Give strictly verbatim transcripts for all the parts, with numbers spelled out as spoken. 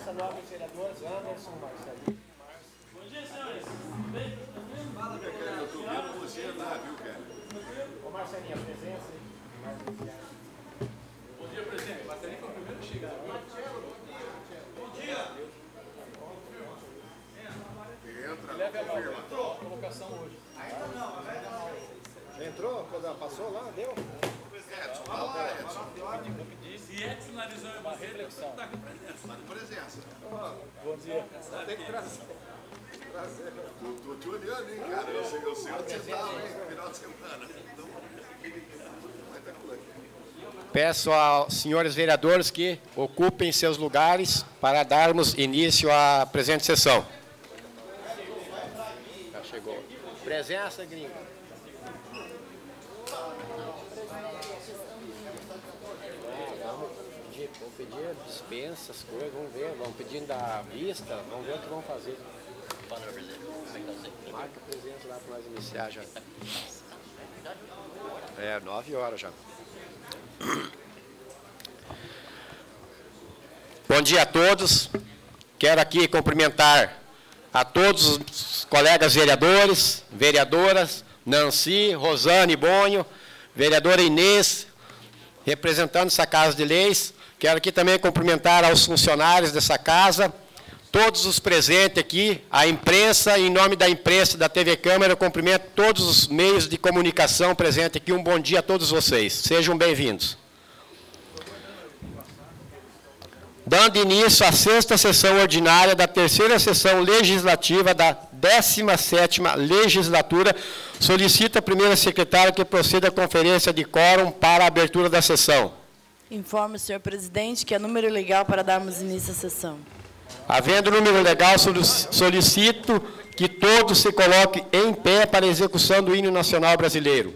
estadual dos vereadores, Anderson, Marcelinho. Bom dia, senhores. Fala, meu cara, eu tô vendo você lá, viu, cara? Ô, Marcelinho, a presença aí. Bom dia, presidente. Marcelinho foi o primeiro a chegar. Bom dia. Entra, Leve a confirma. Entrou. Colocação hoje. Ainda não, Já entrou? Quando passou lá, deu? Edson, fala, Edson. Se Edson analisou uma reflexão, está com presença. Tá de presença. Bom dia. Tem que trazer. Tô, tô te olhando, hein, cara. Eu sei, eu sei onde você tá, hein, no final de semana. Então, vai estar por aqui. Peço aos senhores vereadores que ocupem seus lugares para darmos início à presente sessão. Já chegou. Presença, gringo. Vamos pedir dispensa, as coisas, vamos ver, vamos pedindo da vista, vamos ver o que vão fazer. Marca a presença lá para nós iniciar já. É, nove horas já. Bom dia a todos. Quero aqui cumprimentar a todos os colegas vereadores, vereadoras, Nancy, Rosane Bonho, vereadora Inês, representando essa Casa de Leis. Quero aqui também cumprimentar aos funcionários dessa casa, todos os presentes aqui, a imprensa, em nome da imprensa da T V Câmara, eu cumprimento todos os meios de comunicação presentes aqui. Um bom dia a todos vocês. Sejam bem-vindos. Dando início à sexta sessão ordinária da terceira sessão legislativa da décima sétima legislatura, solicito a primeira secretária que proceda à conferência de quórum para a abertura da sessão. Informo, senhor presidente, que é número legal para darmos início à sessão. Havendo número legal, solicito que todos se coloquem em pé para a execução do hino nacional brasileiro.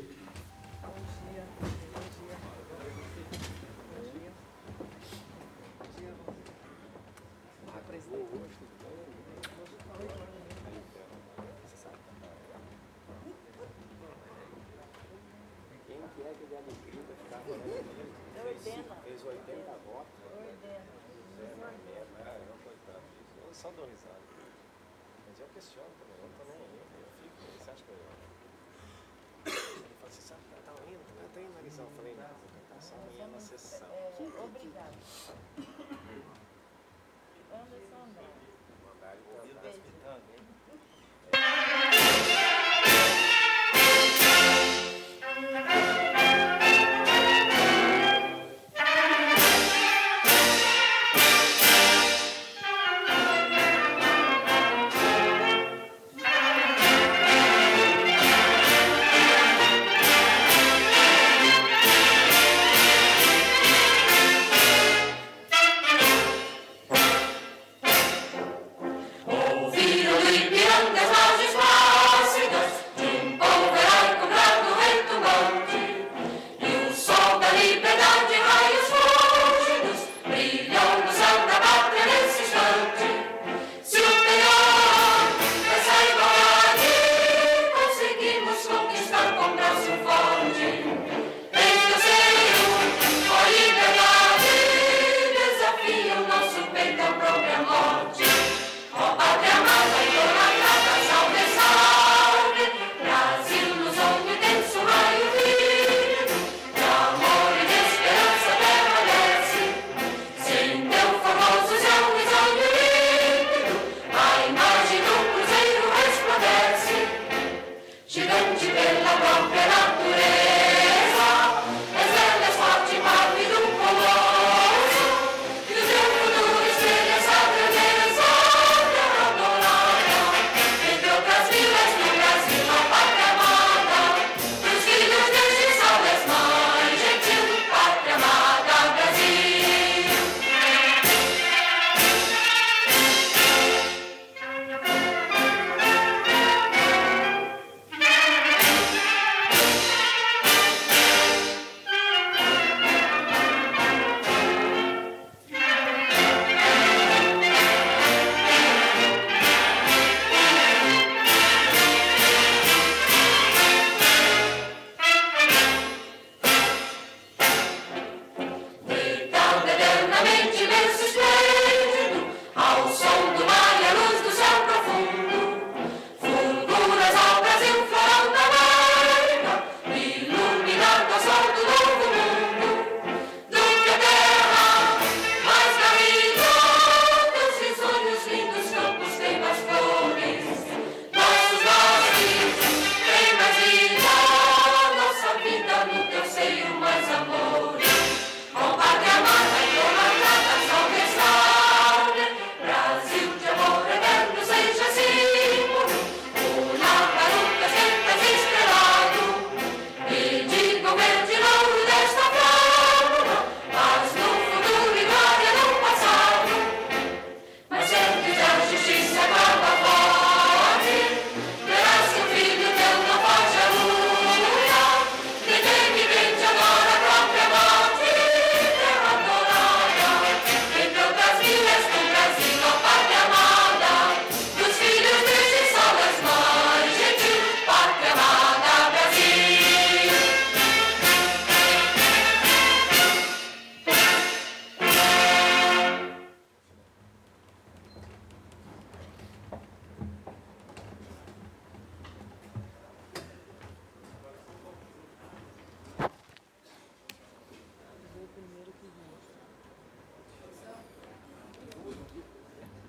Só dou risada. Mas eu questiono também, eu não tô nem aí. Eu fico, você acha que eu... Ele fala assim, sabe, tá indo? Eu tô indo na lição. Eu falei, não, vou cantar só amanhã na sessão. Obrigado. Anderson, André. Mandaram ele cantar escutando, hein?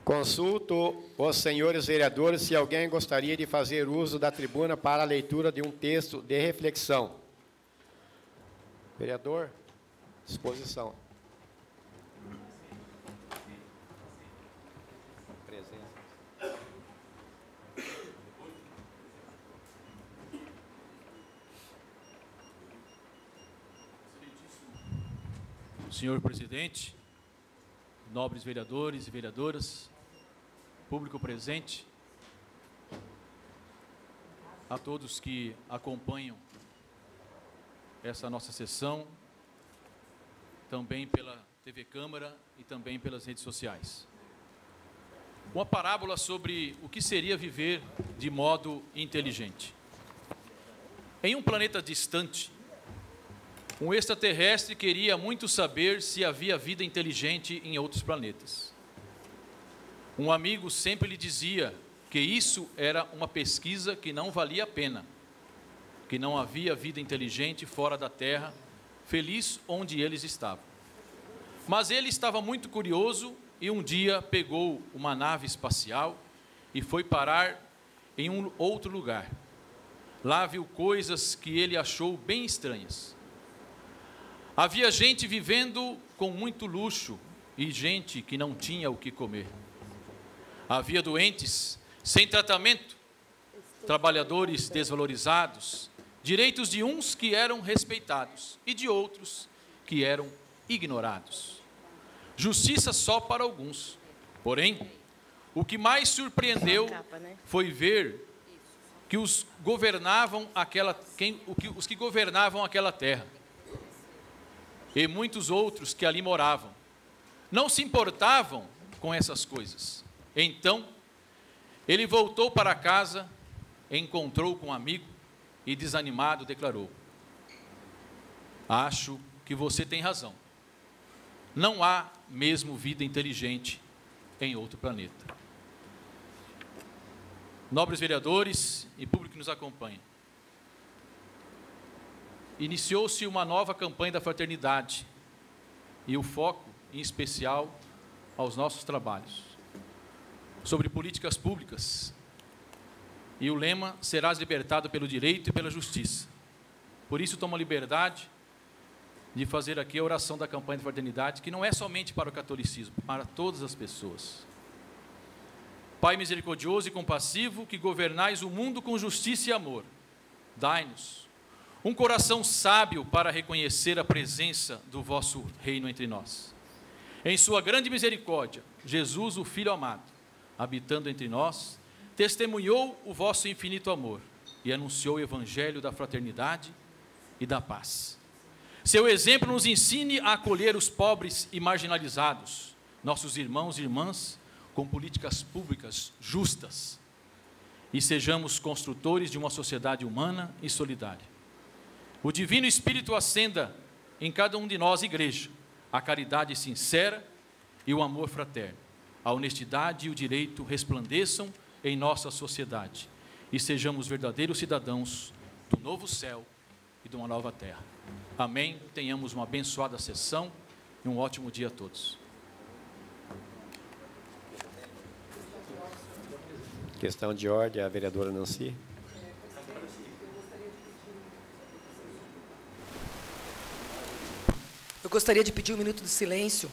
Consulto os senhores vereadores se alguém gostaria de fazer uso da tribuna para a leitura de um texto de reflexão. Vereador, disposição. Presença. Senhor presidente, nobres vereadores e vereadoras, público presente, a todos que acompanham essa nossa sessão, também pela T V Câmara e também pelas redes sociais. Uma parábola sobre o que seria viver de modo inteligente. Em um planeta distante, um extraterrestre queria muito saber se havia vida inteligente em outros planetas. Um amigo sempre lhe dizia que isso era uma pesquisa que não valia a pena, que não havia vida inteligente fora da Terra, feliz onde eles estavam. Mas ele estava muito curioso e um dia pegou uma nave espacial e foi parar em um outro lugar. Lá viu coisas que ele achou bem estranhas. Havia gente vivendo com muito luxo e gente que não tinha o que comer. Havia doentes sem tratamento, trabalhadores desvalorizados, direitos de uns que eram respeitados e de outros que eram ignorados. Justiça só para alguns. Porém, o que mais surpreendeu foi ver que os governavam aquela, quem, o que, os que governavam aquela terra e muitos outros que ali moravam não se importavam com essas coisas. Então, ele voltou para casa, encontrou com um amigo e, desanimado, declarou: acho que você tem razão. Não há mesmo vida inteligente em outro planeta. Nobres vereadores e público que nos acompanha, iniciou-se uma nova campanha da fraternidade e o foco, em especial, aos nossos trabalhos sobre políticas públicas. E o lema: serás libertado pelo direito e pela justiça. Por isso, tomo a liberdade de fazer aqui a oração da campanha de fraternidade, que não é somente para o catolicismo, para todas as pessoas. Pai misericordioso e compassivo, que governais o mundo com justiça e amor, dai-nos um coração sábio para reconhecer a presença do vosso reino entre nós. Em sua grande misericórdia, Jesus, o Filho amado, habitando entre nós, testemunhou o vosso infinito amor e anunciou o evangelho da fraternidade e da paz. Seu exemplo nos ensine a acolher os pobres e marginalizados, nossos irmãos e irmãs, com políticas públicas justas, e sejamos construtores de uma sociedade humana e solidária. O Divino Espírito acenda em cada um de nós, igreja, a caridade sincera e o amor fraterno. A honestidade e o direito resplandeçam em nossa sociedade e sejamos verdadeiros cidadãos do novo céu e de uma nova terra. Amém. Tenhamos uma abençoada sessão e um ótimo dia a todos. Questão de ordem, a vereadora Nancy. Eu gostaria de pedir um minuto de silêncio.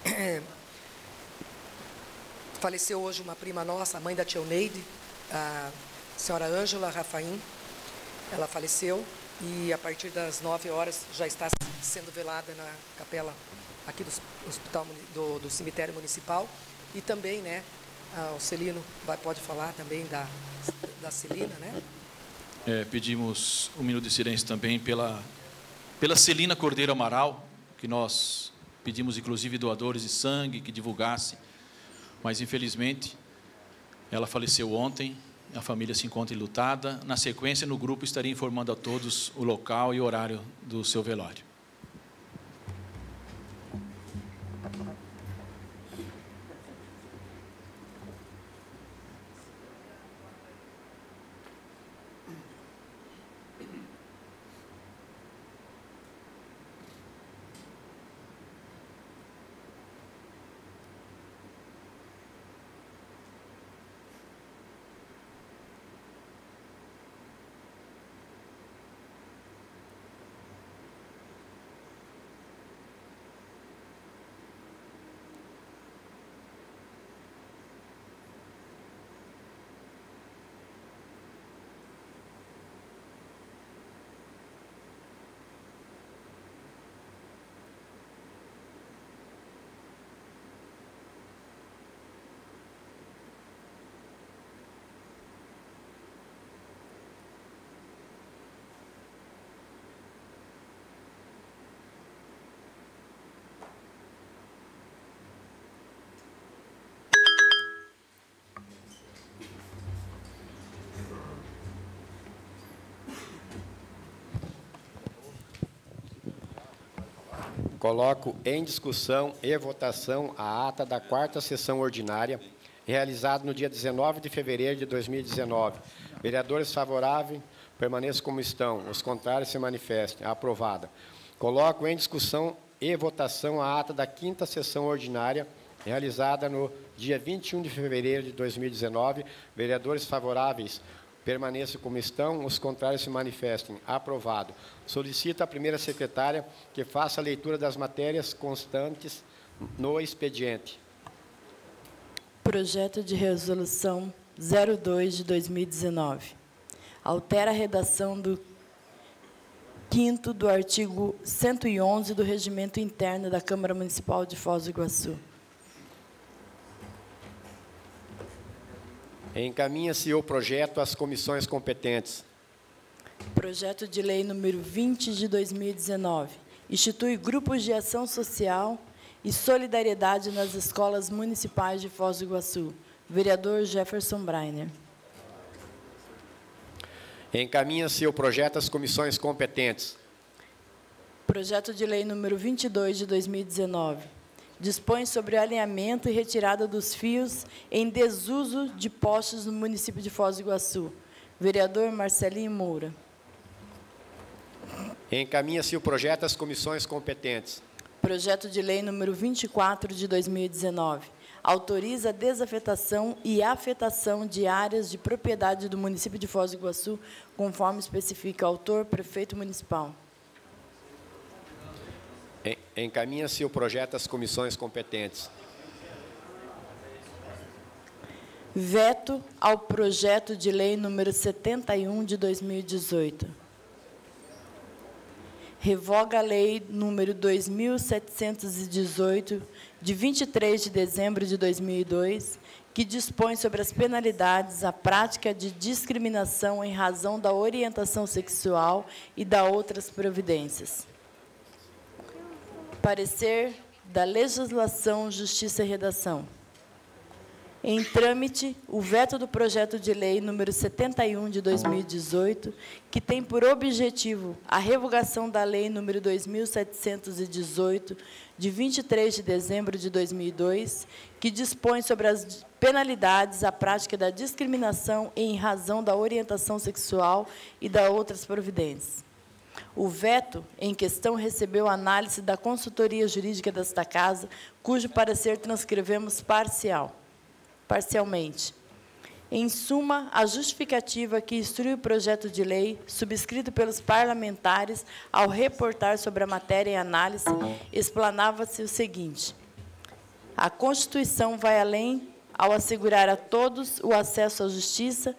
Faleceu hoje uma prima nossa, a mãe da tia Neide, a senhora Ângela Rafaim. Ela faleceu e a partir das nove horas já está sendo velada na capela aqui do hospital do, do cemitério municipal. E também, né, o Celino vai, pode falar também da, da Celina, né? É, pedimos um minuto de silêncio também pela, pela Celina Cordeiro Amaral, que nós pedimos inclusive doadores de sangue que divulgasse, mas infelizmente ela faleceu ontem, a família se encontra enlutada. Na sequência, no grupo, estaria informando a todos o local e o horário do seu velório. Coloco em discussão e votação a ata da quarta sessão ordinária, realizada no dia dezenove de fevereiro de dois mil e dezenove. Vereadores favoráveis, permaneçam como estão. Os contrários se manifestem. Aprovada. Coloco em discussão e votação a ata da quinta sessão ordinária, realizada no dia vinte e um de fevereiro de dois mil e dezenove. Vereadores favoráveis, permaneçam como estão. Os contrários se manifestem. Aprovado. Solicito à primeira secretária que faça a leitura das matérias constantes no expediente. Projeto de resolução zero dois de dois mil e dezenove. Altera a redação do quinto do artigo cento e onze do Regimento Interno da Câmara Municipal de Foz do Iguaçu. Encaminha-se o projeto às comissões competentes. Projeto de lei número vinte de dois mil e dezenove. Institui grupos de ação social e solidariedade nas escolas municipais de Foz do Iguaçu. Vereador Jefferson Breiner. Encaminha-se o projeto às comissões competentes. Projeto de lei número vinte e dois de dois mil e dezenove. Dispõe sobre o alinhamento e retirada dos fios em desuso de postes no município de Foz do Iguaçu. Vereador Marcelinho Moura. Encaminha-se o projeto às comissões competentes. Projeto de lei número vinte e quatro de dois mil e dezenove. Autoriza a desafetação e afetação de áreas de propriedade do município de Foz do Iguaçu, conforme especifica o autor, prefeito municipal. Encaminha-se o projeto às comissões competentes. Veto ao projeto de lei número setenta e um de dois mil e dezoito. Revoga a lei número dois mil setecentos e dezoito, de vinte e três de dezembro de dois mil e dois, que dispõe sobre as penalidades à prática de discriminação em razão da orientação sexual e da outras providências. Parecer da Legislação, Justiça e Redação. Em trâmite, o veto do projeto de lei número setenta e um de dois mil e dezoito, que tem por objetivo a revogação da lei número dois mil setecentos e dezoito, de vinte e três de dezembro de dois mil e dois, que dispõe sobre as penalidades à prática da discriminação em razão da orientação sexual e da outras providências. O veto em questão recebeu análise da consultoria jurídica desta Casa, cujo parecer transcrevemos parcial. parcialmente. Em suma, a justificativa que instrui o projeto de lei, subscrito pelos parlamentares, ao reportar sobre a matéria em análise, explanava-se o seguinte: a Constituição vai além ao assegurar a todos o acesso à justiça,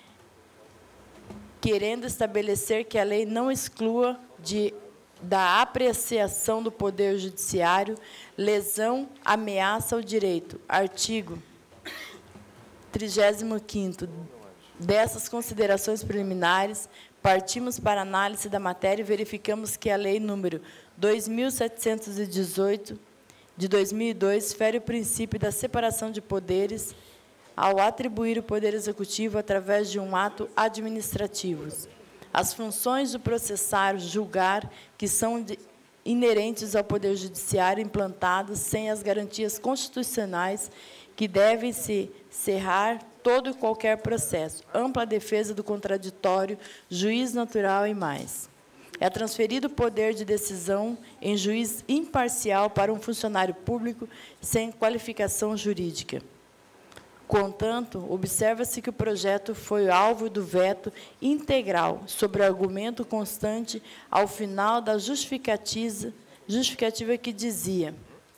querendo estabelecer que a lei não exclua de, da apreciação do Poder Judiciário lesão, ameaça ao direito. Artigo trigésimo quinto. Dessas considerações preliminares, partimos para análise da matéria e verificamos que a lei número dois mil setecentos e dezoito, de dois mil e dois, fere o princípio da separação de poderes ao atribuir o Poder Executivo através de um ato administrativo. As funções do processário julgar, que são de, inerentes ao Poder Judiciário, implantadas sem as garantias constitucionais que devem se cerrar todo e qualquer processo, ampla defesa do contraditório, juiz natural e mais. É transferido o poder de decisão em juiz imparcial para um funcionário público sem qualificação jurídica. Contanto, observa-se que o projeto foi alvo do veto integral sobre o argumento constante ao final da justificativa, justificativa que dizia: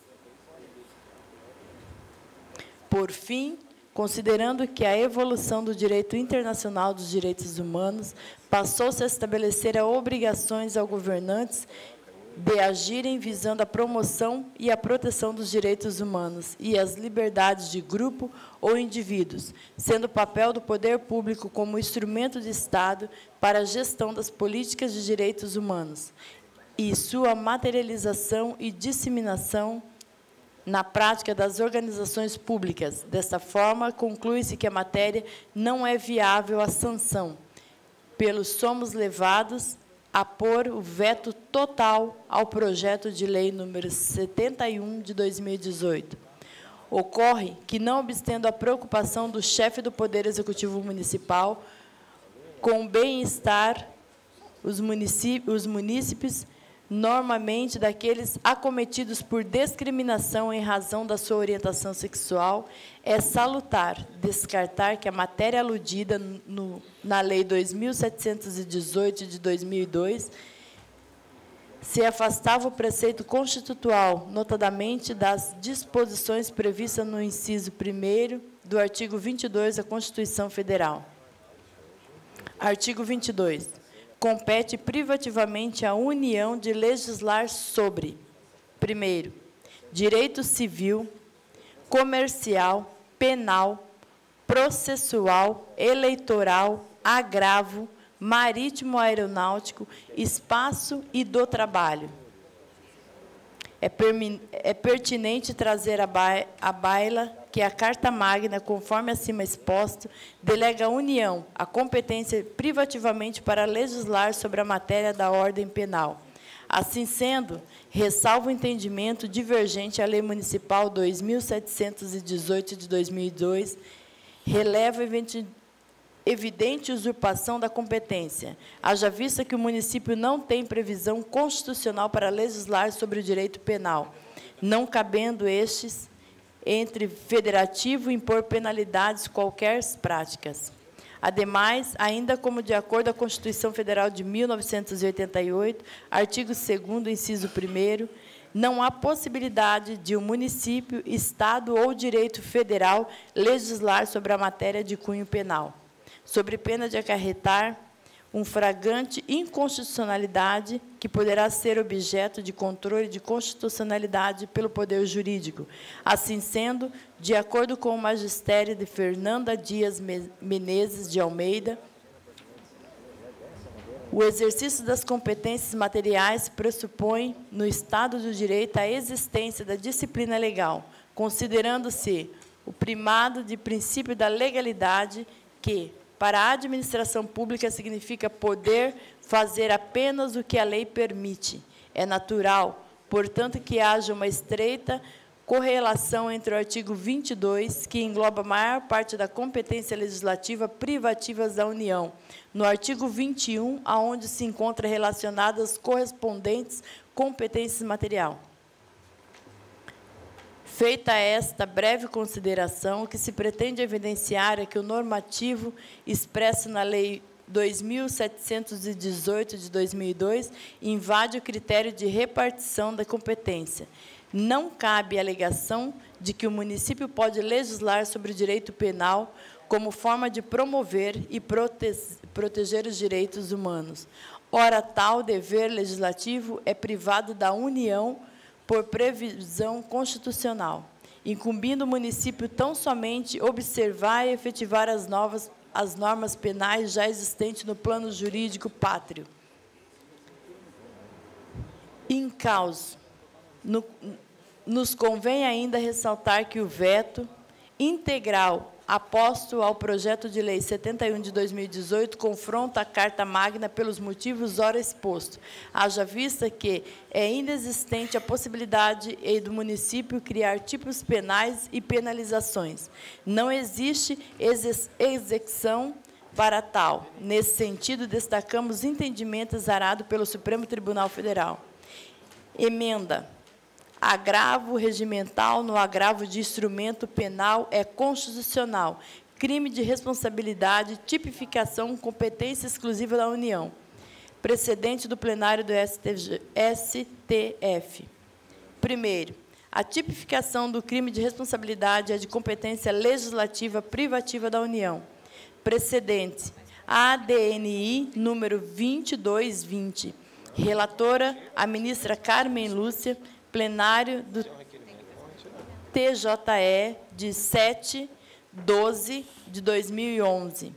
por fim, considerando que a evolução do direito internacional dos direitos humanos passou-se a estabelecer a obrigações aos governantes de agirem visando a promoção e a proteção dos direitos humanos e as liberdades de grupo ou indivíduos, sendo o papel do poder público como instrumento de Estado para a gestão das políticas de direitos humanos e sua materialização e disseminação na prática das organizações públicas. Desta forma, conclui-se que a matéria não é viável à sanção, pelos somos levados a pôr o veto total ao projeto de lei número setenta e um, de dois mil e dezoito. Ocorre que, não obstando a preocupação do chefe do Poder Executivo Municipal com o bem-estar os municípios, os munícipes, normalmente daqueles acometidos por discriminação em razão da sua orientação sexual, é salutar descartar que a matéria aludida no, na Lei dois mil setecentos e dezoito, de dois mil e dois, se afastava o preceito constitucional, notadamente das disposições previstas no inciso primeiro do artigo vinte e dois da Constituição Federal. Artigo vinte e dois. Compete privativamente à União de legislar sobre, primeiro, direito civil, comercial, penal, processual, eleitoral, agravo, marítimo aeronáutico, espaço e do trabalho. É, é pertinente trazer à ba à baila que a Carta Magna, conforme acima exposto, delega à União a competência privativamente para legislar sobre a matéria da ordem penal. Assim sendo, ressalva o entendimento divergente à Lei Municipal dois mil setecentos e dezoito, de dois mil e dois, releva evidente usurpação da competência, haja vista que o município não tem previsão constitucional para legislar sobre o direito penal, não cabendo estes, entre federativo, impor penalidades qualquer práticas. Ademais, ainda como de acordo com a Constituição Federal de mil novecentos e oitenta e oito, artigo segundo, inciso primeiro, não há possibilidade de um município, estado ou direito federal legislar sobre a matéria de cunho penal, sobre pena de acarretar um flagrante inconstitucionalidade que poderá ser objeto de controle de constitucionalidade pelo Poder Jurídico. Assim sendo, de acordo com o magistério de Fernanda Dias Menezes de Almeida, o exercício das competências materiais pressupõe, no Estado do Direito, a existência da disciplina legal, considerando-se o primado de princípio da legalidade que, para a administração pública, significa poder fazer apenas o que a lei permite. É natural, portanto, que haja uma estreita correlação entre o artigo vinte e dois, que engloba a maior parte da competência legislativa privativas da União, no artigo vinte e um, aonde se encontra relacionadas as correspondentes competências material. Feita esta breve consideração, o que se pretende evidenciar é que o normativo expresso na Lei dois mil setecentos e dezoito, de dois mil e dois, invade o critério de repartição da competência. Não cabe a alegação de que o município pode legislar sobre o direito penal como forma de promover e prote- proteger os direitos humanos. Ora, tal dever legislativo é privado da União por previsão constitucional, incumbindo o município tão somente observar e efetivar as novas as normas penais já existentes no plano jurídico pátrio. Em causa, no, nos convém ainda ressaltar que o veto integral aposto ao projeto de lei setenta e um, de dois mil e dezoito, confronta a Carta Magna pelos motivos ora expostos, haja vista que é inexistente a possibilidade do município criar tipos penais e penalizações. Não existe execução para tal. Nesse sentido, destacamos o entendimento exarado pelo Supremo Tribunal Federal. Emenda. Agravo regimental no agravo de instrumento penal é constitucional. Crime de responsabilidade, tipificação, competência exclusiva da União. Precedente do plenário do S T F. Primeiro, a tipificação do crime de responsabilidade é de competência legislativa privativa da União. Precedente, A D N I número vinte e dois vinte. Relatora, a ministra Carmen Lúcia, plenário do T J E de sete de doze de dois mil e onze.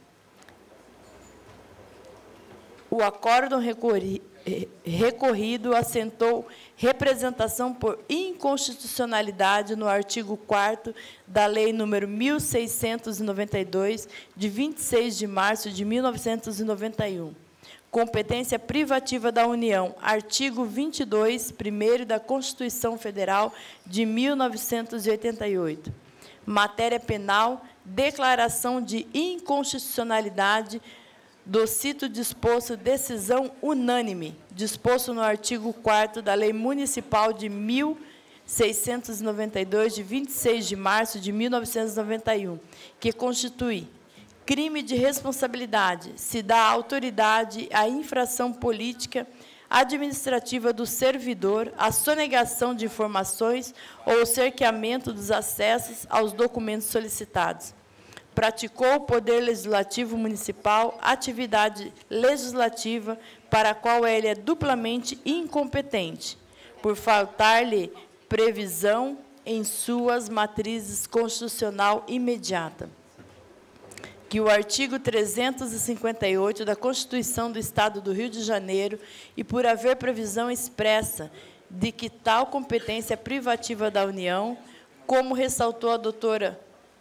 O acórdão recorri, recorrido assentou representação por inconstitucionalidade no artigo quarto da Lei número mil seiscentos e noventa e dois, de vinte e seis de março de mil novecentos e noventa e um. competência privativa da União, artigo vinte e dois, primeiro da Constituição Federal de mil novecentos e oitenta e oito. Matéria penal, declaração de inconstitucionalidade do cito disposto, decisão unânime, disposto no artigo quarto da Lei Municipal de mil seiscentos e noventa e dois, de vinte e seis de março de mil novecentos e noventa e um, que constitui crime de responsabilidade, se dá autoridade à infração política administrativa do servidor, a sonegação de informações ou o cerceamento dos acessos aos documentos solicitados. Praticou o Poder Legislativo Municipal atividade legislativa para a qual ele é duplamente incompetente, por faltar-lhe previsão em suas matrizes constitucional imediata. Que o artigo trezentos e cinquenta e oito da Constituição do Estado do Rio de Janeiro, e por haver previsão expressa de que tal competência é privativa da União, como ressaltou a doutora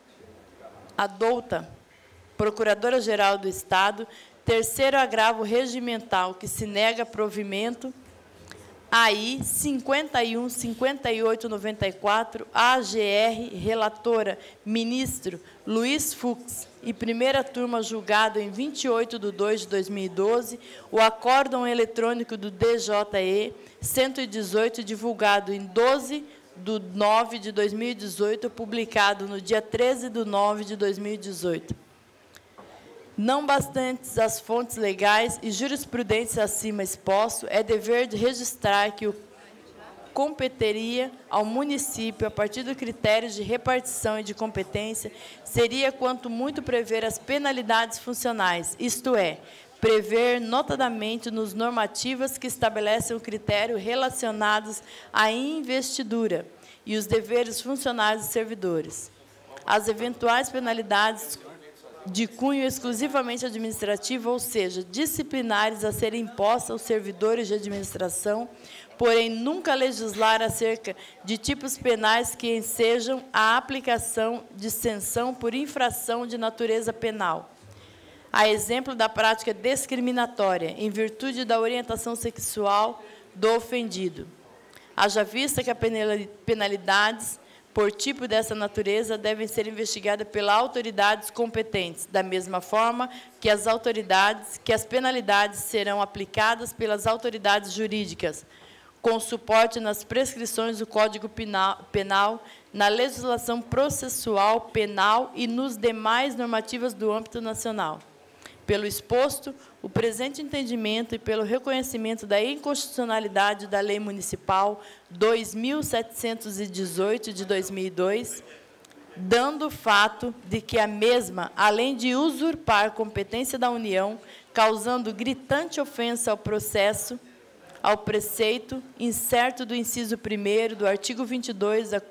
a douta Procuradora-Geral do Estado, terceiro agravo regimental que se nega provimento, A I cinquenta e um, cinquenta e oito, noventa e quatro, A G R, relatora, ministro Luiz Fux, e primeira turma julgado em vinte e oito de dois de dois mil e doze, o acórdão eletrônico do D J E cento e dezoito, divulgado em doze de nove de dois mil e dezoito, publicado no dia treze de nove de dois mil e dezoito. Não bastantes as fontes legais e jurisprudentes acima exposto, é dever de registrar que o competeria ao município, a partir do critério de repartição e de competência, seria quanto muito prever as penalidades funcionais, isto é, prever notadamente nos normativas que estabelecem o critério relacionados à investidura e os deveres funcionários e servidores. As eventuais penalidades de cunho exclusivamente administrativo, ou seja, disciplinares a serem impostas aos servidores de administração, porém nunca legislar acerca de tipos penais que ensejam a aplicação de sanção por infração de natureza penal. A exemplo da prática discriminatória, em virtude da orientação sexual do ofendido. Haja vista que as penalidades por tipo dessa natureza devem ser investigadas pelas autoridades competentes, da mesma forma que as autoridades, que as penalidades serão aplicadas pelas autoridades jurídicas, com suporte nas prescrições do Código Penal, na legislação processual penal e nos demais normativas do âmbito nacional. Pelo exposto, o presente entendimento e pelo reconhecimento da inconstitucionalidade da Lei Municipal dois mil setecentos e dezoito, de dois mil e dois, dando o fato de que a mesma, além de usurpar competência da União, causando gritante ofensa ao processo, ao preceito incerto do inciso primeiro do artigo vinte e dois da,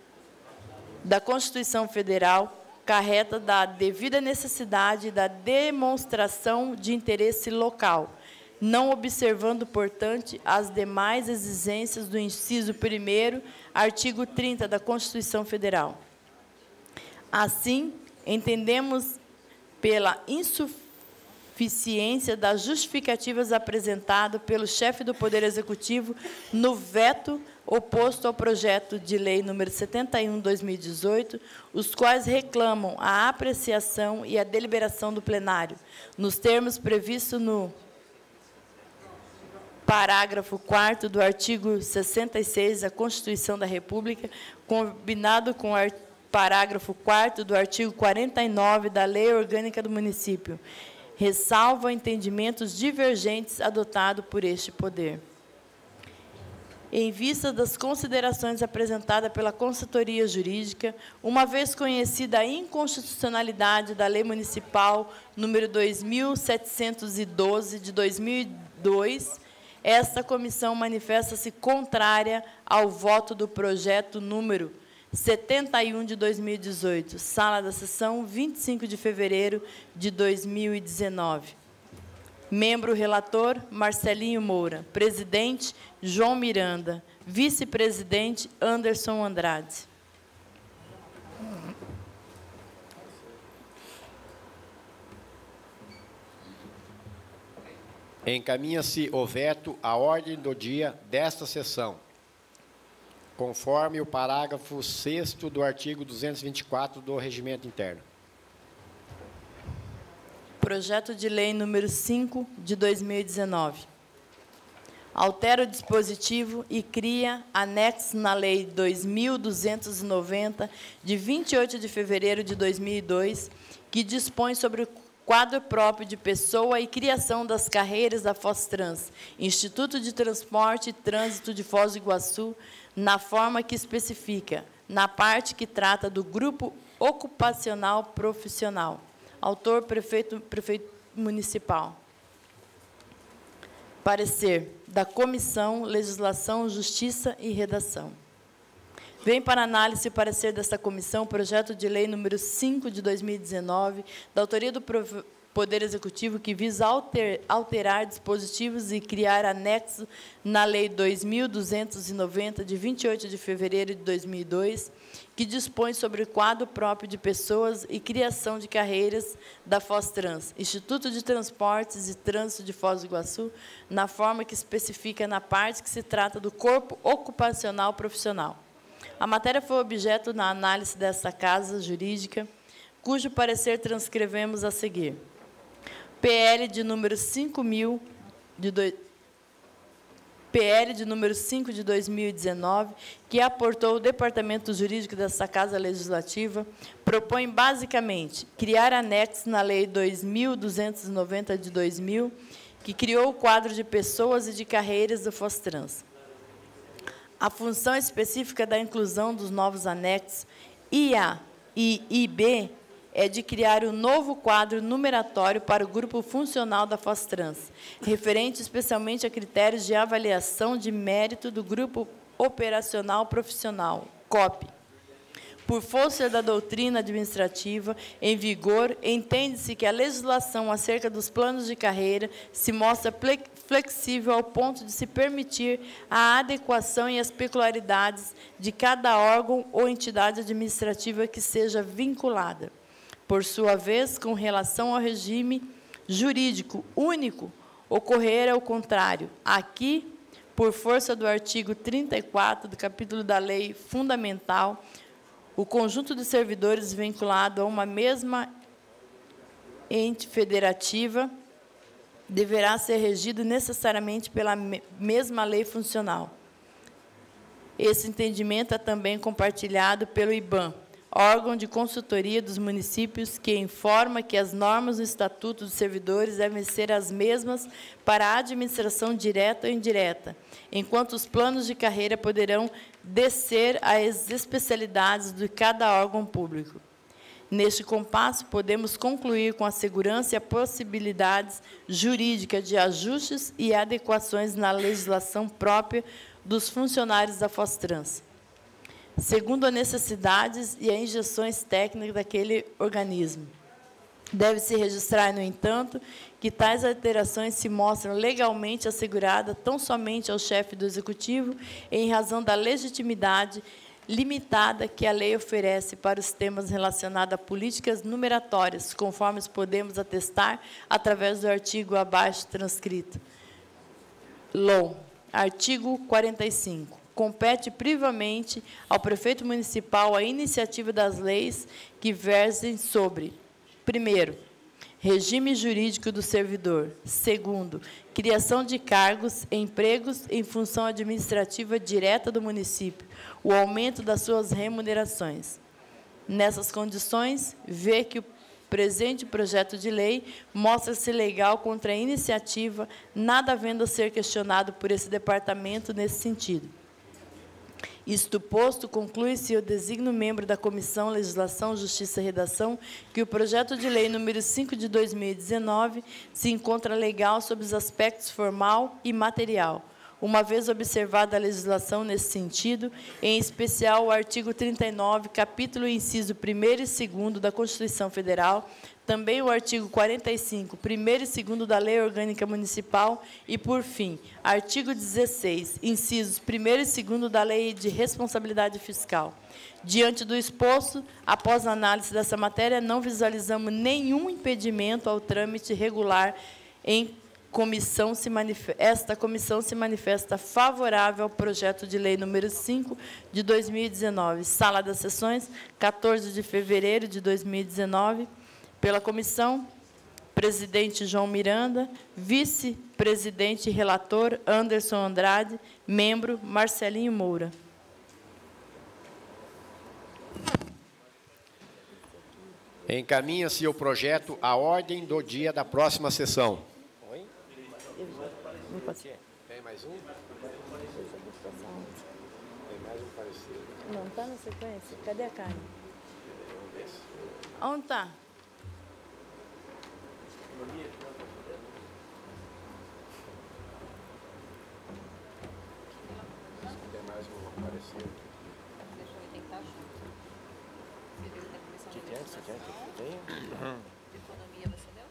da Constituição Federal, carreta da devida necessidade e da demonstração de interesse local, não observando, portanto, as demais exigências do inciso primeiro, artigo trinta da Constituição Federal. Assim, entendemos pela insuficiência das justificativas apresentadas pelo chefe do Poder Executivo no veto oposto ao projeto de lei número setenta e um, dois mil e dezoito, os quais reclamam a apreciação e a deliberação do plenário, nos termos previstos no parágrafo quarto do artigo sessenta e seis da Constituição da República, combinado com o parágrafo quarto do artigo quarenta e nove da Lei Orgânica do Município, ressalva entendimentos divergentes adotados por este poder. Em vista das considerações apresentadas pela consultoria jurídica, uma vez conhecida a inconstitucionalidade da Lei Municipal número dois mil setecentos e doze, de dois mil e dois, esta comissão manifesta-se contrária ao voto do projeto número setenta e um, de dois mil e dezoito, sala da sessão, vinte e cinco de fevereiro de dois mil e dezenove. Membro relator, Marcelinho Moura. Presidente, João Miranda. Vice-presidente, Anderson Andrade. Encaminha-se o veto à ordem do dia desta sessão, conforme o parágrafo sexto do artigo duzentos e vinte e quatro do Regimento Interno. Projeto de lei número cinco de dois mil e dezenove. Altera o dispositivo e cria anexo na Lei dois mil duzentos e noventa, de vinte e oito de fevereiro de dois mil e dois, que dispõe sobre o quadro próprio de pessoa e criação das carreiras da Fostrans, Instituto de Transporte e Trânsito de Foz do Iguaçu, na forma que especifica, na parte que trata do grupo ocupacional profissional. Autor, prefeito, prefeito municipal. Parecer da Comissão Legislação, Justiça e Redação. Vem para análise e parecer desta comissão o projeto de lei número cinco de dois mil e dezenove, da autoria do Poder Executivo, que visa alter, alterar dispositivos e criar anexo na Lei dois mil duzentos e noventa, de vinte e oito de fevereiro de dois mil e dois, que dispõe sobre o quadro próprio de pessoas e criação de carreiras da Fostrans, Instituto de Transportes e Trânsito de Foz do Iguaçu, na forma que especifica na parte que se trata do corpo ocupacional profissional. A matéria foi objeto na análise desta casa jurídica, cujo parecer transcrevemos a seguir. P L de número cinco mil de do... P L de número cinco de dois mil e dezenove, que aportou o Departamento Jurídico desta Casa Legislativa, propõe basicamente criar anexo na Lei dois mil duzentos e noventa de dois mil, que criou o quadro de pessoas e de carreiras do Fostrans. A função específica da inclusão dos novos anexos I A e I B é de criar um novo quadro numeratório para o grupo funcional da Fostrans, referente especialmente a critérios de avaliação de mérito do grupo operacional profissional, C O P. Por força da doutrina administrativa em vigor, entende-se que a legislação acerca dos planos de carreira se mostra flexível ao ponto de se permitir a adequação e as peculiaridades de cada órgão ou entidade administrativa que seja vinculada. Por sua vez, com relação ao regime jurídico único, ocorrer ao contrário. Aqui, por força do artigo trinta e quatro do capítulo da Lei Fundamental, o conjunto de servidores vinculado a uma mesma ente federativa deverá ser regido necessariamente pela mesma lei funcional. Esse entendimento é também compartilhado pelo I B A M, órgão de consultoria dos municípios, que informa que as normas do Estatuto dos Servidores devem ser as mesmas para a administração direta ou indireta, enquanto os planos de carreira poderão descer às especialidades de cada órgão público. Neste compasso, podemos concluir com a segurança e a possibilidades jurídicas de ajustes e adequações na legislação própria dos funcionários da Fostrans, segundo as necessidades e as injeções técnicas daquele organismo. Deve-se registrar, no entanto, que tais alterações se mostram legalmente asseguradas tão somente ao chefe do Executivo, em razão da legitimidade limitada que a lei oferece para os temas relacionados a políticas numeratórias, conforme podemos atestar através do artigo abaixo transcrito. L O A. Artigo quarenta e cinco. Compete privamente ao prefeito municipal a iniciativa das leis que versem sobre, primeiro, regime jurídico do servidor; segundo, criação de cargos, empregos em função administrativa direta do município, o aumento das suas remunerações. Nessas condições, vê que o presente projeto de lei mostra-se legal contra a iniciativa, nada havendo a ser questionado por esse departamento nesse sentido. Isto posto, conclui-se o designo membro da Comissão Legislação, Justiça e Redação que o projeto de lei número cinco de dois mil e dezenove se encontra legal sob os aspectos formal e material, uma vez observada a legislação nesse sentido, em especial o artigo trinta e nove, capítulo e inciso primeiro e segundo da Constituição Federal, também o artigo quarenta e cinco, primeiro e segundo da Lei Orgânica Municipal e, por fim, artigo dezesseis, incisos primeiro e segundo da Lei de Responsabilidade Fiscal. Diante do exposto, após a análise dessa matéria, não visualizamos nenhum impedimento ao trâmite regular em comissão se manifesta, esta comissão se manifesta favorável ao projeto de lei número cinco de dois mil e dezenove. Sala das sessões, quatorze de fevereiro de dois mil e dezenove. Pela comissão, presidente João Miranda, vice-presidente e relator Anderson Andrade, membro Marcelinho Moura. Encaminha-se o projeto à ordem do dia da próxima sessão. Oi? Tem mais um? Tem mais um parecido. Não, está na sequência. Cadê a carne? Onde está? Tem mais um parecido. Que que é? Você quer que eu tenha? Economia você deu?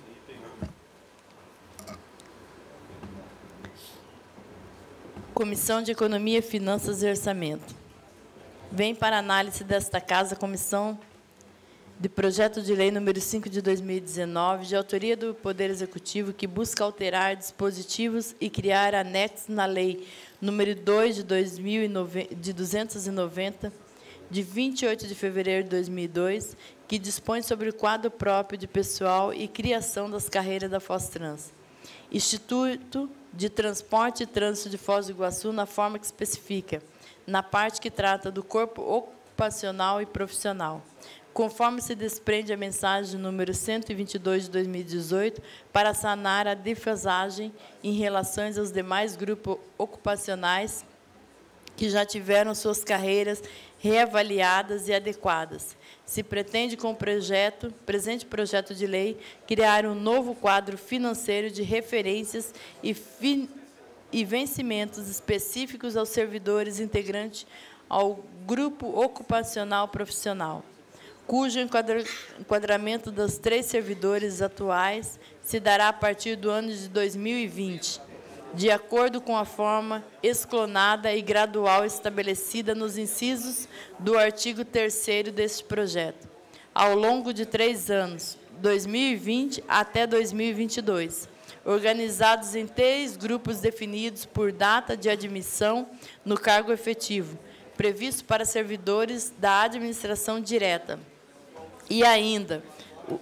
Comissão de Economia, Finanças e Orçamento. Vem para análise desta Casa a Comissão de Projeto de Lei número cinco de dois mil e dezenove, de autoria do Poder Executivo, que busca alterar dispositivos e criar anexos na Lei número dois de dois mil e nove, de duzentos e noventa, de vinte e oito de fevereiro de dois mil e dois, que dispõe sobre o quadro próprio de pessoal e criação das carreiras da Fostrans. Instituto de Transporte e Trânsito de Foz do Iguaçu, na forma que especifica, na parte que trata do corpo ocupacional e profissional, conforme se desprende a mensagem número cento e vinte e dois de dois mil e dezoito, para sanar a defasagem em relação aos demais grupos ocupacionais que já tiveram suas carreiras reavaliadas e adequadas. Se pretende, com o projeto, presente projeto de lei, criar um novo quadro financeiro de referências e, fin, e vencimentos específicos aos servidores integrantes ao grupo ocupacional profissional, cujo enquadra, enquadramento dos três servidores atuais se dará a partir do ano de dois mil e vinte, de acordo com a forma escalonada e gradual estabelecida nos incisos do artigo terceiro deste projeto, ao longo de três anos, dois mil e vinte até dois mil e vinte e dois, organizados em três grupos definidos por data de admissão no cargo efetivo, previsto para servidores da administração direta. E ainda, o,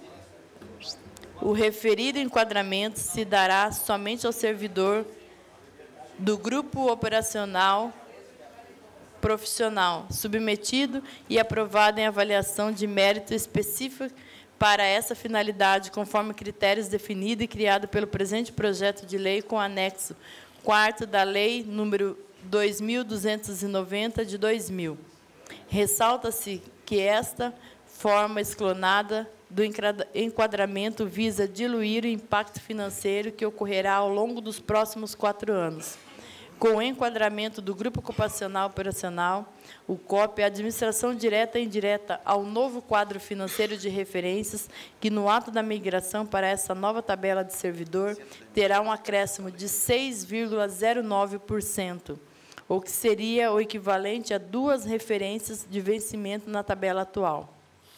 o referido enquadramento se dará somente ao servidor do grupo operacional profissional, submetido e aprovado em avaliação de mérito específica para essa finalidade, conforme critérios definidos e criado pelo presente projeto de lei com anexo quarto da Lei número dois mil duzentos e noventa, de dois mil. Ressalta-se que esta forma escalonada do enquadramento visa diluir o impacto financeiro que ocorrerá ao longo dos próximos quatro anos. Com o enquadramento do Grupo Ocupacional Operacional, o C O P, a administração direta e indireta ao novo quadro financeiro de referências, que, no ato da migração para essa nova tabela de servidor, terá um acréscimo de seis vírgula zero nove por cento, o que seria o equivalente a duas referências de vencimento na tabela atual.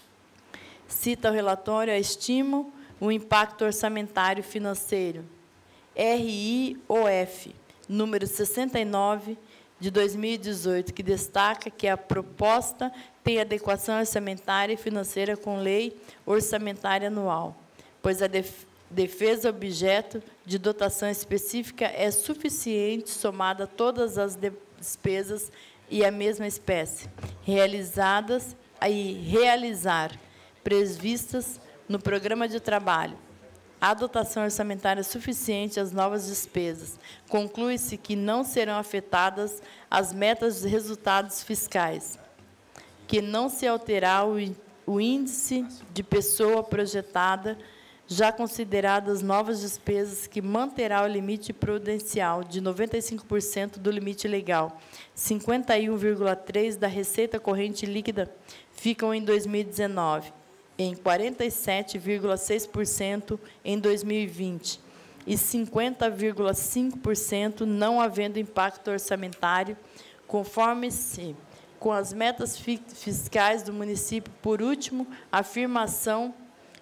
Cita o relatório a estimo o impacto orçamentário financeiro, R I O F, número sessenta e nove, de dois mil e dezoito, que destaca que a proposta tem adequação orçamentária e financeira com lei orçamentária anual, pois a def defesa objeto de dotação específica é suficiente somada a todas as despesas e a mesma espécie, realizadas e realizar previstas no programa de trabalho. A dotação orçamentária suficiente às novas despesas. Conclui-se que não serão afetadas as metas e resultados fiscais, que não se alterar o, o índice de pessoa projetada, já consideradas novas despesas, que manterá o limite prudencial de noventa e cinco por cento do limite legal, cinquenta e um vírgula três por cento da receita corrente líquida, ficam em dois mil e dezenove. Em quarenta e sete vírgula seis por cento em dois mil e vinte e cinquenta vírgula cinco por cento não havendo impacto orçamentário, conforme-se com as metas fiscais do município. Por último, a afirmação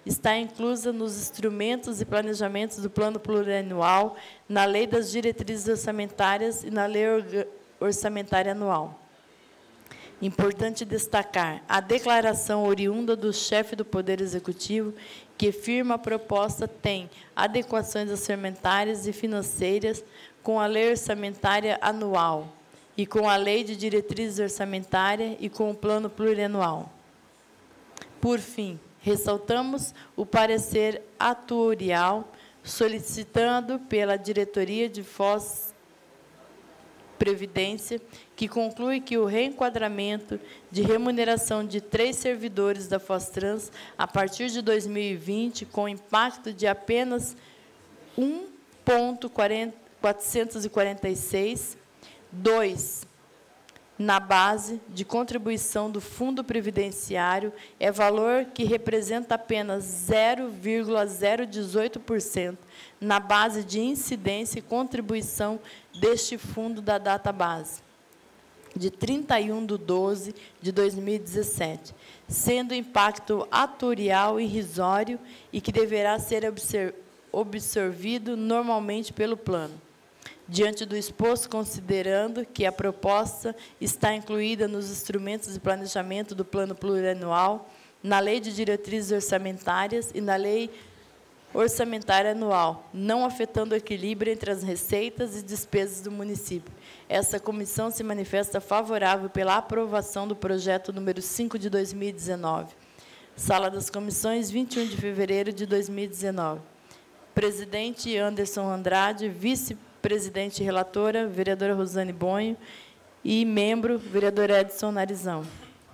está inclusa nos instrumentos e planejamentos do Plano Plurianual, na Lei das Diretrizes Orçamentárias e na Lei Orçamentária Anual. Importante destacar a declaração oriunda do chefe do Poder Executivo, que firma a proposta tem adequações orçamentárias e financeiras com a Lei Orçamentária Anual e com a Lei de Diretrizes Orçamentárias e com o Plano Plurianual. Por fim, ressaltamos o parecer atuarial solicitado pela Diretoria de Foz Previdência, que conclui que o reenquadramento de remuneração de três servidores da Fostrans a partir de dois mil e vinte, com impacto de apenas um vírgula quatrocentos e quarenta e seis, dois, na base de contribuição do Fundo Previdenciário, é valor que representa apenas zero vírgula zero dezoito por cento na base de incidência e contribuição deste fundo da data base, de trinta e um de doze de dois mil e dezessete, sendo impacto atuarial irrisório e que deverá ser absorvido normalmente pelo plano. Diante do exposto, considerando que a proposta está incluída nos instrumentos de planejamento do Plano Plurianual, na Lei de Diretrizes Orçamentárias e na Lei Orçamentária Anual, não afetando o equilíbrio entre as receitas e despesas do município. Essa comissão se manifesta favorável pela aprovação do projeto número cinco de dois mil e dezenove. Sala das Comissões, vinte e um de fevereiro de dois mil e dezenove. Presidente Anderson Andrade, vice-presidente e relatora, vereadora Rosane Bonho, e membro, vereador Edson Narizão.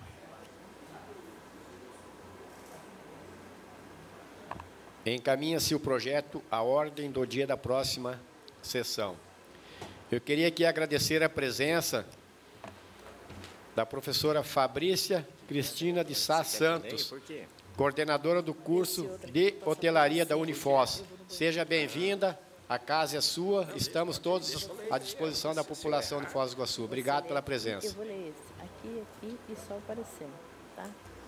Encaminha-se o projeto à ordem do dia da próxima sessão. Eu queria aqui agradecer a presença da professora Fabrícia Cristina de Sá Santos, coordenadora do curso de hotelaria da Unifoz. Seja bem-vinda, a casa é sua, estamos todos à disposição da população de Foz do Iguaçu. Obrigado pela presença. Eu vou ler esse, aqui, aqui e só aparecendo, tá?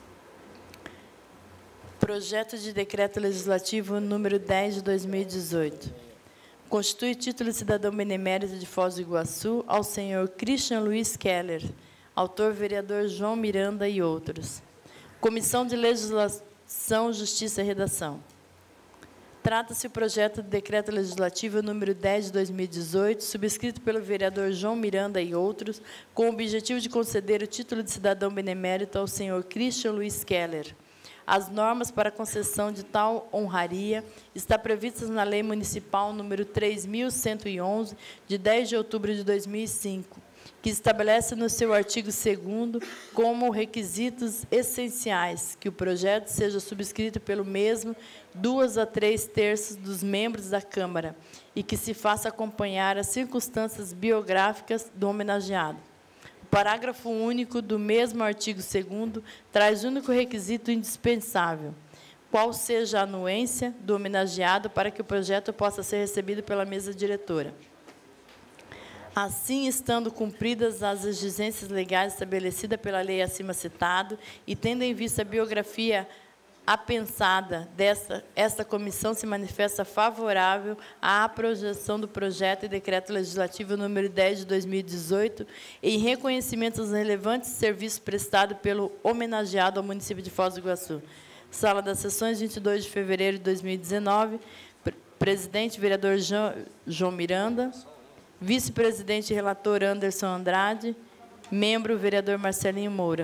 Projeto de Decreto Legislativo número dez de dois mil e dezoito. Constitui título de cidadão benemérito de Foz do Iguaçu ao senhor Christian Luiz Keller, autor vereador João Miranda e outros. Comissão de Legislação, Justiça e Redação. Trata-se o projeto de Decreto Legislativo número dez de dois mil e dezoito, subscrito pelo vereador João Miranda e outros, com o objetivo de conceder o título de cidadão benemérito ao senhor Christian Luiz Keller. As normas para a concessão de tal honraria estão previstas na Lei Municipal número três mil cento e onze, de dez de outubro de dois mil e cinco, que estabelece no seu artigo segundo como requisitos essenciais que o projeto seja subscrito pelo mesmo duas a três terços dos membros da Câmara e que se faça acompanhar as circunstâncias biográficas do homenageado. O parágrafo único do mesmo artigo segundo traz único requisito indispensável, qual seja a anuência do homenageado para que o projeto possa ser recebido pela mesa diretora. Assim, estando cumpridas as exigências legais estabelecidas pela lei acima citado e tendo em vista a biografia apensada dessa, esta comissão se manifesta favorável à aprovação do projeto e decreto legislativo número dez de dois mil e dezoito, em reconhecimento dos relevantes serviços prestados pelo homenageado ao município de Foz do Iguaçu. Sala das Sessões, vinte e dois de fevereiro de dois mil e dezenove. Presidente, vereador João Miranda. Vice-presidente e relator Anderson Andrade. Membro, vereador Marcelinho Moura.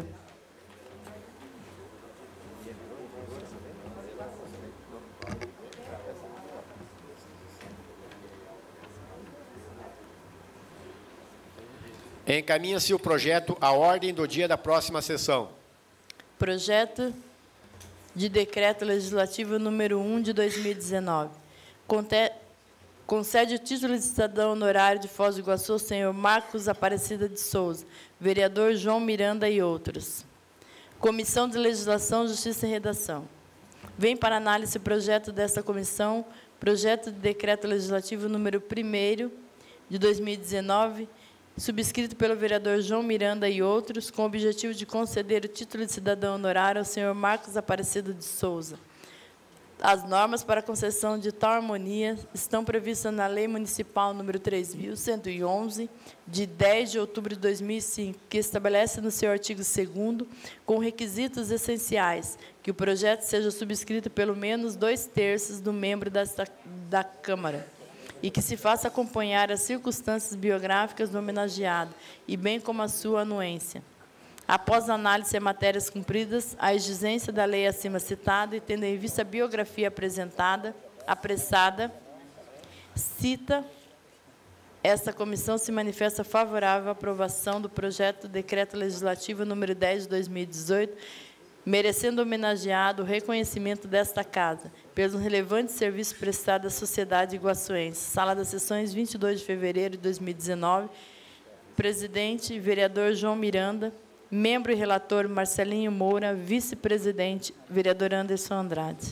Encaminha-se o projeto à ordem do dia da próxima sessão. Projeto de Decreto Legislativo número um de dois mil e dezenove. Conte Concede o título de cidadão honorário de Foz do Iguaçu ao senhor Marcos Aparecida de Souza, vereador João Miranda e outros. Comissão de Legislação, Justiça e Redação. Vem para análise o projeto desta comissão, projeto de decreto legislativo número primeiro de dois mil e dezenove, subscrito pelo vereador João Miranda e outros, com o objetivo de conceder o título de cidadão honorário ao senhor Marcos Aparecido de Souza. As normas para a concessão de tal harmonia estão previstas na Lei Municipal número três mil cento e onze, de dez de outubro de dois mil e cinco, que estabelece no seu artigo segundo, com requisitos essenciais, que o projeto seja subscrito pelo menos dois terços do membro desta, da Câmara, e que se faça acompanhar as circunstâncias biográficas do homenageado, e bem como a sua anuência. Após a análise de matérias cumpridas, a exigência da lei acima citada e tendo em vista a biografia apresentada, apressada, cita, esta comissão se manifesta favorável à aprovação do projeto de decreto legislativo número dez de dois mil e dezoito, merecendo homenageado o reconhecimento desta casa, pelo relevante serviço prestado à sociedade iguaçuense. Sala das Sessões, vinte e dois de fevereiro de dois mil e dezenove. Presidente, vereador João Miranda. Membro e relator Marcelinho Moura, vice-presidente, vereador Anderson Andrade.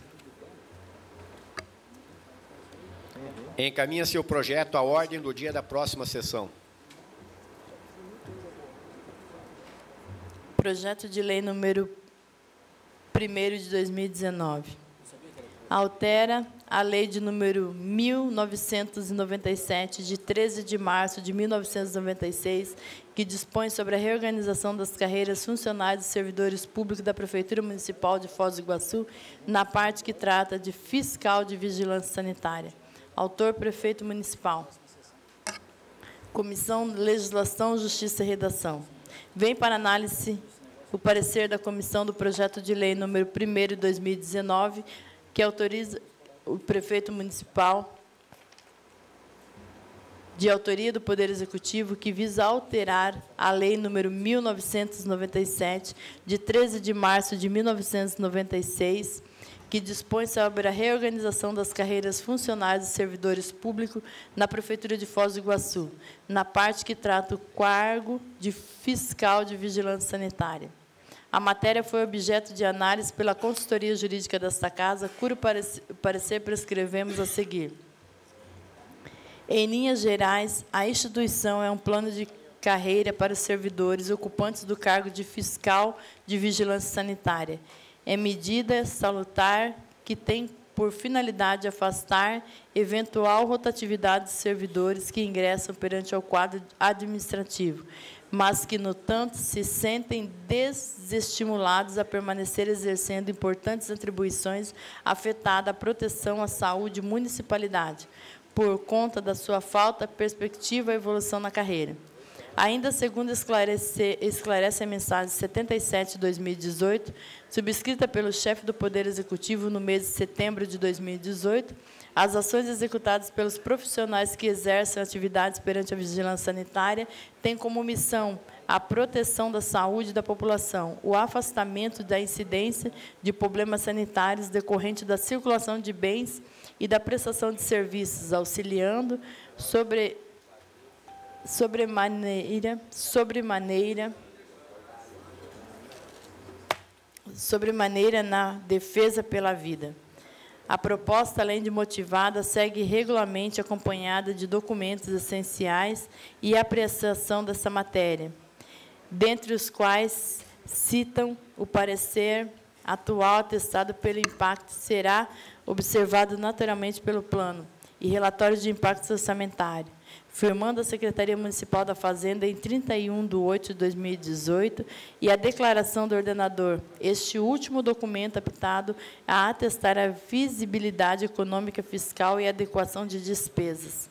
Encaminha-se o projeto à ordem do dia da próxima sessão. Projeto de lei número primeiro de dois mil e dezenove. Altera a lei de número mil novecentos e noventa e sete, de treze de março de mil novecentos e noventa e seis, que dispõe sobre a reorganização das carreiras funcionários e servidores públicos da Prefeitura Municipal de Foz do Iguaçu, na parte que trata de fiscal de vigilância sanitária. Autor, Prefeito Municipal. Comissão de Legislação, Justiça e Redação. Vem para análise o parecer da Comissão do Projeto de Lei número primeiro de dois mil e dezenove, que autoriza o Prefeito Municipal, de autoria do Poder Executivo, que visa alterar a Lei número mil novecentos e noventa e sete, de treze de março de mil novecentos e noventa e seis, que dispõe sobre a reorganização das carreiras funcionários e servidores públicos na Prefeitura de Foz do Iguaçu, na parte que trata o cargo de fiscal de vigilância sanitária. A matéria foi objeto de análise pela consultoria jurídica desta Casa, cujo parecer prescrevemos a seguir. Em linhas gerais, a instituição é um plano de carreira para os servidores ocupantes do cargo de fiscal de vigilância sanitária. É medida salutar que tem por finalidade afastar eventual rotatividade de servidores que ingressam perante o quadro administrativo, mas que, no tanto, se sentem desestimulados a permanecer exercendo importantes atribuições afetadas à proteção à saúde e municipalidade, por conta da sua falta de perspectiva e evolução na carreira. Ainda segundo esclarece, esclarece a mensagem setenta e sete de dois mil e dezoito, subscrita pelo chefe do Poder Executivo no mês de setembro de dois mil e dezoito, as ações executadas pelos profissionais que exercem atividades perante a vigilância sanitária têm como missão a proteção da saúde da população, o afastamento da incidência de problemas sanitários decorrente da circulação de bens e da prestação de serviços, auxiliando sobre sobremaneira, sobremaneira, sobremaneira na defesa pela vida. A proposta, além de motivada, segue regularmente acompanhada de documentos essenciais e apreciação dessa matéria, dentre os quais citam o parecer atual atestado pelo impacto será observado naturalmente pelo plano e relatório de impacto orçamentário, firmando a Secretaria Municipal da Fazenda em trinta e um de oito de dois mil e dezoito, e a declaração do ordenador, este último documento aptado a atestar a visibilidade econômica fiscal e adequação de despesas.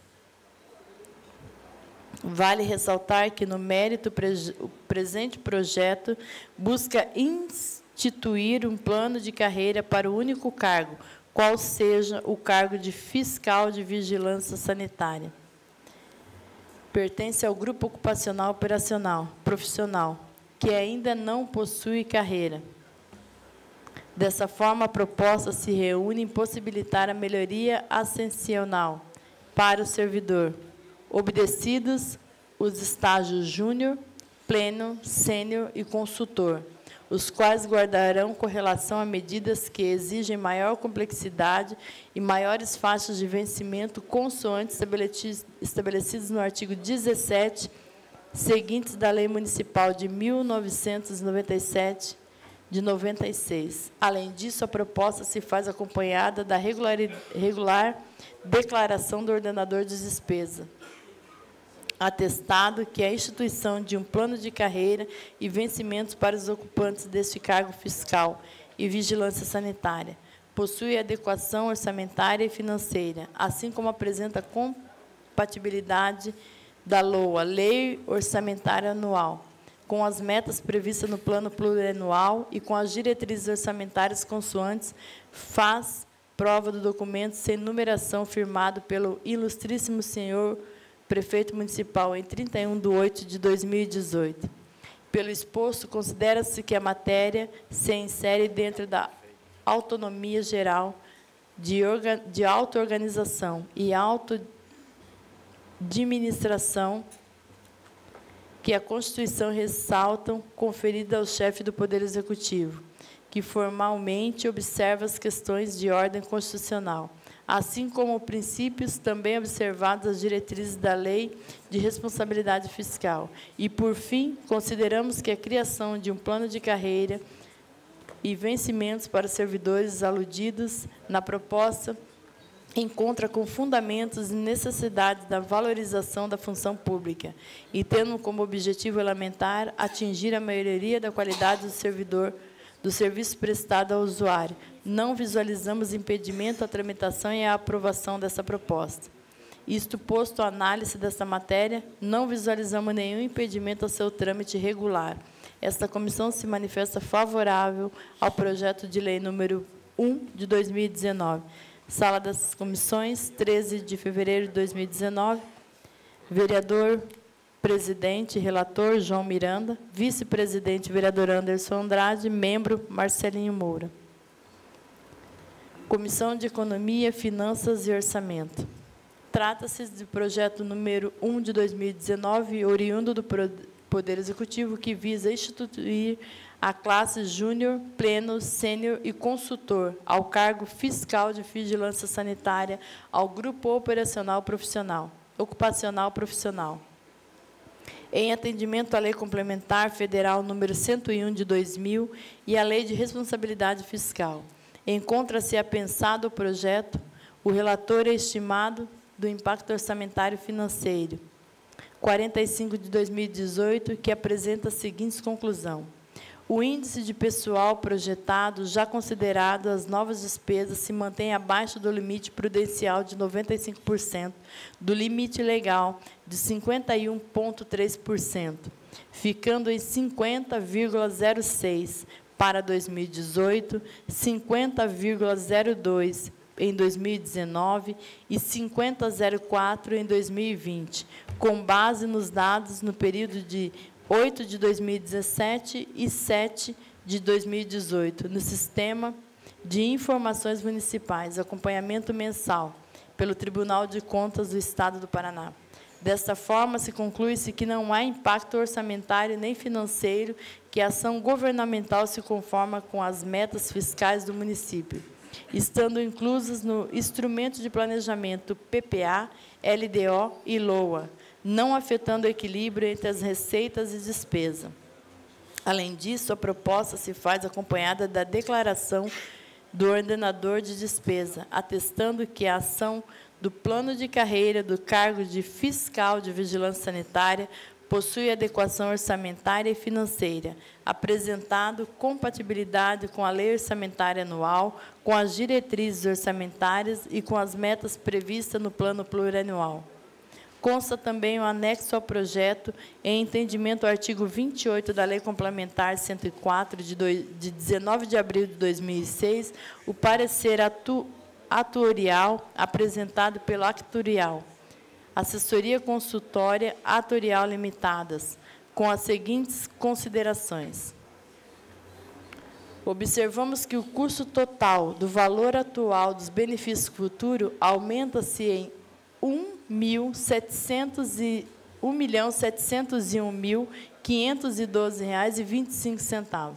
Vale ressaltar que, no mérito, o presente projeto busca instituir um plano de carreira para o único cargo, qual seja o cargo de fiscal de vigilância sanitária. Pertence ao grupo ocupacional operacional profissional, que ainda não possui carreira. Dessa forma, a proposta se reúne em possibilitar a melhoria ascensional para o servidor, obedecidos os estágios júnior, pleno, sênior e consultor, os quais guardarão correlação a medidas que exigem maior complexidade e maiores faixas de vencimento consoante estabelecidos no artigo dezessete, seguintes da Lei Municipal de mil novecentos e noventa e sete, de noventa e seis. Além disso, a proposta se faz acompanhada da regular, regular declaração do ordenador de despesa, atestado que a instituição de um plano de carreira e vencimentos para os ocupantes deste cargo fiscal e vigilância sanitária possui adequação orçamentária e financeira, assim como apresenta compatibilidade da L O A, Lei Orçamentária Anual, com as metas previstas no plano plurianual e com as diretrizes orçamentárias consoantes, faz prova do documento sem numeração firmado pelo ilustríssimo senhor prefeito municipal em trinta e um de oito de dois mil e dezoito. Pelo exposto, considera-se que a matéria se insere dentro da autonomia geral de, de auto-organização e auto-administração que a Constituição ressaltam, conferida ao chefe do Poder Executivo, que formalmente observa as questões de ordem constitucional, assim como princípios também observados as diretrizes da Lei de Responsabilidade Fiscal. E, por fim, consideramos que a criação de um plano de carreira e vencimentos para servidores aludidos na proposta encontra com fundamentos e necessidades da valorização da função pública e tendo como objetivo elementar atingir a maioria da qualidade do servidor do serviço prestado ao usuário. Não visualizamos impedimento à tramitação e à aprovação dessa proposta. Isto posto à análise desta matéria, não visualizamos nenhum impedimento ao seu trâmite regular. Esta comissão se manifesta favorável ao projeto de lei número um de dois mil e dezenove. Sala das Comissões, treze de fevereiro de dois mil e dezenove. Vereador presidente, relator, João Miranda. Vice-presidente, vereador Anderson Andrade. Membro, Marcelinho Moura. Comissão de Economia, Finanças e Orçamento. Trata-se de projeto número um de dois mil e dezenove, oriundo do Poder Executivo, que visa instituir a classe júnior, pleno, sênior e consultor ao cargo fiscal de vigilância sanitária ao grupo operacional profissional, ocupacional profissional. Em atendimento à Lei Complementar Federal número cento e um de dois mil e à Lei de Responsabilidade Fiscal. Encontra-se apensado o projeto, o relator é estimado do impacto orçamentário financeiro, quarenta e cinco de dois mil e dezoito, que apresenta a seguinte conclusão. O índice de pessoal projetado, já considerado as novas despesas, se mantém abaixo do limite prudencial de noventa e cinco por cento, do limite legal de cinquenta e um vírgula três por cento, ficando em cinquenta vírgula zero seis para dois mil e dezoito, cinquenta vírgula zero dois em dois mil e dezenove e cinquenta vírgula zero quatro em dois mil e vinte, com base nos dados no período de oito de dois mil e dezessete e sete de dois mil e dezoito, no Sistema de Informações Municipais, acompanhamento mensal, pelo Tribunal de Contas do Estado do Paraná. Desta forma, se conclui-se que não há impacto orçamentário nem financeiro, que a ação governamental se conforma com as metas fiscais do município, estando inclusas no Instrumento de Planejamento P P A, L D O e L O A, não afetando o equilíbrio entre as receitas e despesa. Além disso, a proposta se faz acompanhada da declaração do ordenador de despesa, atestando que a ação do plano de carreira do cargo de fiscal de vigilância sanitária possui adequação orçamentária e financeira, apresentado compatibilidade com a Lei Orçamentária Anual, com as diretrizes orçamentárias e com as metas previstas no plano plurianual. Consta também o anexo ao projeto, em entendimento ao artigo vinte e oito da Lei Complementar cento e quatro, de, dois, de dezenove de abril de dois mil e seis, o parecer atu, atuarial apresentado pelo actuarial, Assessoria Consultória Atuarial Limitadas, com as seguintes considerações. Observamos que o custo total do valor atual dos benefícios futuros aumenta-se em um milhão setecentos e um mil quinhentos e doze reais e vinte e cinco centavos.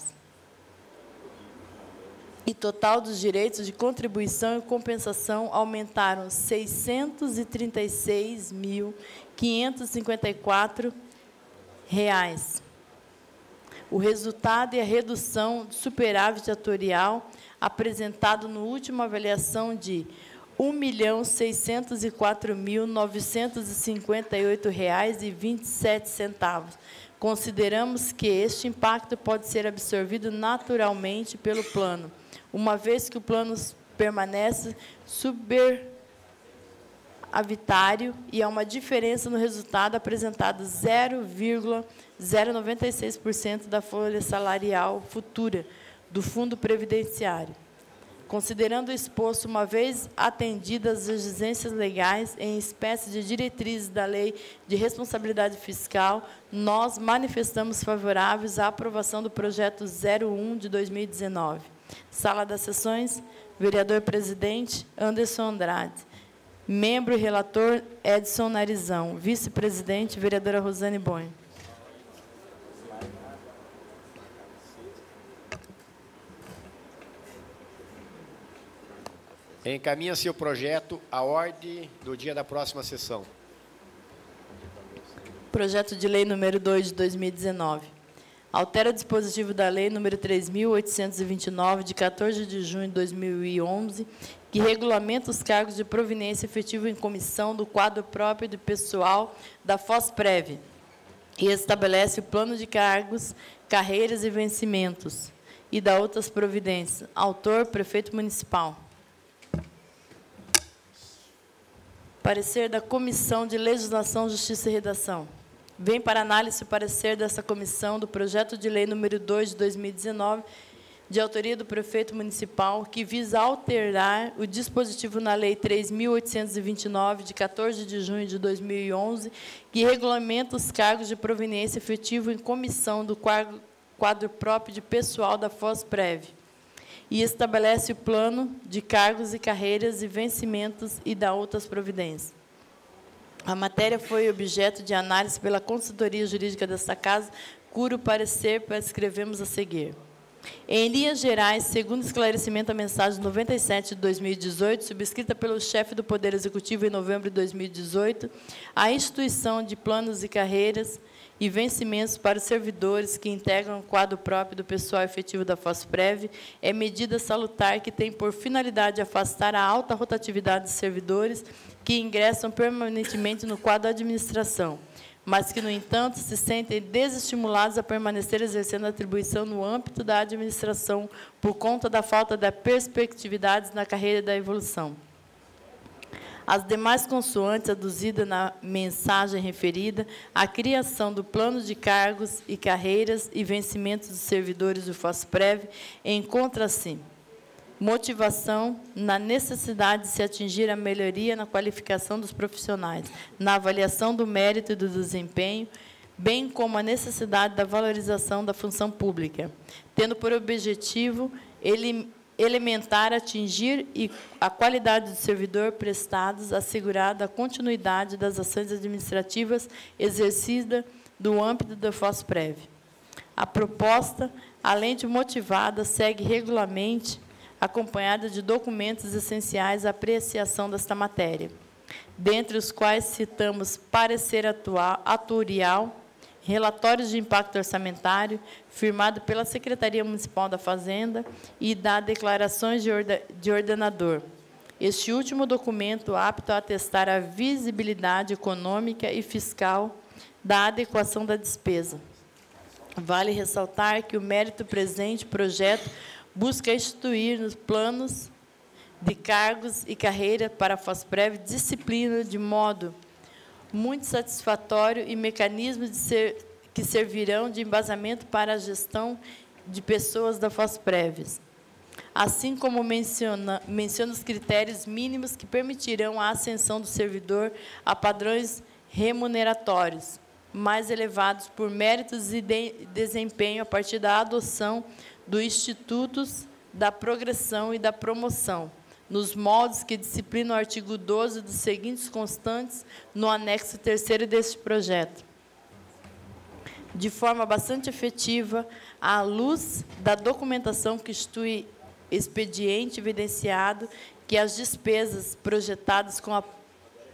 E total dos direitos de contribuição e compensação aumentaram seiscentos e trinta e seis mil quinhentos e cinquenta e quatro reais. o resultado e a redução do superávit atuarial apresentado no último avaliação de um milhão seiscentos e quatro mil novecentos e cinquenta e oito reais e vinte e sete centavos. Consideramos que este impacto pode ser absorvido naturalmente pelo plano, uma vez que o plano permanece superavitário e há uma diferença no resultado apresentado zero vírgula zero noventa e seis por cento da folha salarial futura do Fundo Previdenciário. Considerando o exposto, uma vez atendidas as exigências legais em espécie de diretrizes da Lei de Responsabilidade Fiscal, nós manifestamos favoráveis à aprovação do projeto zero um de dois mil e dezenove. Sala das Sessões, vereador presidente Anderson Andrade. Membro e relator Edson Narizão. Vice-presidente, vereadora Rosane Bonho. Encaminha-se o projeto à ordem do dia da próxima sessão. Projeto de lei número dois de dois mil e dezenove. Altera o dispositivo da lei número três mil oitocentos e vinte e nove, de quatorze de junho de dois mil e onze, que regulamenta os cargos de proveniência efetiva em comissão do quadro próprio do pessoal da FOSPREV e estabelece o plano de cargos, carreiras e vencimentos e da outras providências. Autor, prefeito municipal. Parecer da Comissão de Legislação, Justiça e Redação. Vem para análise o parecer dessa comissão do projeto de lei número dois de dois mil e dezenove, de autoria do prefeito municipal, que visa alterar o dispositivo na Lei três mil oitocentos e vinte e nove, de quatorze de junho de dois mil e onze, que regulamenta os cargos de proveniência efetiva em comissão do quadro próprio de pessoal da FOSPREV e estabelece o plano de cargos e carreiras e vencimentos e dá outras providências. A matéria foi objeto de análise pela consultoria jurídica desta casa, cujo parecer prescrevemos a seguir. Em linhas gerais, segundo esclarecimento da mensagem noventa e sete de dois mil e dezoito, subscrita pelo chefe do Poder Executivo em novembro de dois mil e dezoito, a instituição de planos e carreiras e vencimentos para os servidores que integram o quadro próprio do pessoal efetivo da FOSPREV é medida salutar que tem por finalidade afastar a alta rotatividade de servidores que ingressam permanentemente no quadro da administração, mas que, no entanto, se sentem desestimulados a permanecer exercendo a atribuição no âmbito da administração por conta da falta de perspectividades na carreira e da evolução. As demais consoantes aduzidas na mensagem referida, a criação do plano de cargos e carreiras e vencimentos dos servidores do FOSPREV encontra-se motivação na necessidade de se atingir a melhoria na qualificação dos profissionais, na avaliação do mérito e do desempenho, bem como a necessidade da valorização da função pública, tendo por objetivo ele elementar, atingir e a qualidade do servidor prestados, assegurada a continuidade das ações administrativas exercidas do âmbito da FOSPREV. A proposta, além de motivada, segue regularmente acompanhada de documentos essenciais à apreciação desta matéria, dentre os quais citamos parecer atual, atuarial, relatórios de impacto orçamentário, firmado pela Secretaria Municipal da Fazenda e da declarações de, orda, de ordenador. Este último documento apto a atestar a visibilidade econômica e fiscal da adequação da despesa. Vale ressaltar que o mérito presente projeto busca instituir nos planos de cargos e carreira para a FOSPREV disciplina de modo muito satisfatório e mecanismos de ser, que servirão de embasamento para a gestão de pessoas da FOSPREV, assim como menciona, menciona os critérios mínimos que permitirão a ascensão do servidor a padrões remuneratórios mais elevados por méritos e de, desempenho a partir da adoção dos institutos da progressão e da promoção, nos moldes que disciplinam o artigo doze dos seguintes constantes no anexo terceiro deste projeto. De forma bastante efetiva, à luz da documentação que institui expediente evidenciado que as despesas projetadas com a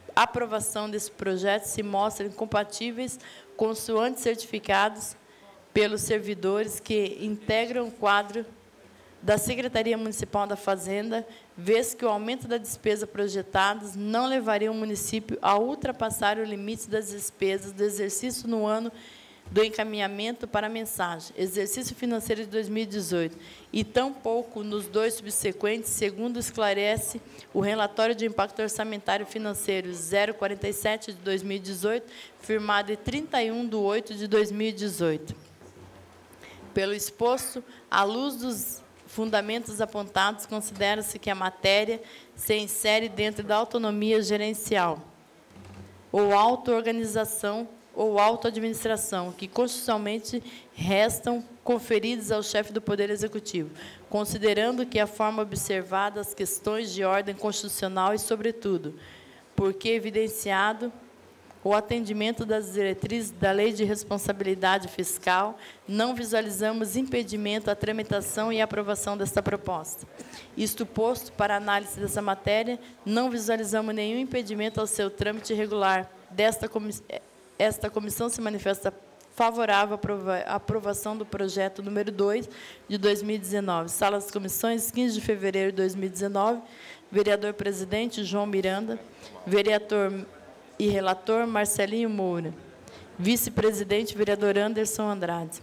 aprovação desse projeto se mostrem compatíveis consoante certificados pelos servidores que integram o quadro da Secretaria Municipal da Fazenda, vez que o aumento da despesa projetados não levaria o município a ultrapassar o limite das despesas do exercício no ano do encaminhamento para a mensagem, exercício financeiro de dois mil e dezoito, e tampouco nos dois subsequentes, segundo esclarece o relatório de impacto orçamentário financeiro zero quarenta e sete de dois mil e dezoito, firmado em trinta e um de oito de dois mil e dezoito. Pelo exposto, à luz dos fundamentos apontados, considera-se que a matéria se insere dentro da autonomia gerencial ou auto-organização ou auto-administração, que constitucionalmente restam conferidos ao chefe do Poder Executivo, considerando que a forma observada as questões de ordem constitucional e, sobretudo, porque evidenciado o atendimento das diretrizes da Lei de Responsabilidade Fiscal, não visualizamos impedimento à tramitação e aprovação desta proposta. Isto posto, para análise dessa matéria, não visualizamos nenhum impedimento ao seu trâmite regular. Desta comissão, esta comissão se manifesta favorável à aprovação do projeto número dois de dois mil e dezenove. Sala das Comissões, quinze de fevereiro de dois mil e dezenove. Vereador presidente João Miranda. Vereador e relator Marcelinho Moura. Vice-presidente, vereador Anderson Andrade.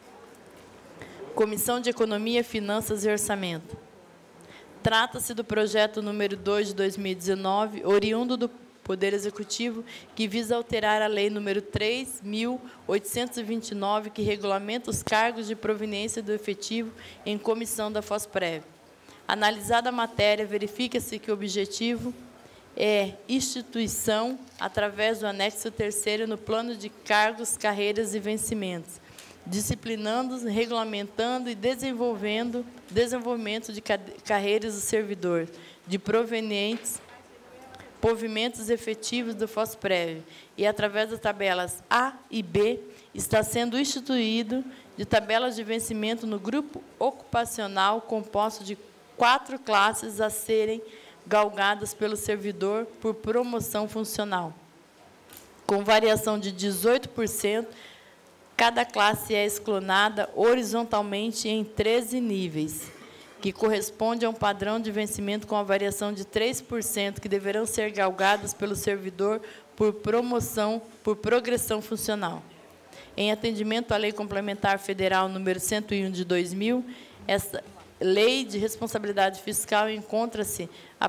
Comissão de Economia, Finanças e Orçamento. Trata-se do projeto número dois de dois mil e dezenove, oriundo do Poder Executivo, que visa alterar a lei número três mil oitocentos e vinte e nove, que regulamenta os cargos de proveniência do efetivo em comissão da FOSPREV. Analisada a matéria, verifica-se que o objetivo é instituição, através do anexo terceiro, no plano de cargos, carreiras e vencimentos, disciplinando, regulamentando e desenvolvendo desenvolvimento de carreiras do servidor, de provenientes, provimentos efetivos do FOSPREV, e, através das tabelas A e B, está sendo instituído de tabelas de vencimento no grupo ocupacional, composto de quatro classes a serem galgadas pelo servidor por promoção funcional. Com variação de dezoito por cento, cada classe é escalonada horizontalmente em treze níveis, que corresponde a um padrão de vencimento com a variação de três por cento, que deverão ser galgadas pelo servidor por promoção, por progressão funcional. Em atendimento à Lei Complementar Federal número cento e um de dois mil, esta Lei de Responsabilidade Fiscal encontra-se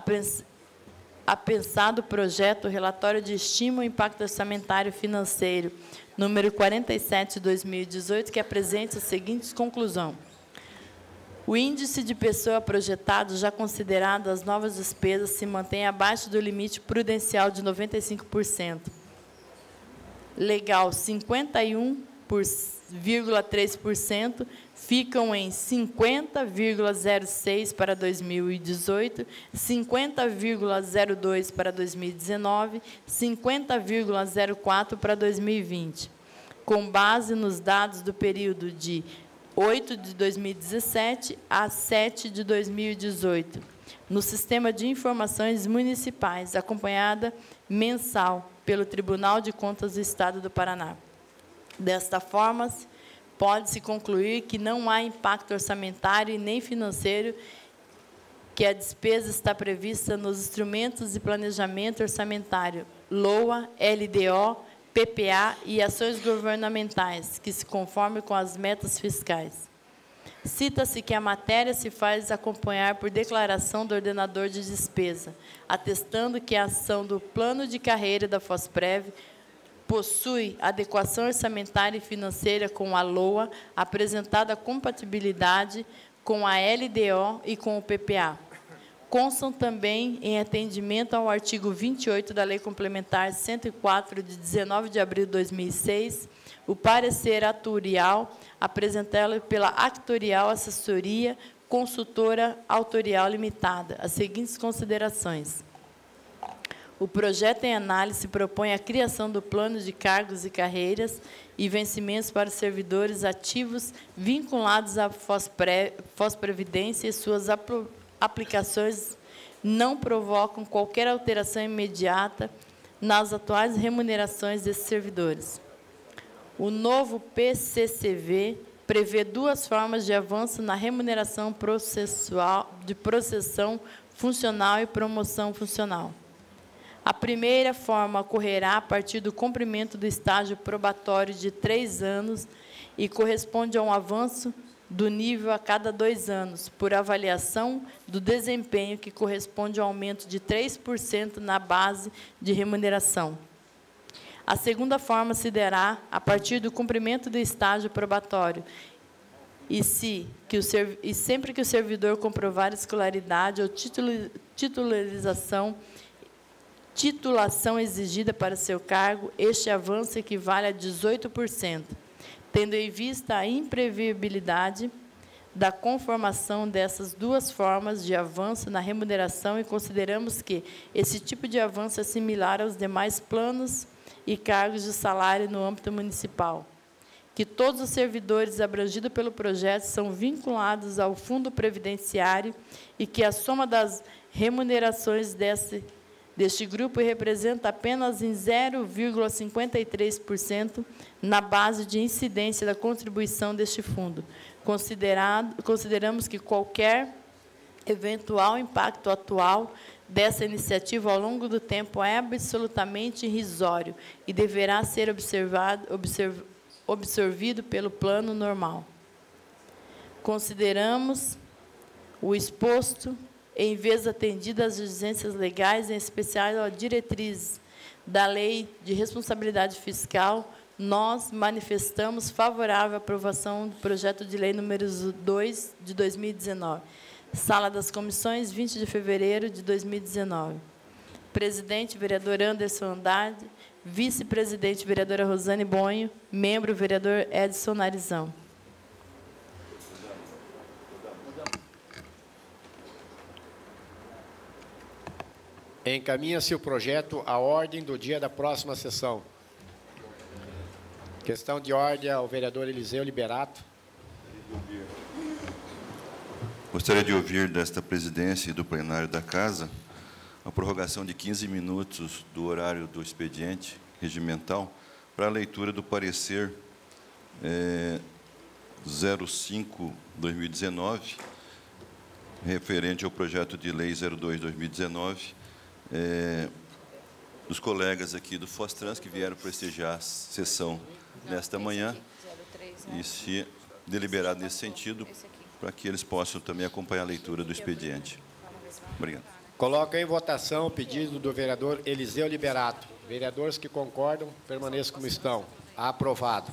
apensado o projeto Relatório de Estímulo e Impacto Orçamentário Financeiro, número quarenta e sete de dois mil e dezoito, que apresenta as seguintes conclusões. O índice de pessoa projetado, já considerado as novas despesas, se mantém abaixo do limite prudencial de noventa e cinco por cento. Legal, cinquenta e um vírgula três por cento, ficam em cinquenta vírgula zero seis por cento para dois mil e dezoito, cinquenta vírgula zero dois por cento para dois mil e dezenove, cinquenta vírgula zero quatro por cento para dois mil e vinte. Com base nos dados do período de oito de dois mil e dezessete a sete de dois mil e dezoito, no Sistema de Informações Municipais, acompanhada mensal pelo Tribunal de Contas do Estado do Paraná. Desta forma, pode-se concluir que não há impacto orçamentário e nem financeiro, que a despesa está prevista nos instrumentos de planejamento orçamentário, LOA, L D O, P P A e ações governamentais, que se conformem com as metas fiscais. Cita-se que a matéria se faz acompanhar por declaração do ordenador de despesa, atestando que a ação do plano de carreira da FOSPREV possui adequação orçamentária e financeira com a LOA, apresentada compatibilidade com a L D O e com o P P A. Constam também, em atendimento ao artigo vinte e oito da Lei Complementar cento e quatro, de dezenove de abril de dois mil e seis, o parecer atuarial apresentado pela Actuarial Assessoria Consultora Autorial Limitada, as seguintes considerações. O projeto em análise propõe a criação do plano de cargos e carreiras e vencimentos para os servidores ativos vinculados à FOSPrevidência, e suas aplicações não provocam qualquer alteração imediata nas atuais remunerações desses servidores. O novo P C C V prevê duas formas de avanço na remuneração processual, de processão funcional e promoção funcional. A primeira forma ocorrerá a partir do cumprimento do estágio probatório de três anos e corresponde a um avanço do nível a cada dois anos, por avaliação do desempenho, que corresponde ao aumento de três por cento na base de remuneração. A segunda forma se dará a partir do cumprimento do estágio probatório e, se, que o, e sempre que o servidor comprovar escolaridade ou titulo, titularização, titulação exigida para seu cargo, este avanço equivale a dezoito por cento, tendo em vista a imprevisibilidade da conformação dessas duas formas de avanço na remuneração, e consideramos que esse tipo de avanço é similar aos demais planos e cargos de salário no âmbito municipal, que todos os servidores abrangidos pelo projeto são vinculados ao fundo previdenciário e que a soma das remunerações desse, deste grupo representa apenas em zero vírgula cinquenta e três por cento na base de incidência da contribuição deste fundo. Considerado, consideramos que qualquer eventual impacto atual dessa iniciativa ao longo do tempo é absolutamente irrisório e deverá ser observado, observ, absorvido pelo plano normal. Consideramos o exposto, em vez atendida às exigências legais, em especial a diretriz da Lei de Responsabilidade Fiscal, nós manifestamos favorável à aprovação do projeto de lei número dois de dois mil e dezenove. Sala das Comissões, vinte de fevereiro de dois mil e dezenove. Presidente, vereador Anderson Andrade. Vice-presidente, vereadora Rosane Bonho. Membro, vereador Edson Narizão. Encaminha-se o projeto à ordem do dia da próxima sessão. Questão de ordem ao vereador Eliseu Liberato. Gostaria de ouvir desta presidência e do plenário da Casa a prorrogação de quinze minutos do horário do expediente regimental para a leitura do parecer é, zero cinco barra dois mil e dezenove, referente ao projeto de lei zero dois barra dois mil e dezenove, é, dos colegas aqui do Fostrans que vieram prestigiar a sessão nesta manhã, e se deliberado nesse sentido, para que eles possam também acompanhar a leitura do expediente. Obrigado. Coloco em votação o pedido do vereador Eliseu Liberato. Vereadores que concordam, permaneçam como estão. Aprovado.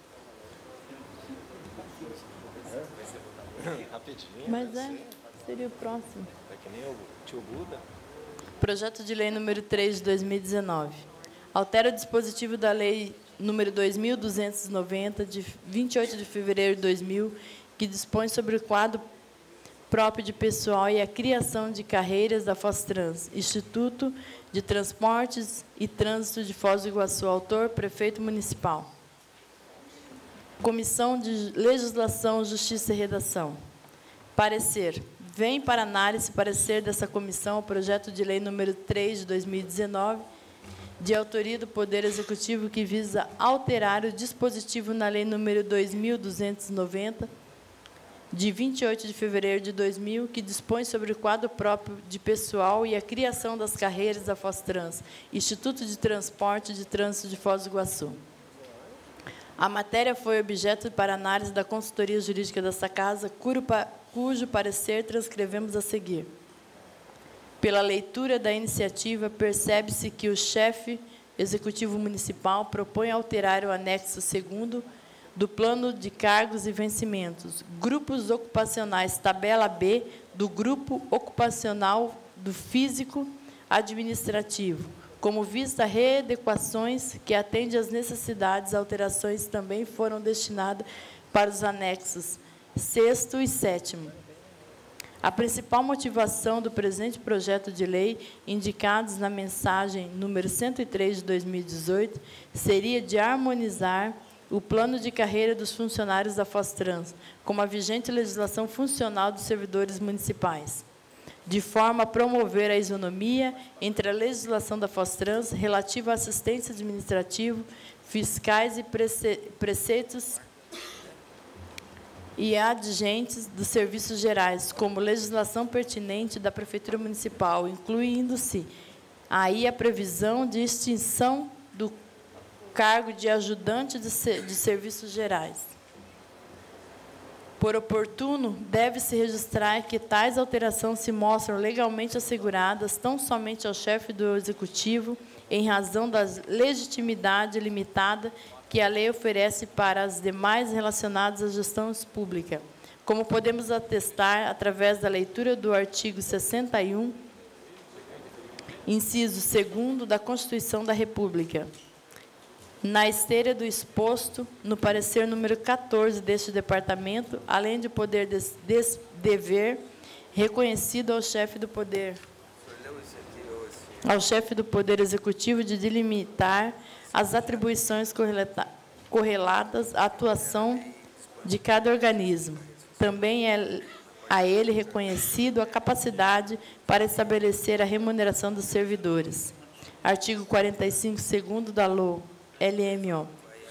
Rapidinho. Mas é, seria o próximo. É que nem o tio Buda. Projeto de lei número três de dois mil e dezenove. Altera o dispositivo da lei número dois mil duzentos e noventa, de vinte e oito de fevereiro de dois mil, que dispõe sobre o quadro próprio de pessoal e a criação de carreiras da Fostrans, Instituto de Transportes e Trânsito de Foz do Iguaçu. Autor, prefeito municipal. Comissão de Legislação, Justiça e Redação. Parecer. Vem para análise parecer dessa comissão o projeto de lei número três de dois mil e dezenove, de autoria do Poder Executivo, que visa alterar o dispositivo na lei número dois mil duzentos e noventa, de vinte e oito de fevereiro de dois mil, que dispõe sobre o quadro próprio de pessoal e a criação das carreiras da Fostrans, Instituto de Transporte e de Trânsito de Foz do Iguaçu. A matéria foi objeto para análise da consultoria jurídica desta Casa, cujo parecer transcrevemos a seguir. Pela leitura da iniciativa, percebe-se que o chefe executivo municipal propõe alterar o anexo segundo do Plano de Cargos e Vencimentos, grupos ocupacionais, tabela B do Grupo Ocupacional do Físico Administrativo, como vista readequações que atendem às necessidades. Alterações também foram destinadas para os anexos sexto e sétimo. A principal motivação do presente projeto de lei, indicados na mensagem número cento e três de dois mil e dezoito, seria de harmonizar o plano de carreira dos funcionários da Fostrans com a vigente legislação funcional dos servidores municipais. de forma a promover a isonomia entre a legislação da Fostrans relativa à assistência administrativa, fiscais e prece preceitos e adjentes dos serviços gerais, como legislação pertinente da Prefeitura Municipal, incluindo-se aí a previsão de extinção do cargo de ajudante de, de serviços gerais. Por oportuno, deve-se registrar que tais alterações se mostram legalmente asseguradas tão somente ao chefe do Executivo, em razão da legitimidade limitada que a lei oferece para as demais relacionadas à gestão pública, como podemos atestar através da leitura do artigo sessenta e um, inciso segundo da Constituição da República. Na esteira do exposto, no parecer número quatorze deste departamento, além de poder des, des, dever reconhecido ao chefe do poder, ao chefe do Poder Executivo de delimitar as atribuições correlata, correlatas à atuação de cada organismo. Também é a ele reconhecido a capacidade para estabelecer a remuneração dos servidores. Artigo quarenta e cinco, segundo da L O L M O.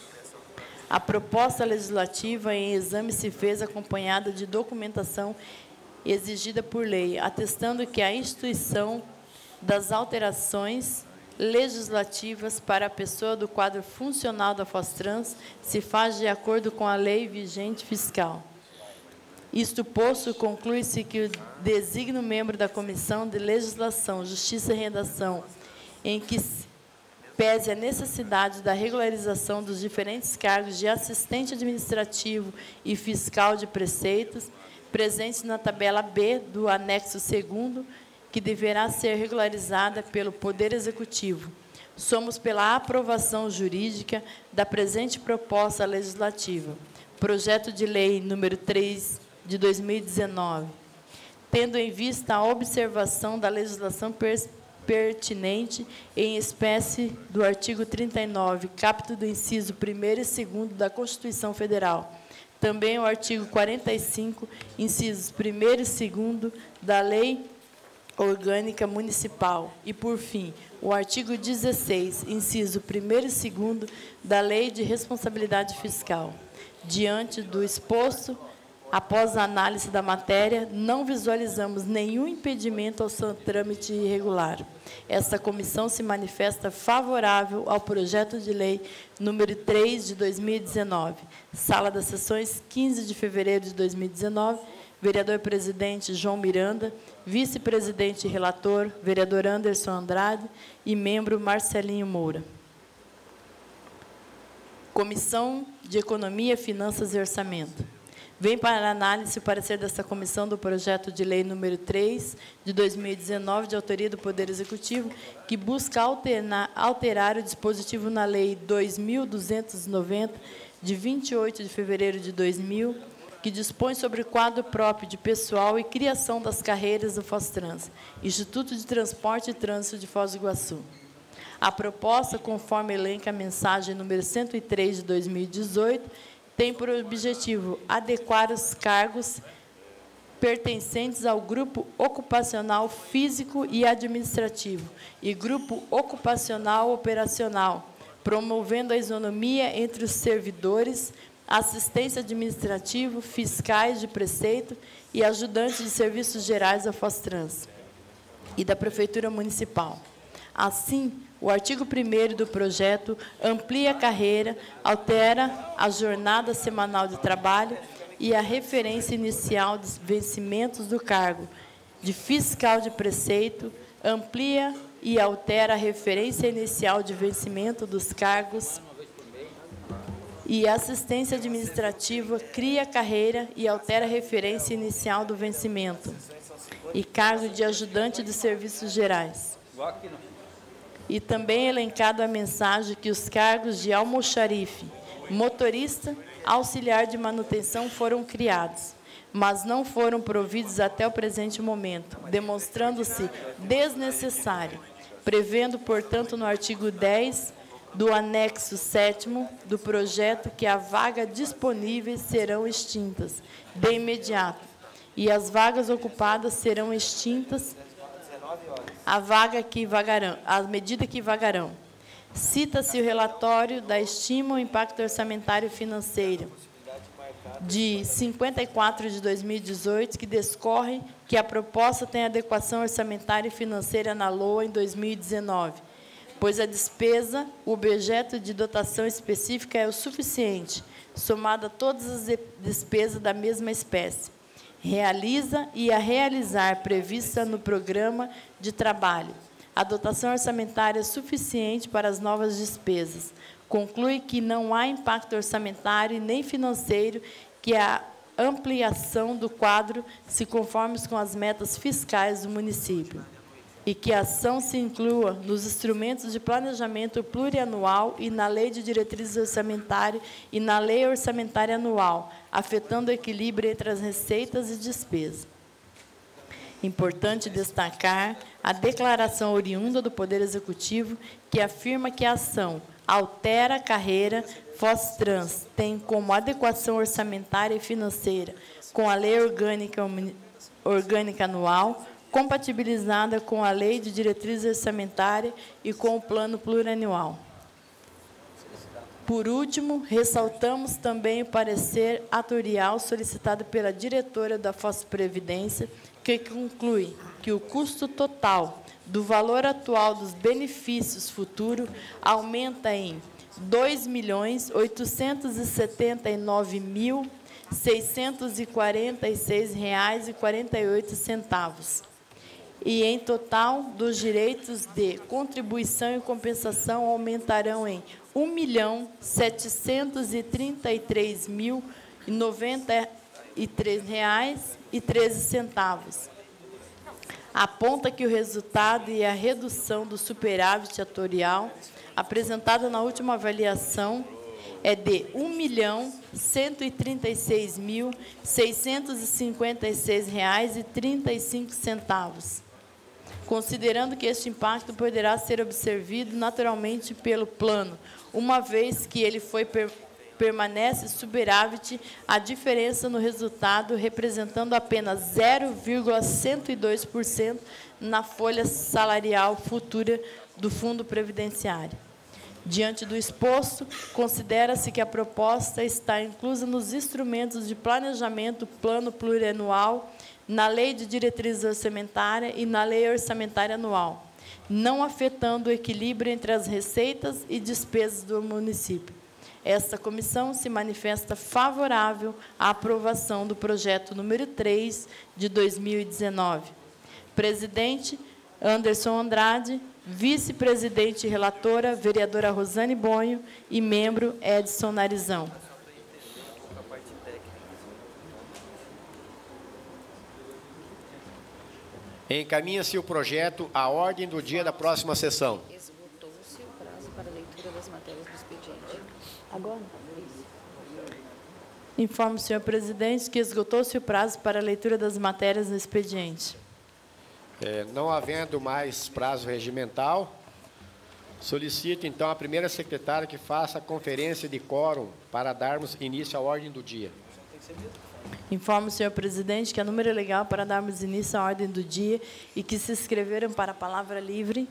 A proposta legislativa em exame se fez acompanhada de documentação exigida por lei, atestando que a instituição das alterações legislativas para a pessoa do quadro funcional da Fostrans se faz de acordo com a lei vigente fiscal. Isto posto, conclui-se que o designo membro da Comissão de Legislação, Justiça e Redação, em que pese a necessidade da regularização dos diferentes cargos de assistente administrativo e fiscal de preceitos, presentes na tabela B do anexo segundo, que deverá ser regularizada pelo Poder Executivo. Somos pela aprovação jurídica da presente proposta legislativa, projeto de lei número três de dois mil e dezenove, tendo em vista a observação da legislação pertinente, em espécie do artigo trinta e nove, caput do inciso primeiro e segundo da Constituição Federal. Também o artigo quarenta e cinco, incisos primeiro e segundo da Lei Orgânica Municipal. E, por fim, o artigo dezesseis, inciso primeiro e segundo da Lei de Responsabilidade Fiscal. Diante do exposto, após a análise da matéria, não visualizamos nenhum impedimento ao seu trâmite irregular. Esta comissão se manifesta favorável ao projeto de lei número três de dois mil e dezenove. Sala das Sessões, quinze de fevereiro de dois mil e dezenove. Vereador-presidente João Miranda, vice-presidente e relator, vereador Anderson Andrade e membro Marcelinho Moura. Comissão de Economia, Finanças e Orçamento. Vem para análise o parecer desta comissão do projeto de lei número três de dois mil e dezenove, de autoria do Poder Executivo, que busca alternar, alterar o dispositivo na Lei dois mil duzentos e noventa, de vinte e oito de fevereiro de dois mil, que dispõe sobre o quadro próprio de pessoal e criação das carreiras do Fostrans, Instituto de Transporte e Trânsito de Foz do Iguaçu. A proposta, conforme elenca a mensagem número cento e três de dois mil e dezoito, tem por objetivo adequar os cargos pertencentes ao grupo ocupacional físico e administrativo e grupo ocupacional operacional, promovendo a isonomia entre os servidores, assistência administrativo, fiscais de preceito e ajudantes de serviços gerais da Fostrans e da Prefeitura Municipal. Assim, o artigo primeiro do projeto amplia a carreira, altera a jornada semanal de trabalho e a referência inicial dos vencimentos do cargo de fiscal de preceito, amplia e altera a referência inicial de vencimento dos cargos e assistência administrativa, cria a carreira e altera a referência inicial do vencimento e cargo de ajudante de serviços gerais. E também elencado a mensagem que os cargos de almoxarife, motorista, auxiliar de manutenção foram criados, mas não foram providos até o presente momento, demonstrando-se desnecessário, prevendo, portanto, no artigo dez do anexo sétimo do projeto que a vaga disponíveis serão extintas de imediato e as vagas ocupadas serão extintas à vaga que vagarão, à medida que vagarão. Cita-se o relatório da estima o impacto orçamentário financeiro de cinquenta e quatro de dois mil e dezoito, que discorre que a proposta tem adequação orçamentária e financeira na LOA em dois mil e dezenove, pois a despesa, o objeto de dotação específica é o suficiente, somada a todas as despesas da mesma espécie. Realiza e a realizar prevista no programa de trabalho. A dotação orçamentária é suficiente para as novas despesas. Conclui que não há impacto orçamentário e nem financeiro que a ampliação do quadro se conforme com as metas fiscais do município e que a ação se inclua nos instrumentos de planejamento plurianual e na Lei de Diretrizes Orçamentárias e na Lei Orçamentária Anual, afetando o equilíbrio entre as receitas e despesas. Importante destacar a declaração oriunda do Poder Executivo, que afirma que a ação altera a carreira Fostrans, tem como adequação orçamentária e financeira com a Lei Orgânica, Orgânica Anual, compatibilizada com a Lei de Diretrizes Orçamentárias e com o Plano Plurianual. Por último, ressaltamos também o parecer atorial solicitado pela diretora da Fosprevidência, que conclui que o custo total do valor atual dos benefícios futuros aumenta em dois milhões oitocentos e setenta e nove mil seiscentos e quarenta e seis reais e quarenta e oito centavos. E, em total, dos direitos de contribuição e compensação aumentarão em um milhão setecentos e trinta e três mil e noventa e três reais e treze centavos. Aponta que o resultado e a redução do superávit atorial apresentada na última avaliação é de um milhão cento e trinta e seis mil seiscentos e cinquenta e seis reais e trinta e cinco centavos. Considerando que este impacto poderá ser observado naturalmente pelo plano, uma vez que ele foi per permanece superávit, a diferença no resultado representando apenas zero vírgula cento e dois por cento na folha salarial futura do Fundo Previdenciário. Diante do exposto, considera-se que a proposta está inclusa nos instrumentos de planejamento plano plurianual, na Lei de Diretrizes Orçamentárias e na Lei Orçamentária Anual, não afetando o equilíbrio entre as receitas e despesas do município. Esta comissão se manifesta favorável à aprovação do projeto número três de dois mil e dezenove. Presidente Anderson Andrade, vice-presidente e relatora, vereadora Rosane Bonho, e membro Edson Narizão. Encaminha-se o projeto à ordem do dia da próxima sessão. Esgotou-se o prazo para a leitura das matérias do expediente. Agora? Informo, senhor presidente, que esgotou-se o prazo para a leitura das matérias do expediente. É, não havendo mais prazo regimental, solicito, então, a primeira secretária que faça a conferência de quórum para darmos início à ordem do dia. Informo, senhor presidente, que é número legal para darmos início à ordem do dia e que se inscreveram para a palavra livre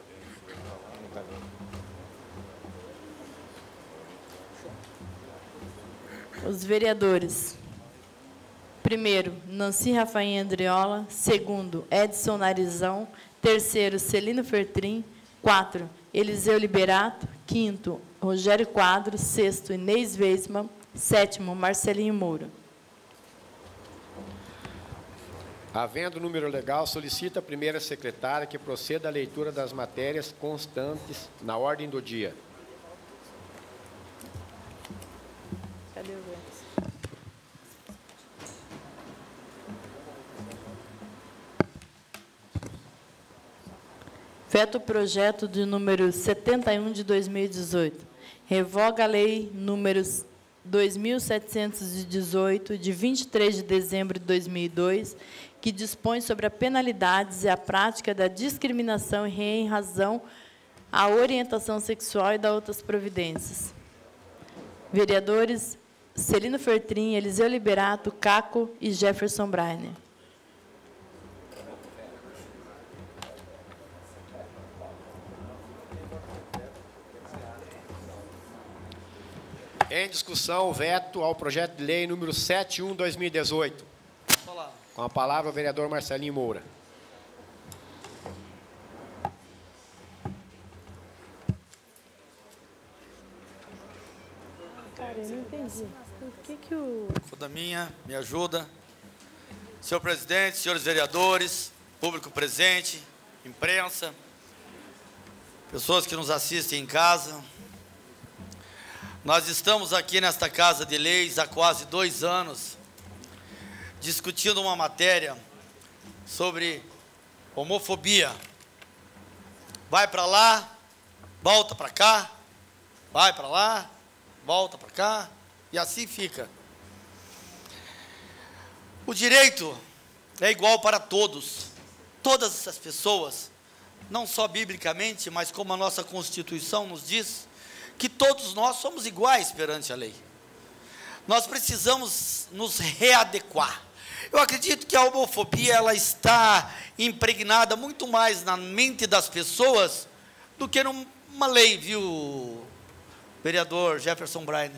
os vereadores. Primeiro, Nancy Rafaim Andriola. Segundo, Edson Narizão. Terceiro, Celino Fertrim. Quatro, Eliseu Liberato. Quinto, Rogério Quadro. Sexto, Inês Weisman. Sétimo, Marcelinho Moura. Havendo número legal, solicita a primeira secretária que proceda à leitura das matérias constantes na ordem do dia. Cadê o Edson? Veta o projeto de número setenta e um de dois mil e dezoito. Revoga a lei número dois mil setecentos e dezoito, de vinte e três de dezembro de dois mil e dois, que dispõe sobre as penalidades e a prática da discriminação em razão à orientação sexual e das outras providências. Vereadores Celino Fertrin, Eliseu Liberato, Caco e Jefferson Brainer. Em discussão, o veto ao projeto de lei número setenta e um, dois mil e dezoito. Com a palavra, o vereador Marcelinho Moura. Cara, eu não entendi. Por que que o... Fodaminha, me ajuda. Senhor presidente, senhores vereadores, público presente, imprensa, pessoas que nos assistem em casa. Nós estamos aqui nesta Casa de Leis há quase dois anos, discutindo uma matéria sobre homofobia. Vai para lá, volta para cá, vai para lá, volta para cá, e assim fica. O direito é igual para todos, todas essas pessoas, não só biblicamente, mas como a nossa Constituição nos diz, que todos nós somos iguais perante a lei. Nós precisamos nos readequar. Eu acredito que a homofobia ela está impregnada muito mais na mente das pessoas do que numa lei, viu, vereador Jefferson Brainer?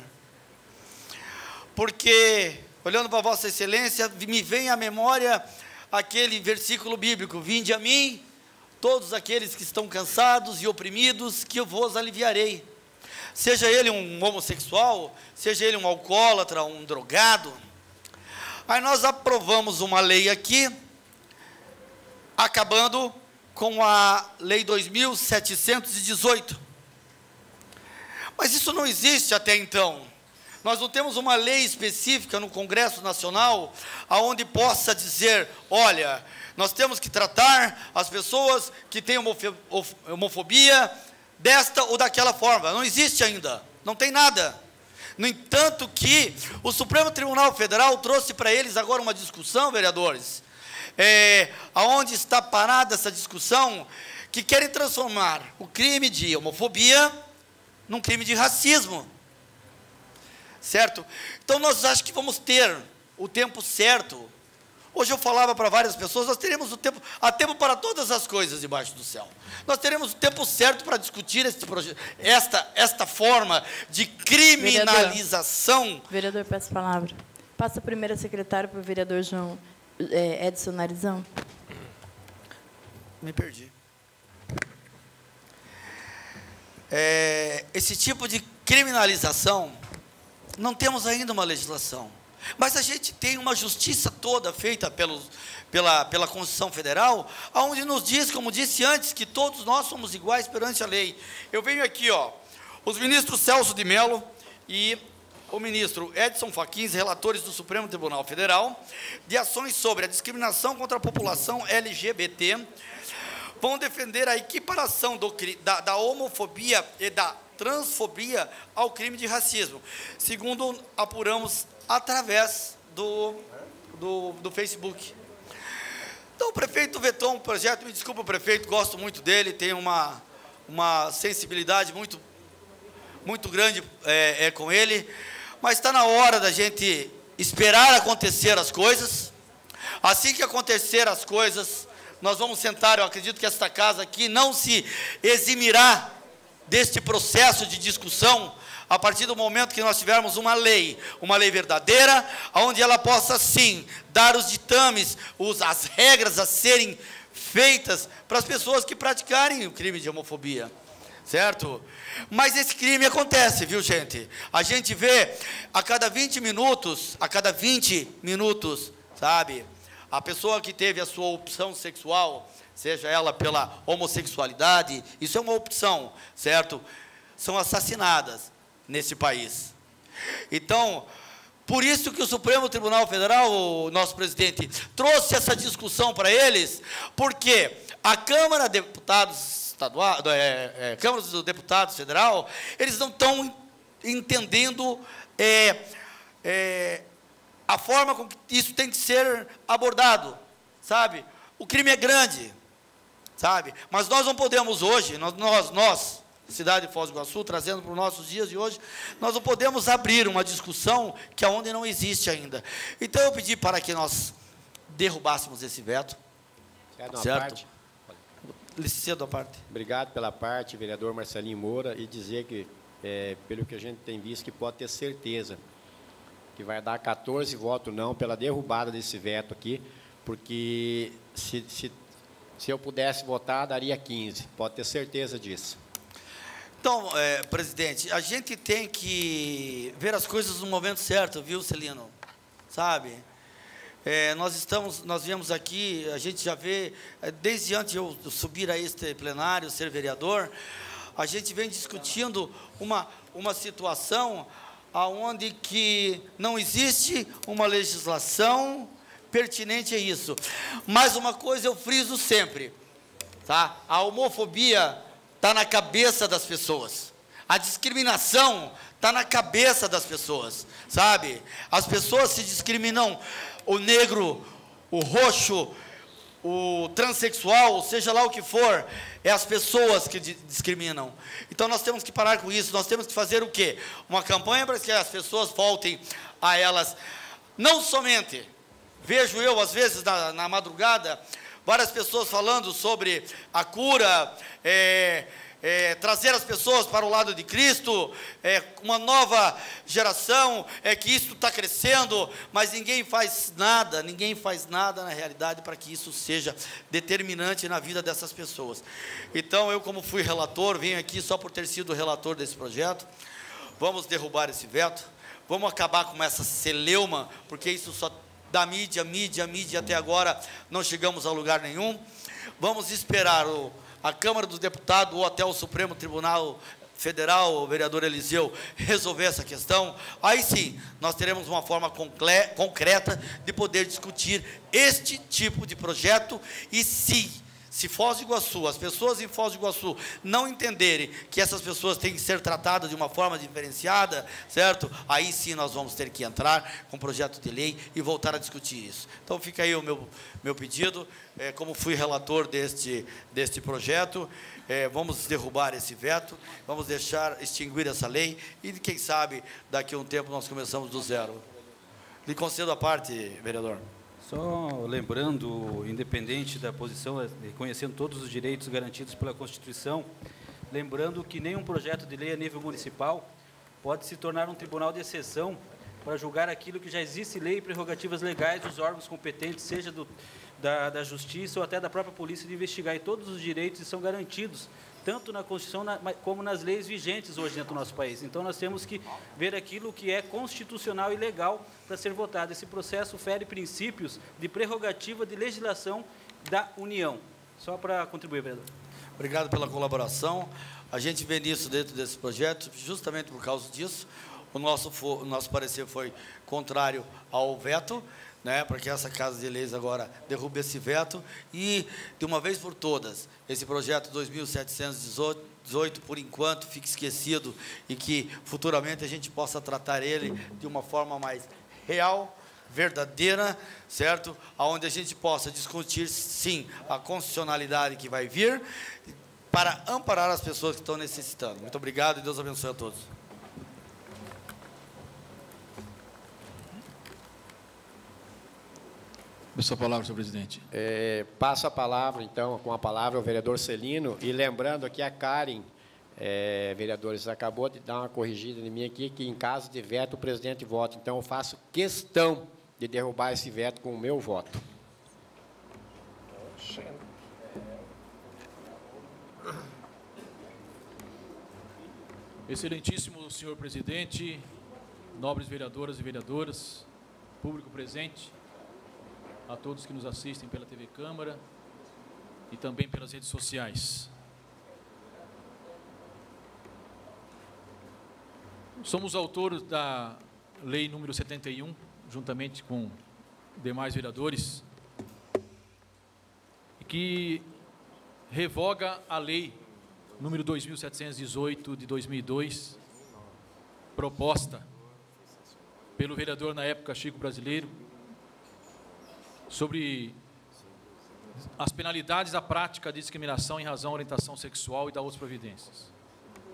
Porque, olhando para Vossa Excelência, me vem à memória aquele versículo bíblico: vinde a mim, todos aqueles que estão cansados e oprimidos, que eu vos aliviarei. Seja ele um homossexual, seja ele um alcoólatra, um drogado. Aí nós aprovamos uma lei aqui, acabando com a lei dois mil setecentos e dezoito. Mas isso não existe até então. Nós não temos uma lei específica no Congresso Nacional, aonde possa dizer, olha, nós temos que tratar as pessoas que têm homofobia desta ou daquela forma. Não existe ainda, não tem nada. No entanto que o Supremo Tribunal Federal trouxe para eles agora uma discussão, vereadores, é, aonde está parada essa discussão, que querem transformar o crime de homofobia num crime de racismo, certo? Então nós acho que vamos ter o tempo certo. Hoje eu falava para várias pessoas, nós teremos o tempo, há tempo para todas as coisas debaixo do céu. Nós teremos o tempo certo para discutir este projeto, esta, esta forma de criminalização. Vereador, vereador, peço a palavra. Passa a primeira secretária para o vereador João é, Edson Narizão. Me perdi. É, esse tipo de criminalização, não temos ainda uma legislação. Mas a gente tem uma justiça toda feita pelos, pela, pela Constituição Federal, onde nos diz, como disse antes, que todos nós somos iguais perante a lei. Eu venho aqui, ó, os ministros Celso de Mello e o ministro Edson Fachin, relatores do Supremo Tribunal Federal, de ações sobre a discriminação contra a população L G B T, vão defender a equiparação do, da, da homofobia e da transfobia ao crime de racismo, segundo apuramos através do, do, do Facebook. Então, o prefeito vetou um projeto, me desculpa, o prefeito, gosto muito dele, tem uma, uma sensibilidade muito, muito grande é, é, com ele, mas está na hora da gente esperar acontecer as coisas. Assim que acontecer as coisas, nós vamos sentar, eu acredito que esta casa aqui não se eximirá deste processo de discussão, a partir do momento que nós tivermos uma lei, uma lei verdadeira, onde ela possa, sim, dar os ditames, os, as regras a serem feitas para as pessoas que praticarem o crime de homofobia, certo? Mas esse crime acontece, viu, gente? A gente vê a cada vinte minutos, a cada vinte minutos, sabe? A pessoa que teve a sua opção sexual, seja ela pela homossexualidade, isso é uma opção, certo? São assassinadas nesse país. Então, por isso que o Supremo Tribunal Federal, o nosso presidente, trouxe essa discussão para eles, porque a Câmara de Deputados Estadual, é, é, Câmara dos Deputados Federal, eles não estão entendendo é, é, a forma com que isso tem que ser abordado, sabe? O crime é grande, sabe? Mas nós não podemos hoje, nós, nós, nós cidade de Foz do Iguaçu, trazendo para os nossos dias de hoje, nós não podemos abrir uma discussão que é onde não existe ainda. Então, eu pedi para que nós derrubássemos esse veto. Certo? Certo? Licenciado à parte. Obrigado pela parte, vereador Marcelinho Moura, e dizer que, é, pelo que a gente tem visto, que pode ter certeza que vai dar quatorze votos não pela derrubada desse veto aqui, porque se, se, se eu pudesse votar, daria quinze. Pode ter certeza disso. Então, é, presidente, a gente tem que ver as coisas no momento certo, viu, Celino? Sabe? É, nós estamos, nós viemos aqui, a gente já vê, desde antes de eu subir a este plenário, ser vereador, a gente vem discutindo uma, uma situação onde que não existe uma legislação pertinente a isso. Mas uma coisa eu friso sempre, tá? A homofobia está na cabeça das pessoas. A discriminação está na cabeça das pessoas, sabe? As pessoas se discriminam, o negro, o roxo, o transexual, seja lá o que for, é as pessoas que discriminam. Então, nós temos que parar com isso, nós temos que fazer o quê? Uma campanha para que as pessoas voltem a elas, não somente, vejo eu, às vezes, na, na madrugada, várias pessoas falando sobre a cura, é, é, trazer as pessoas para o lado de Cristo, é, uma nova geração, é que isso está crescendo, mas ninguém faz nada, ninguém faz nada na realidade para que isso seja determinante na vida dessas pessoas. Então, eu como fui relator, venho aqui só por ter sido relator desse projeto, vamos derrubar esse veto, vamos acabar com essa celeuma, porque isso só da mídia, mídia, mídia, até agora não chegamos a lugar nenhum. Vamos esperar o, a Câmara dos Deputados ou até o Supremo Tribunal Federal, o vereador Eliseu, resolver essa questão. Aí sim, nós teremos uma forma concreta de poder discutir este tipo de projeto e se... Se Foz do Iguaçu, as pessoas em Foz do Iguaçu não entenderem que essas pessoas têm que ser tratadas de uma forma diferenciada, certo? Aí sim nós vamos ter que entrar com projeto de lei e voltar a discutir isso. Então fica aí o meu, meu pedido, é, como fui relator deste, deste projeto, é, vamos derrubar esse veto, vamos deixar extinguir essa lei e quem sabe daqui a um tempo nós começamos do zero. Lhe concedo a parte, vereador. Só lembrando, independente da posição, reconhecendo todos os direitos garantidos pela Constituição, lembrando que nenhum projeto de lei a nível municipal pode se tornar um tribunal de exceção para julgar aquilo que já existe lei e prerrogativas legais dos órgãos competentes, seja do, da, da Justiça ou até da própria Polícia, de investigar. E todos os direitos são garantidos, tanto na Constituição na, como nas leis vigentes hoje dentro do nosso país. Então, nós temos que ver aquilo que é constitucional e legal para ser votado. Esse processo fere princípios de prerrogativa de legislação da União. Só para contribuir, vereador. Obrigado pela colaboração. A gente vê nisso dentro desse projeto, justamente por causa disso. O nosso, o nosso parecer foi contrário ao veto, né, para que essa Casa de Leis agora derrube esse veto e, de uma vez por todas, esse projeto dois mil setecentos e dezoito, por enquanto, fique esquecido e que, futuramente, a gente possa tratar ele de uma forma mais real, verdadeira, certo? Onde a gente possa discutir, sim, a constitucionalidade que vai vir para amparar as pessoas que estão necessitando. Muito obrigado e Deus abençoe a todos. A sua palavra, senhor presidente. É, passo a palavra, então, com a palavra ao vereador Celino, e lembrando aqui a Karen, é, vereadores, acabou de dar uma corrigida em mim aqui, que em caso de veto o presidente vota. Então, eu faço questão de derrubar esse veto com o meu voto. Excelentíssimo senhor presidente, nobres vereadoras e vereadoras, público presente, a todos que nos assistem pela T V Câmara e também pelas redes sociais. Somos autores da Lei número setenta e um, juntamente com demais vereadores, que revoga a Lei número dois mil setecentos e dezoito, de dois mil e dois, proposta pelo vereador na época, Chico Brasileiro, sobre as penalidades da prática de discriminação em razão da orientação sexual e da outras providências.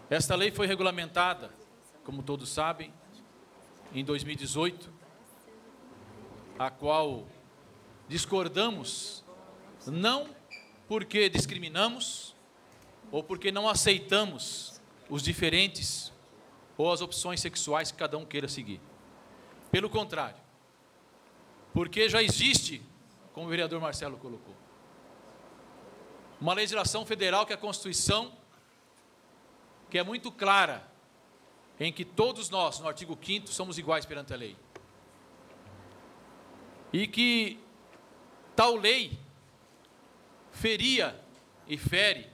Esta lei foi regulamentada, como todos sabem, em dois mil e dezoito, a qual discordamos, não porque discriminamos ou porque não aceitamos os diferentes ou as opções sexuais que cada um queira seguir. Pelo contrário, porque já existe, como o vereador Marcelo colocou, uma legislação federal que é a Constituição, que é muito clara, em que todos nós, no artigo quinto, somos iguais perante a lei. E que tal lei feria e fere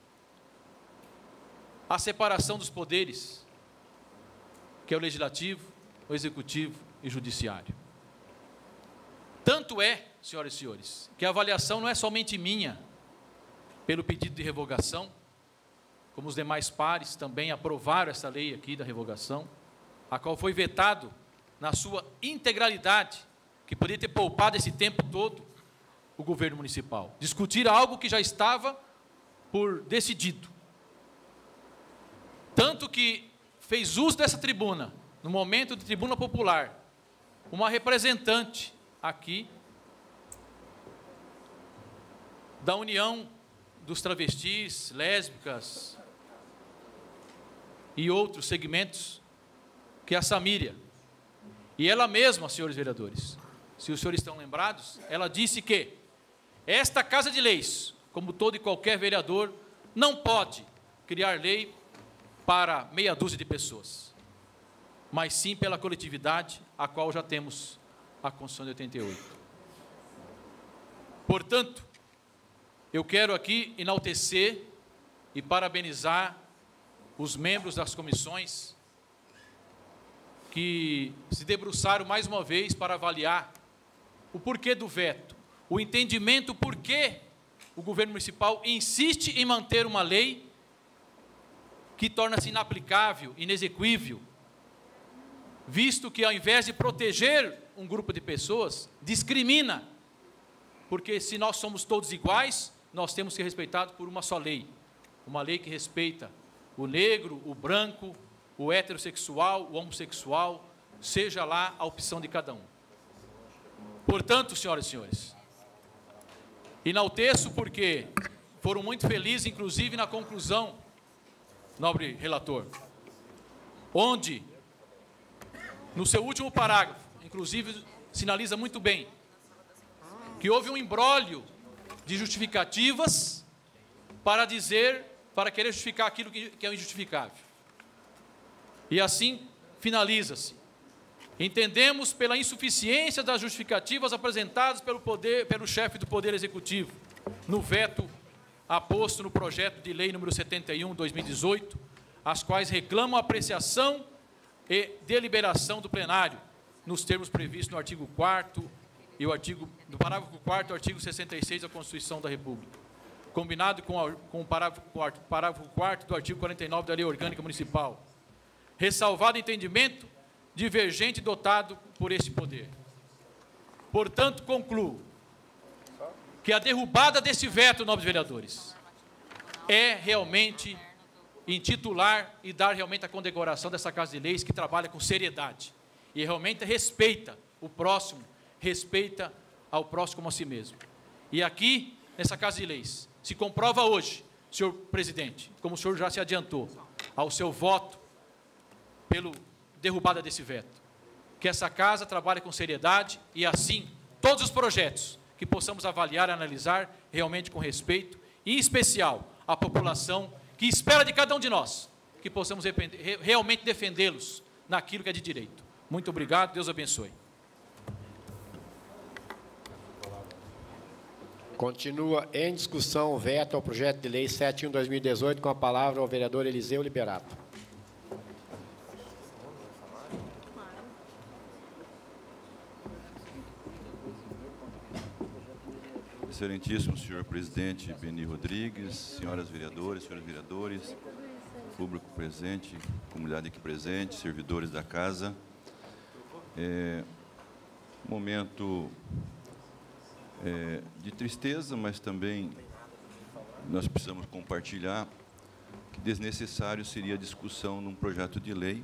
a separação dos poderes, que é o legislativo, o executivo e o judiciário. Tanto é, senhoras e senhores, que a avaliação não é somente minha, pelo pedido de revogação, como os demais pares também aprovaram essa lei aqui da revogação, a qual foi vetado na sua integralidade, que poderia ter poupado esse tempo todo o governo municipal. Discutir algo que já estava por decidido. Tanto que fez uso dessa tribuna, no momento de tribuna popular, uma representante aqui da União dos Travestis, Lésbicas e outros segmentos, que é a Samíria. E ela mesma, senhores vereadores, se os senhores estão lembrados, ela disse que esta Casa de Leis, como todo e qualquer vereador, não pode criar lei para meia dúzia de pessoas, mas sim pela coletividade, a qual já temos a Constituição de oitenta e oito. Portanto, eu quero aqui enaltecer e parabenizar os membros das comissões que se debruçaram mais uma vez para avaliar o porquê do veto, o entendimento por que o governo municipal insiste em manter uma lei que torna-se inaplicável, inexequível, visto que, ao invés de proteger um grupo de pessoas, discrimina, porque se nós somos todos iguais, nós temos que ser respeitados por uma só lei, uma lei que respeita o negro, o branco, o heterossexual, o homossexual, seja lá a opção de cada um. Portanto, senhoras e senhores, enalteço porque foram muito felizes, inclusive na conclusão, nobre relator, onde, no seu último parágrafo, inclusive sinaliza muito bem, que houve um imbróglio de justificativas para dizer, para querer justificar aquilo que é injustificável. E assim finaliza-se. Entendemos pela insuficiência das justificativas apresentadas pelo, poder, pelo chefe do Poder Executivo, no veto aposto no projeto de lei número setenta e um, dois mil e dezoito, as quais reclamam a apreciação e deliberação do plenário, nos termos previstos no artigo quarto e o artigo, do parágrafo quarto do artigo sessenta e seis da Constituição da República, combinado com, a, com o parágrafo, parágrafo quarto do artigo quarenta e nove da Lei Orgânica Municipal, ressalvado entendimento divergente dotado por este poder. Portanto, concluo que a derrubada desse veto, nobres vereadores, é realmente intitular e dar realmente a condecoração dessa Casa de Leis que trabalha com seriedade e realmente respeita o próximo, respeita ao próximo como a si mesmo. E aqui, nessa Casa de Leis, se comprova hoje, senhor presidente, como o senhor já se adiantou, ao seu voto pelo derrubada desse veto, que essa casa trabalhe com seriedade e assim, todos os projetos que possamos avaliar e analisar realmente com respeito, e em especial a população que espera de cada um de nós, que possamos realmente defendê-los naquilo que é de direito. Muito obrigado, Deus abençoe. Continua em discussão o veto ao projeto de lei setenta e um, dois mil e dezoito, com a palavra ao vereador Eliseu Liberato. Excelentíssimo senhor presidente Beni Rodrigues, senhoras vereadoras, senhores vereadores, público presente, comunidade aqui presente, servidores da casa. É um momento é, de tristeza, mas também nós precisamos compartilhar que desnecessário seria a discussão num projeto de lei,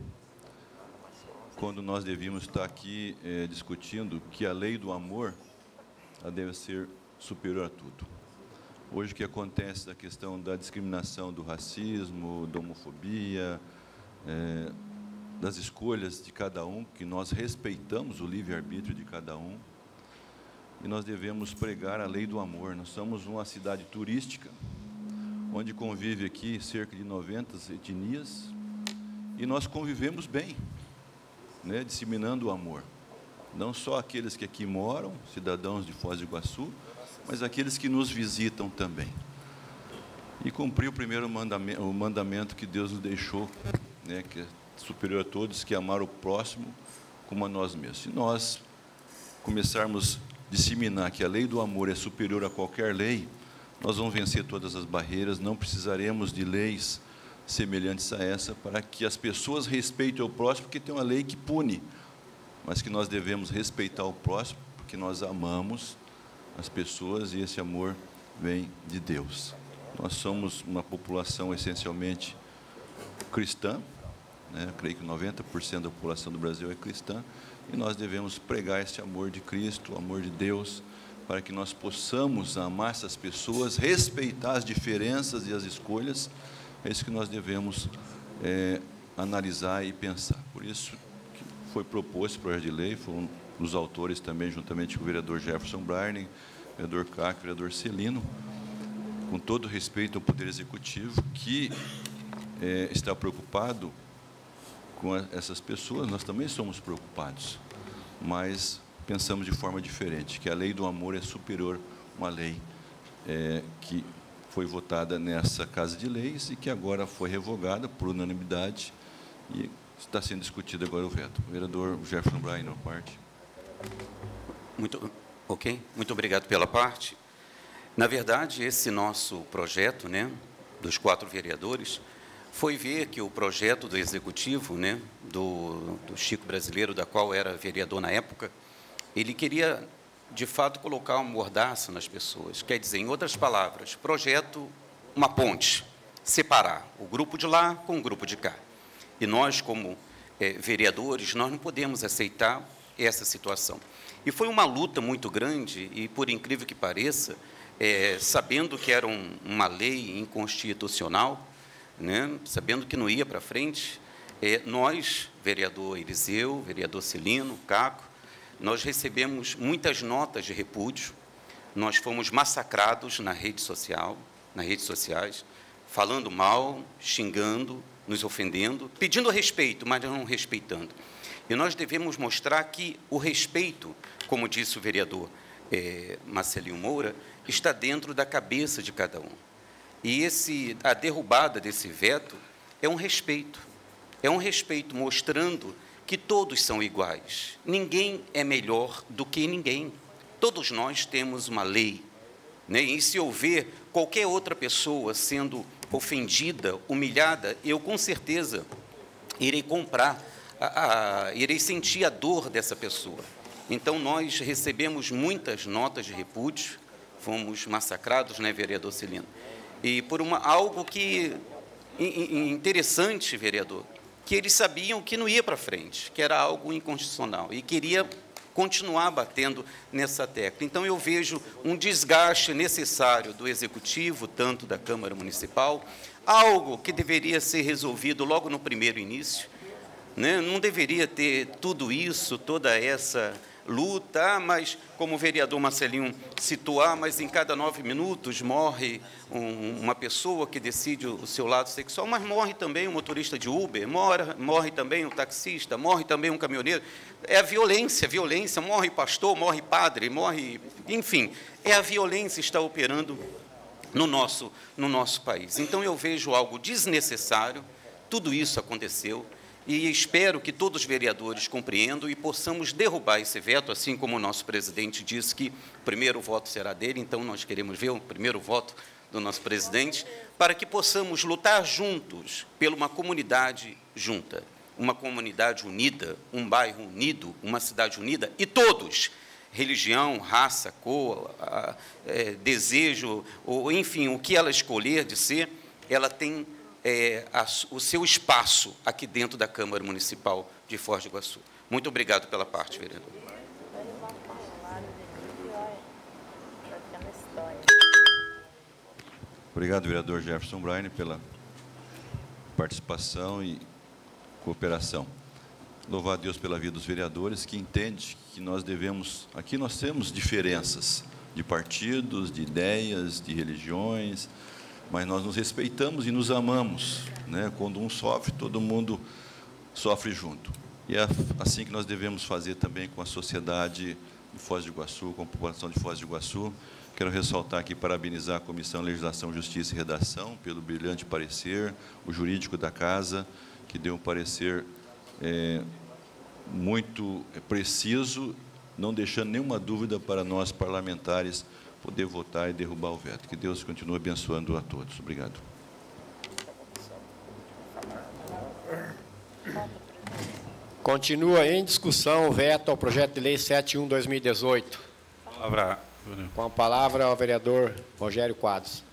quando nós devíamos estar aqui eh, discutindo que a lei do amor ela deve ser superior a tudo. Hoje o que acontece da questão da discriminação, do racismo, da homofobia, eh, das escolhas de cada um, que nós respeitamos o livre-arbítrio de cada um, e nós devemos pregar a lei do amor. Nós somos uma cidade turística, onde convive aqui cerca de noventa etnias, e nós convivemos bem, né, disseminando o amor. Não só aqueles que aqui moram, cidadãos de Foz do Iguaçu, mas aqueles que nos visitam também. E cumprir o primeiro mandamento, o mandamento que Deus nos deixou, né, que é superior a todos, que é amar o próximo como a nós mesmos. Se nós começarmos a disseminar que a lei do amor é superior a qualquer lei, nós vamos vencer todas as barreiras, não precisaremos de leis semelhantes a essa para que as pessoas respeitem o próximo, porque tem uma lei que pune, mas que nós devemos respeitar o próximo, porque nós amamos as pessoas e esse amor vem de Deus. Nós somos uma população essencialmente cristã, né? Eu creio que noventa por cento da população do Brasil é cristã, e nós devemos pregar esse amor de Cristo, o amor de Deus, para que nós possamos amar essas pessoas, respeitar as diferenças e as escolhas. É isso que nós devemos é, analisar e pensar. Por isso que foi proposto esse projeto de lei, foram os autores também, juntamente com o vereador Jefferson Brarney, o vereador Caco, o vereador Celino, com todo respeito ao Poder Executivo, que é, está preocupado com essas pessoas. Nós também somos preocupados, mas pensamos de forma diferente, que a lei do amor é superior a uma lei é, que foi votada nessa Casa de Leis e que agora foi revogada por unanimidade e está sendo discutido agora o veto. O vereador Jefferson Brarney, na parte. Muito, ok. Muito obrigado pela parte. Na verdade, esse nosso projeto, né, dos quatro vereadores, foi ver que o projeto do Executivo, né, do, do Chico Brasileiro, da qual era vereador na época, ele queria, de fato, colocar uma mordaça nas pessoas. Quer dizer, em outras palavras, projeto, uma ponte, separar o grupo de lá com o grupo de cá. E nós, como é, vereadores, nós não podemos aceitar essa situação. E foi uma luta muito grande, e, por incrível que pareça, é, sabendo que era um, uma lei inconstitucional, né, sabendo que não ia para frente, é, nós, vereador Eliseu, vereador Celino, Caco, nós recebemos muitas notas de repúdio, nós fomos massacrados na rede social, nas redes sociais, falando mal, xingando, nos ofendendo, pedindo respeito, mas não respeitando. E nós devemos mostrar que o respeito, como disse o vereador é, Marcelinho Moura, está dentro da cabeça de cada um. E esse, a derrubada desse veto é um respeito, é um respeito mostrando que todos são iguais. Ninguém é melhor do que ninguém. Todos nós temos uma lei, né? E se eu ver qualquer outra pessoa sendo ofendida, humilhada, eu com certeza irei comprar, a, a, irei sentir a dor dessa pessoa. Então, nós recebemos muitas notas de repúdio, fomos massacrados, né, vereador Celino? E por uma, algo que interessante, vereador, que eles sabiam que não ia para frente, que era algo inconstitucional, e queria continuar batendo nessa tecla. Então, eu vejo um desgaste necessário do Executivo, tanto da Câmara Municipal, algo que deveria ser resolvido logo no primeiro início, né? Não deveria ter tudo isso, toda essa luta, ah, mas, como o vereador Marcelinho citou, ah, mas em cada nove minutos morre um, uma pessoa que decide o seu lado sexual, mas morre também um motorista de Uber, morre, morre também um taxista, morre também um caminhoneiro. É a violência, violência, morre pastor, morre padre, morre... Enfim, é a violência que está operando no nosso, no nosso país. Então, eu vejo algo desnecessário, tudo isso aconteceu, e espero que todos os vereadores compreendam e possamos derrubar esse veto, assim como o nosso presidente disse que o primeiro voto será dele, então nós queremos ver o primeiro voto do nosso presidente, para que possamos lutar juntos por uma comunidade junta, uma comunidade unida, um bairro unido, uma cidade unida, e todos, religião, raça, cor, é, desejo, ou, enfim, o que ela escolher de ser, ela tem é, a, o seu espaço aqui dentro da Câmara Municipal de Foz do Iguaçu. Muito obrigado pela parte, vereador. Obrigado, vereador Jefferson Braine, pela participação e cooperação. Louvar a Deus pela vida dos vereadores, que entende que nós devemos... Aqui nós temos diferenças de partidos, de ideias, de religiões, mas nós nos respeitamos e nos amamos, né? Quando um sofre, todo mundo sofre junto. E é assim que nós devemos fazer também com a sociedade de Foz do Iguaçu, com a população de Foz do Iguaçu. Quero ressaltar aqui, parabenizar a Comissão Legislação, Justiça e Redação pelo brilhante parecer, o jurídico da Casa, que deu um parecer é, muito preciso, não deixando nenhuma dúvida para nós, parlamentares, poder votar e derrubar o veto. Que Deus continue abençoando a todos. Obrigado. Continua em discussão o veto ao projeto de lei setenta e um barra dois mil e dezoito. Palavra. Com a palavra ao vereador Rogério Quadros.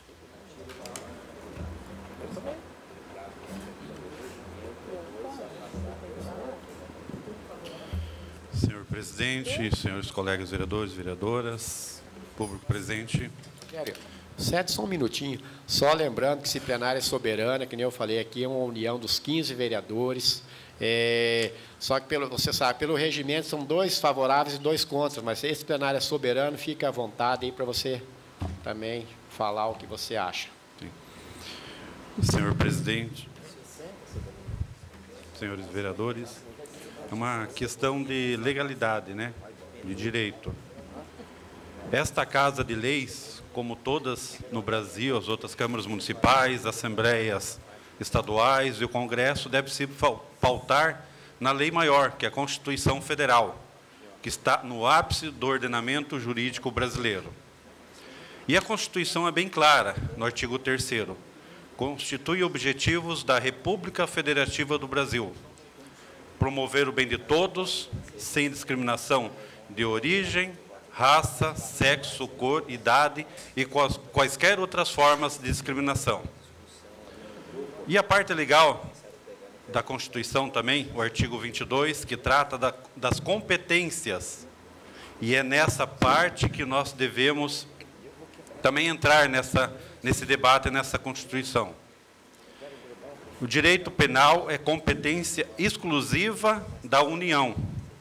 Senhor presidente, senhores colegas vereadores, vereadoras, público presente. Cede só um minutinho. Só lembrando que esse plenário é soberana, que nem eu falei aqui, é uma união dos quinze vereadores. É, só que, pelo, você sabe, pelo regimento são dois favoráveis e dois contra, mas esse plenário é soberano, fica à vontade aí para você também falar o que você acha. Sim. Senhor presidente, senhores vereadores, é uma questão de legalidade, né? De direito. Esta Casa de Leis, como todas no Brasil, as outras câmaras municipais, assembleias estaduais e o Congresso, deve se pautar na lei maior, que é a Constituição Federal, que está no ápice do ordenamento jurídico brasileiro. E a Constituição é bem clara, no artigo terceiro, constitui objetivos da República Federativa do Brasil, promover o bem de todos, sem discriminação de origem, raça, sexo, cor, idade e quaisquer outras formas de discriminação. E a parte legal da Constituição também, o artigo vinte e dois, que trata da, das competências. E é nessa parte que nós devemos também entrar nessa, nesse debate, nessa Constituição. O direito penal é competência exclusiva da União.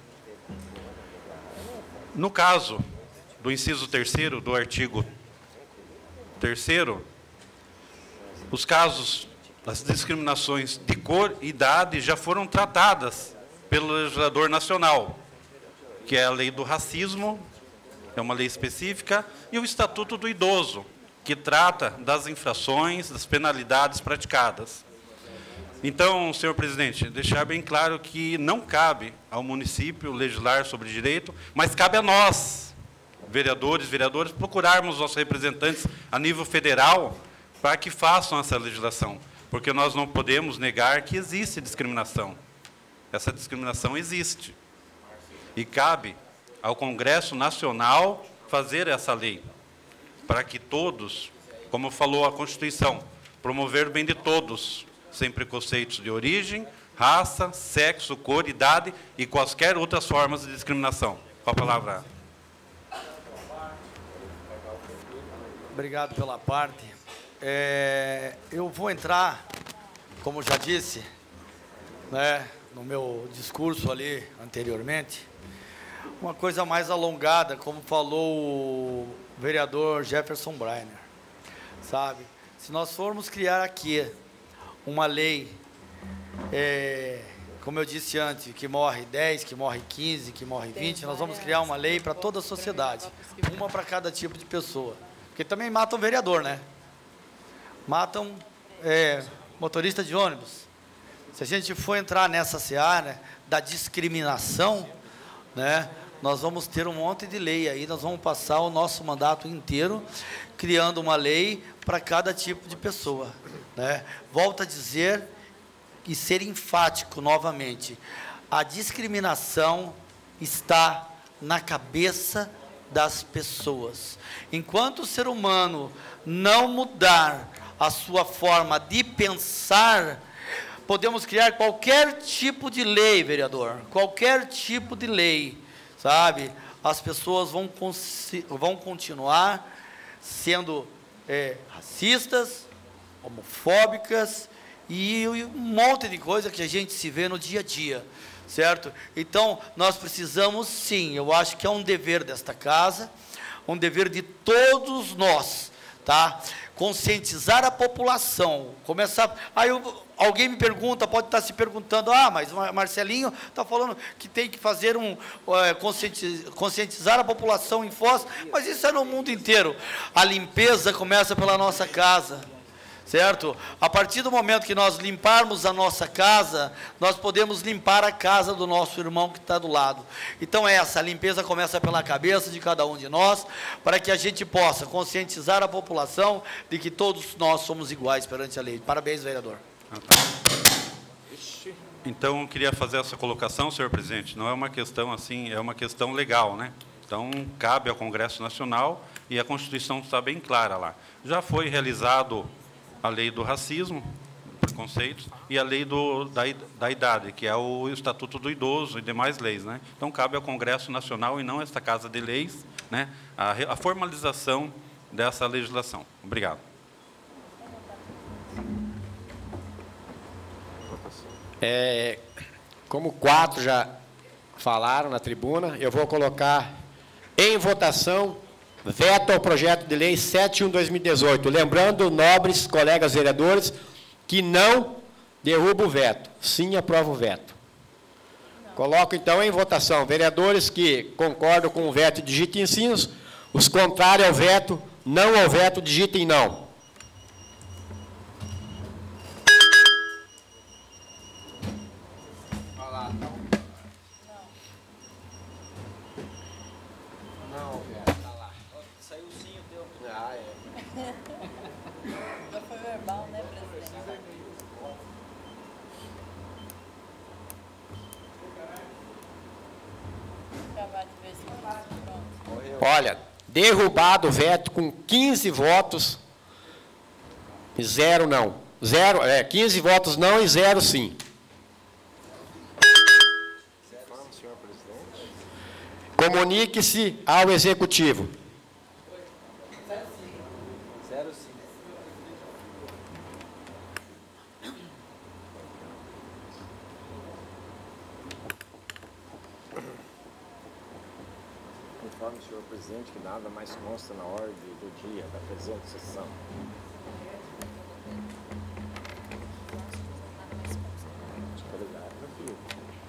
No caso do inciso terceiro do artigo terceiro, os casos, as discriminações de cor e idade já foram tratadas pelo legislador nacional, que é a lei do racismo, é uma lei específica, e o Estatuto do Idoso, que trata das infrações, das penalidades praticadas. Então, senhor presidente, deixar bem claro que não cabe ao município legislar sobre direito, mas cabe a nós, vereadores, vereadoras, procurarmos nossos representantes a nível federal para que façam essa legislação, porque nós não podemos negar que existe discriminação. Essa discriminação existe. E cabe ao Congresso Nacional fazer essa lei, para que todos, como falou a Constituição, promover o bem de todos, sem preconceitos de origem, raça, sexo, cor, idade e quaisquer outras formas de discriminação. Com a palavra. Obrigado pela parte. É, eu vou entrar, como já disse, né, no meu discurso ali anteriormente, uma coisa mais alongada, como falou o vereador Jefferson Braine, sabe? Se nós formos criar aqui uma lei, é, como eu disse antes, que morre dez, que morre quinze, que morre vinte, nós vamos criar uma lei para toda a sociedade, uma para cada tipo de pessoa. Porque também matam vereador, né? Matam é, motorista de ônibus. Se a gente for entrar nessa seara da discriminação, né, nós vamos ter um monte de lei aí, nós vamos passar o nosso mandato inteiro criando uma lei para cada tipo de pessoa, né? Volto a dizer e ser enfático novamente, a discriminação está na cabeça das pessoas. Enquanto o ser humano não mudar a sua forma de pensar, podemos criar qualquer tipo de lei, vereador, qualquer tipo de lei, sabe? As pessoas vão, vão continuar sendo é, racistas, homofóbicas e, e um monte de coisa que a gente se vê no dia a dia, certo? Então, nós precisamos, sim, eu acho que é um dever desta casa, um dever de todos nós, tá? Conscientizar a população, começar... Aí eu, alguém me pergunta, pode estar se perguntando, ah, mas o Marcelinho está falando que tem que fazer um... É, conscientizar a população em Foz, mas isso é no mundo inteiro. A limpeza começa pela nossa casa, certo? A partir do momento que nós limparmos a nossa casa, nós podemos limpar a casa do nosso irmão que está do lado. Então, essa a limpeza começa pela cabeça de cada um de nós, para que a gente possa conscientizar a população de que todos nós somos iguais perante a lei. Parabéns, vereador. Então, eu queria fazer essa colocação, senhor presidente. Não é uma questão assim, é uma questão legal, né? Então, cabe ao Congresso Nacional e a Constituição está bem clara lá. Já foi realizado a lei do racismo, preconceitos, e a lei do, da, da idade, que é o Estatuto do Idoso e demais leis, né? Então, cabe ao Congresso Nacional e não esta Casa de Leis, né, a, a formalização dessa legislação. Obrigado. É, como quatro já falaram na tribuna, eu vou colocar em votação veto ao projeto de lei setenta e um barra dois mil e dezoito. Lembrando, nobres colegas vereadores, que não derruba o veto. Sim, aprova o veto. Coloco, então, em votação. Vereadores que concordam com o veto, digitem sim. Os contrários ao veto, não ao veto, digitem não. Olha, derrubado o veto com quinze votos e zero não. Zero, é, quinze votos não e zero sim. Comunique-se ao Executivo. Zero sim. Informe, senhor presidente, que nada mais consta na ordem do dia da presente sessão. Obrigado, meu filho.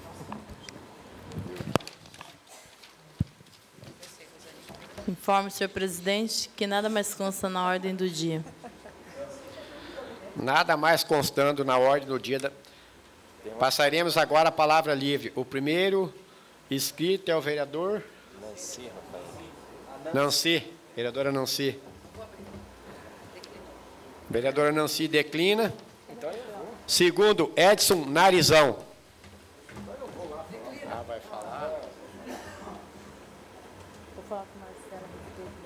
Informe, senhor presidente, que nada mais consta na ordem do dia. Nada mais constando na ordem do dia. Da... Passaremos agora a palavra livre. O primeiro inscrito é o vereador... Nancy, rapaz. Nancy, vereadora Nancy. Vereadora Nancy declina. Segundo, Edson Narizão. Ah, vai falar. Vou falar com o Marcelo a respeito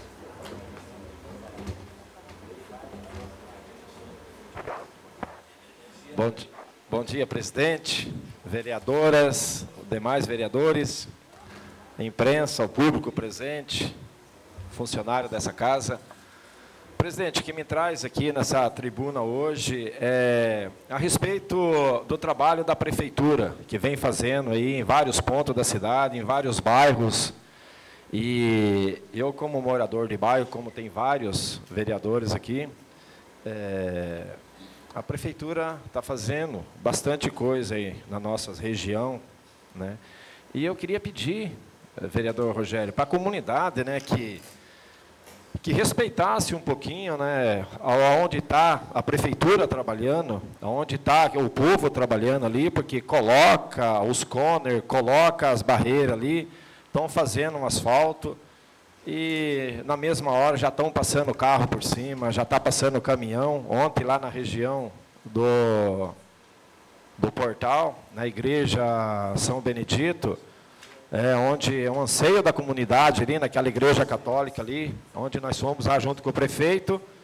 da Bom, bom dia, presidente, vereadoras, demais vereadores, imprensa, o público presente, funcionário dessa casa. Presidente, o que me traz aqui nessa tribuna hoje é a respeito do trabalho da prefeitura, que vem fazendo aí em vários pontos da cidade, em vários bairros. E eu, como morador de bairro, como tem vários vereadores aqui, é, a prefeitura está fazendo bastante coisa aí na nossa região, né? E eu queria pedir, vereador Rogério, para a comunidade, né, que que respeitasse um pouquinho, né, aonde está a prefeitura trabalhando, aonde está o povo trabalhando ali, porque coloca os corner, coloca as barreiras ali, estão fazendo um asfalto e na mesma hora já estão passando o carro por cima, já está passando o caminhão. Ontem lá na região do, do Portal, na igreja São Benedito, é, onde é um anseio da comunidade ali, naquela igreja católica ali, onde nós fomos lá junto com o prefeito,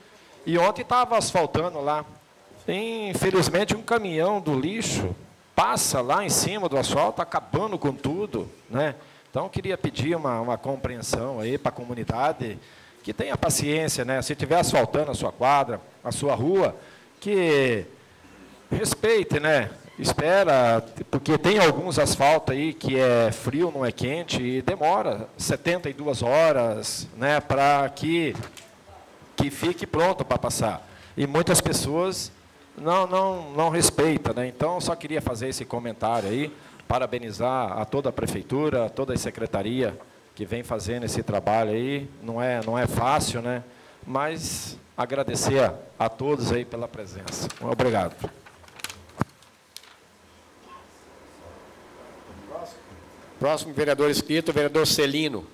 E ontem estava asfaltando lá. Infelizmente, um caminhão do lixo passa lá em cima do asfalto, acabando com tudo, né? Então, eu queria pedir uma, uma compreensão aí para a comunidade, que tenha paciência, né? Se estiver asfaltando a sua quadra, a sua rua, que respeite, né? Espera, porque tem alguns asfaltos aí que é frio, não é quente, e demora setenta e duas horas, né, para que, que fique pronto para passar. E muitas pessoas não, não, não respeitam, né? Então, eu só queria fazer esse comentário aí, parabenizar a toda a prefeitura, a toda a secretaria que vem fazendo esse trabalho aí. Não é, não é fácil, né? Mas agradecer a, a todos aí pela presença. Obrigado. Próximo vereador inscrito, vereador Celino.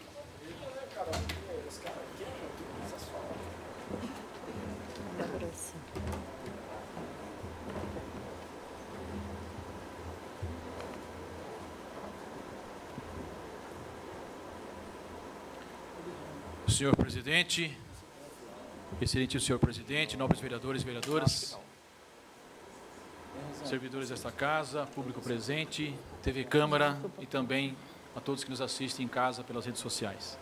Senhor presidente, excelentíssimo senhor presidente, nobres vereadores e vereadoras, servidores desta casa, público presente, T V Câmara e também a todos que nos assistem em casa pelas redes sociais.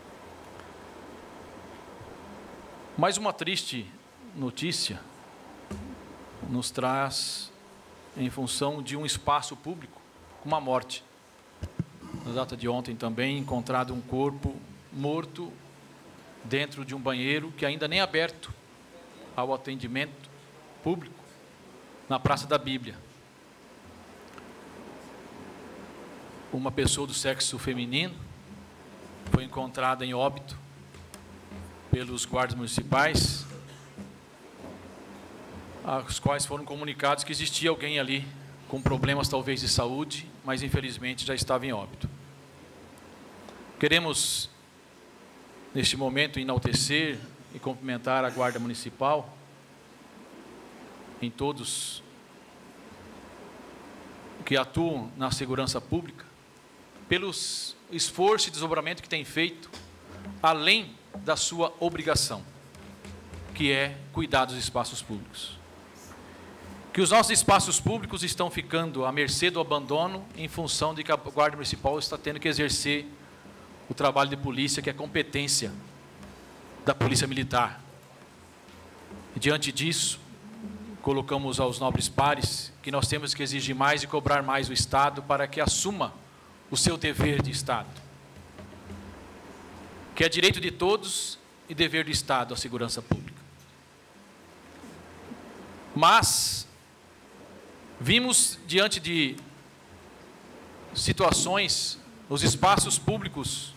Mais uma triste notícia nos traz em função de um espaço público com uma morte. Na data de ontem também encontrado um corpo morto dentro de um banheiro que ainda nem é aberto ao atendimento público na Praça da Bíblia. Uma pessoa do sexo feminino foi encontrada em óbito pelos guardas municipais, aos quais foram comunicados que existia alguém ali com problemas talvez de saúde, mas infelizmente já estava em óbito. Queremos, neste momento, enaltecer e cumprimentar a Guarda Municipal, em todos que atuam na segurança pública, pelos esforço e desdobramento que tem feito, além da sua obrigação, que é cuidar dos espaços públicos. Que os nossos espaços públicos estão ficando à mercê do abandono em função de que a Guarda Municipal está tendo que exercer o trabalho de polícia, que é competência da Polícia Militar. E, diante disso, colocamos aos nobres pares que nós temos que exigir mais e cobrar mais o Estado para que assuma o seu dever de Estado, que é direito de todos e dever do Estado a segurança pública. Mas vimos diante de situações, os espaços públicos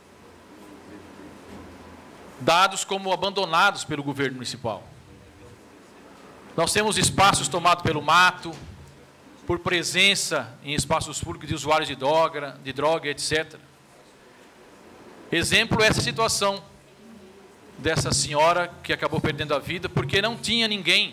dados como abandonados pelo governo municipal. Nós temos espaços tomados pelo mato, por presença em espaços públicos de usuários de droga, de droga, etcétera. Exemplo, essa situação dessa senhora que acabou perdendo a vida porque não tinha ninguém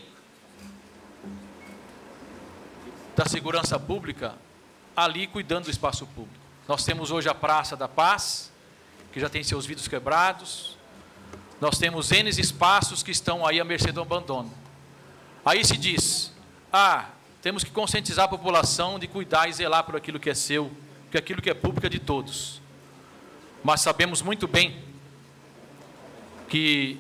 da segurança pública ali cuidando do espaço público. Nós temos hoje a Praça da Paz, que já tem seus vidros quebrados. Nós temos N espaços que estão aí à mercê do abandono. Aí se diz, ah, temos que conscientizar a população de cuidar e zelar por aquilo que é seu, porque aquilo que é público é de todos. Mas sabemos muito bem que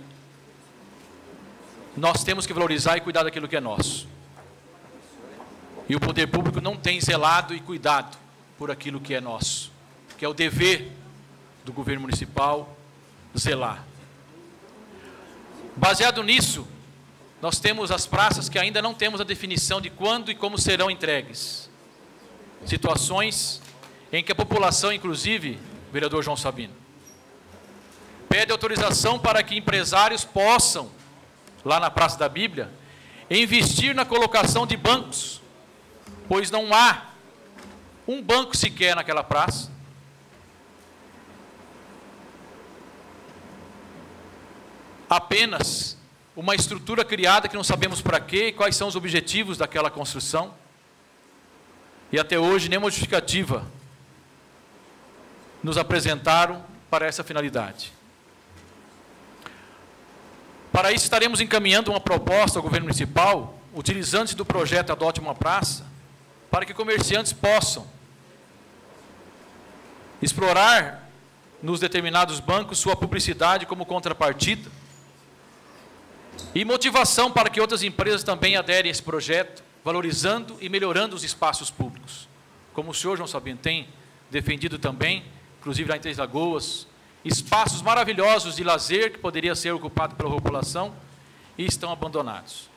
nós temos que valorizar e cuidar daquilo que é nosso. E o poder público não tem zelado e cuidado por aquilo que é nosso, que é o dever do governo municipal zelar. Baseado nisso, nós temos as praças que ainda não temos a definição de quando e como serão entregues. Situações em que a população, inclusive, vereador João Sabino, pede autorização para que empresários possam, lá na Praça da Bíblia, investir na colocação de bancos, pois não há um banco sequer naquela praça. Apenas uma estrutura criada que não sabemos para quê e quais são os objetivos daquela construção. E até hoje nenhuma justificativa nos apresentaram para essa finalidade. Para isso, estaremos encaminhando uma proposta ao governo municipal, utilizando-se do projeto Adote uma Praça, para que comerciantes possam explorar nos determinados bancos sua publicidade como contrapartida e motivação para que outras empresas também aderem a esse projeto, valorizando e melhorando os espaços públicos. Como o senhor, João Sabino, tem defendido também, inclusive lá em Três Lagoas, espaços maravilhosos de lazer que poderia ser ocupado pela população e estão abandonados.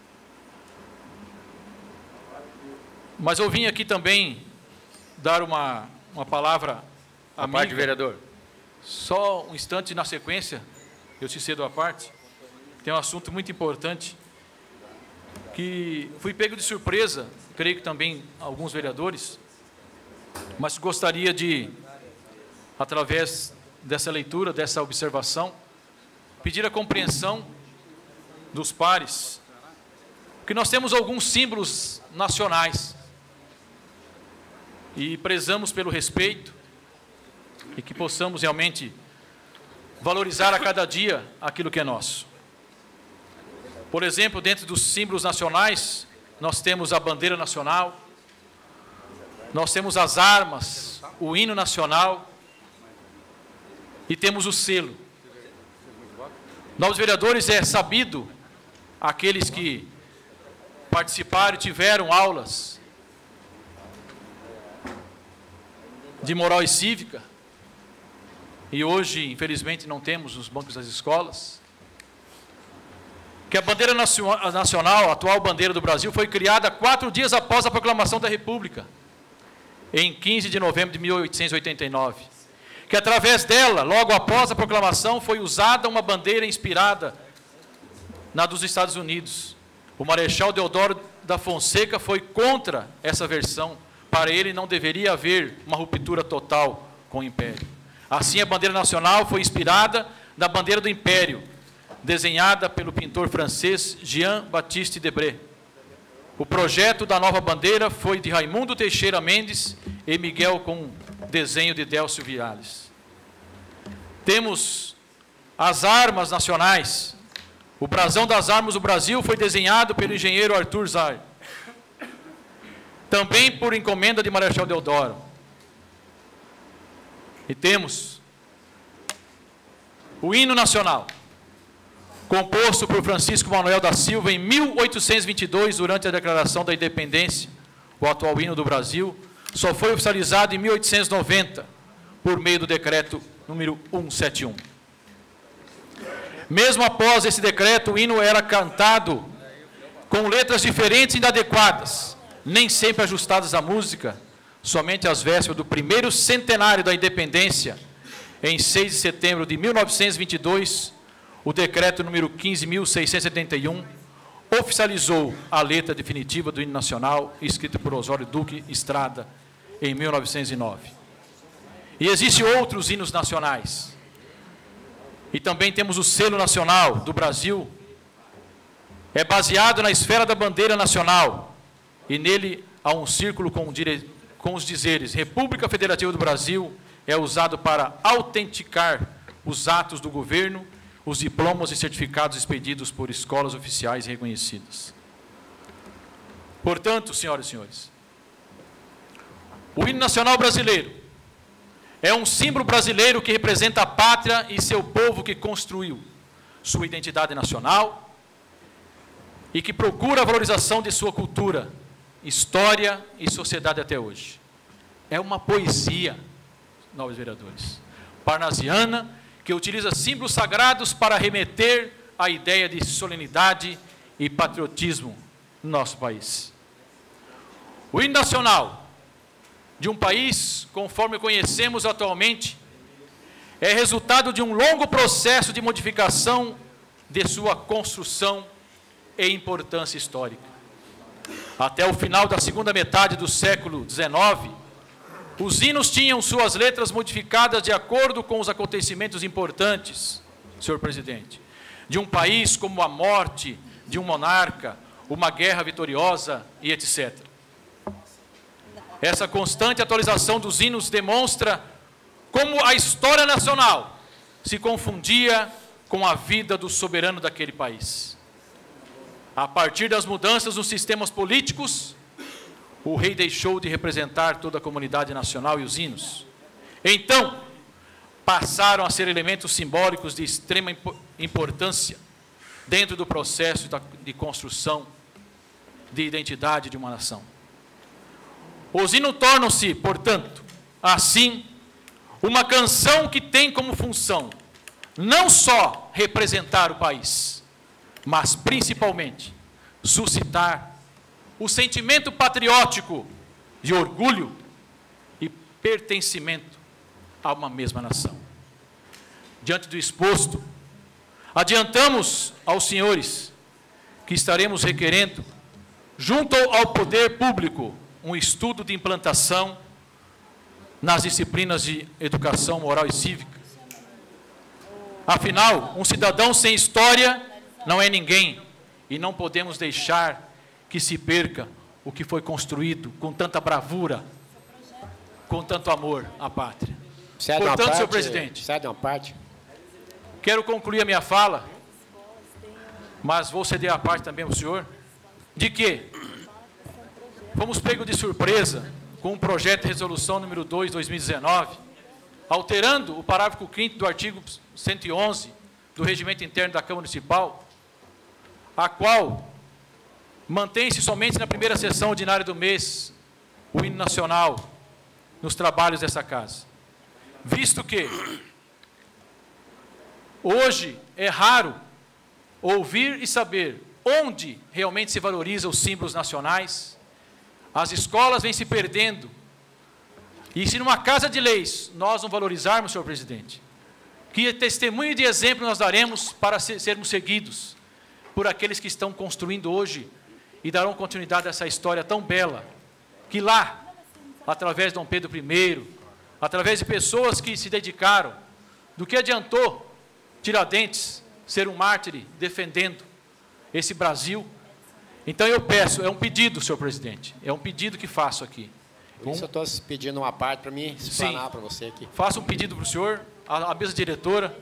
Mas eu vim aqui também dar uma, uma palavra a amiga. parte, vereador. Só um instante na sequência, eu te cedo a parte. Tem um assunto muito importante que fui pego de surpresa, creio que também alguns vereadores, mas gostaria de, através dessa leitura, dessa observação, pedir a compreensão dos pares, que nós temos alguns símbolos nacionais e prezamos pelo respeito e que possamos realmente valorizar a cada dia aquilo que é nosso. Por exemplo, dentro dos símbolos nacionais, nós temos a bandeira nacional, nós temos as armas, o hino nacional e temos o selo. Novos vereadores, é sabido, aqueles que participaram e tiveram aulas de moral e cívica, e hoje, infelizmente, não temos nos bancos das escolas, que a bandeira nacional, a atual bandeira do Brasil, foi criada quatro dias após a proclamação da República, em quinze de novembro de mil oitocentos e oitenta e nove. Que através dela, logo após a proclamação, foi usada uma bandeira inspirada na dos Estados Unidos. O Marechal Deodoro da Fonseca foi contra essa versão. Para ele não deveria haver uma ruptura total com o Império. Assim, a bandeira nacional foi inspirada na bandeira do Império, desenhada pelo pintor francês Jean-Baptiste Debré. O projeto da nova bandeira foi de Raimundo Teixeira Mendes e Miguel, com desenho de Délcio Viales. Temos as armas nacionais. O brasão das armas do Brasil foi desenhado pelo engenheiro Arthur Zar, também por encomenda de Marechal Deodoro. E temos o hino nacional, composto por Francisco Manuel da Silva em mil oitocentos e vinte e dois, durante a declaração da independência. O atual hino do Brasil só foi oficializado em mil oitocentos e noventa, por meio do decreto número cento e setenta e um. Mesmo após esse decreto, o hino era cantado com letras diferentes e inadequadas, nem sempre ajustadas à música. Somente às vésperas do primeiro centenário da independência, em seis de setembro de mil novecentos e vinte e dois, o decreto número quinze mil seiscentos e setenta e um oficializou a letra definitiva do hino nacional, escrito por Osório Duque Estrada, em mil novecentos e nove. E existem outros hinos nacionais. E também temos o selo nacional do Brasil. É baseado na esfera da bandeira nacional, e nele há um círculo com, dire... com os dizeres: República Federativa do Brasil, é usado para autenticar os atos do governo, os diplomas e certificados expedidos por escolas oficiais reconhecidas. Portanto, senhoras e senhores, o hino nacional brasileiro é um símbolo brasileiro que representa a pátria e seu povo, que construiu sua identidade nacional e que procura a valorização de sua cultura, história e sociedade até hoje. É uma poesia, nobres vereadores, parnasiana, que utiliza símbolos sagrados para remeter à ideia de solenidade e patriotismo no nosso país. O hino nacional de um país, conforme conhecemos atualmente, é resultado de um longo processo de modificação de sua construção e importância histórica. Até o final da segunda metade do século dezenove, os hinos tinham suas letras modificadas de acordo com os acontecimentos importantes, senhor presidente, de um país, como a morte de um monarca, uma guerra vitoriosa e etcétera. Essa constante atualização dos hinos demonstra como a história nacional se confundia com a vida do soberano daquele país. A partir das mudanças nos sistemas políticos, o rei deixou de representar toda a comunidade nacional e os hinos. Então, passaram a ser elementos simbólicos de extrema importância dentro do processo de construção de identidade de uma nação. Os hinos tornam-se, portanto, assim, uma canção que tem como função não só representar o país, mas principalmente suscitar o sentimento patriótico de orgulho e pertencimento a uma mesma nação. Diante do exposto, adiantamos aos senhores que estaremos requerendo, junto ao poder público, um estudo de implantação nas disciplinas de educação moral e cívica. Afinal, um cidadão sem história não é ninguém, e não podemos deixar que se perca o que foi construído com tanta bravura, com tanto amor à pátria. Cede Portanto, uma parte, senhor presidente, cede uma parte. Quero concluir a minha fala, mas vou ceder a parte também ao senhor, de que fomos pegos de surpresa com o projeto de resolução número dois, dois mil e dezenove, alterando o parágrafo quinto do artigo cento e onze do Regimento Interno da Câmara Municipal, a qual mantém-se somente na primeira sessão ordinária do mês o hino nacional nos trabalhos dessa casa. Visto que hoje é raro ouvir e saber onde realmente se valoriza os símbolos nacionais, as escolas vêm se perdendo. E se numa casa de leis nós não valorizarmos, senhor presidente, que testemunho de exemplo nós daremos para sermos seguidos por aqueles que estão construindo hoje e darão continuidade a essa história tão bela, que lá, através de Dom Pedro primeiro, através de pessoas que se dedicaram, do que adiantou Tiradentes ser um mártir defendendo esse Brasil. Então eu peço, é um pedido, senhor presidente, é um pedido que faço aqui. Por isso eu estou pedindo uma parte para mim explanar para você aqui. Faço um pedido para o senhor, a, a mesa diretora,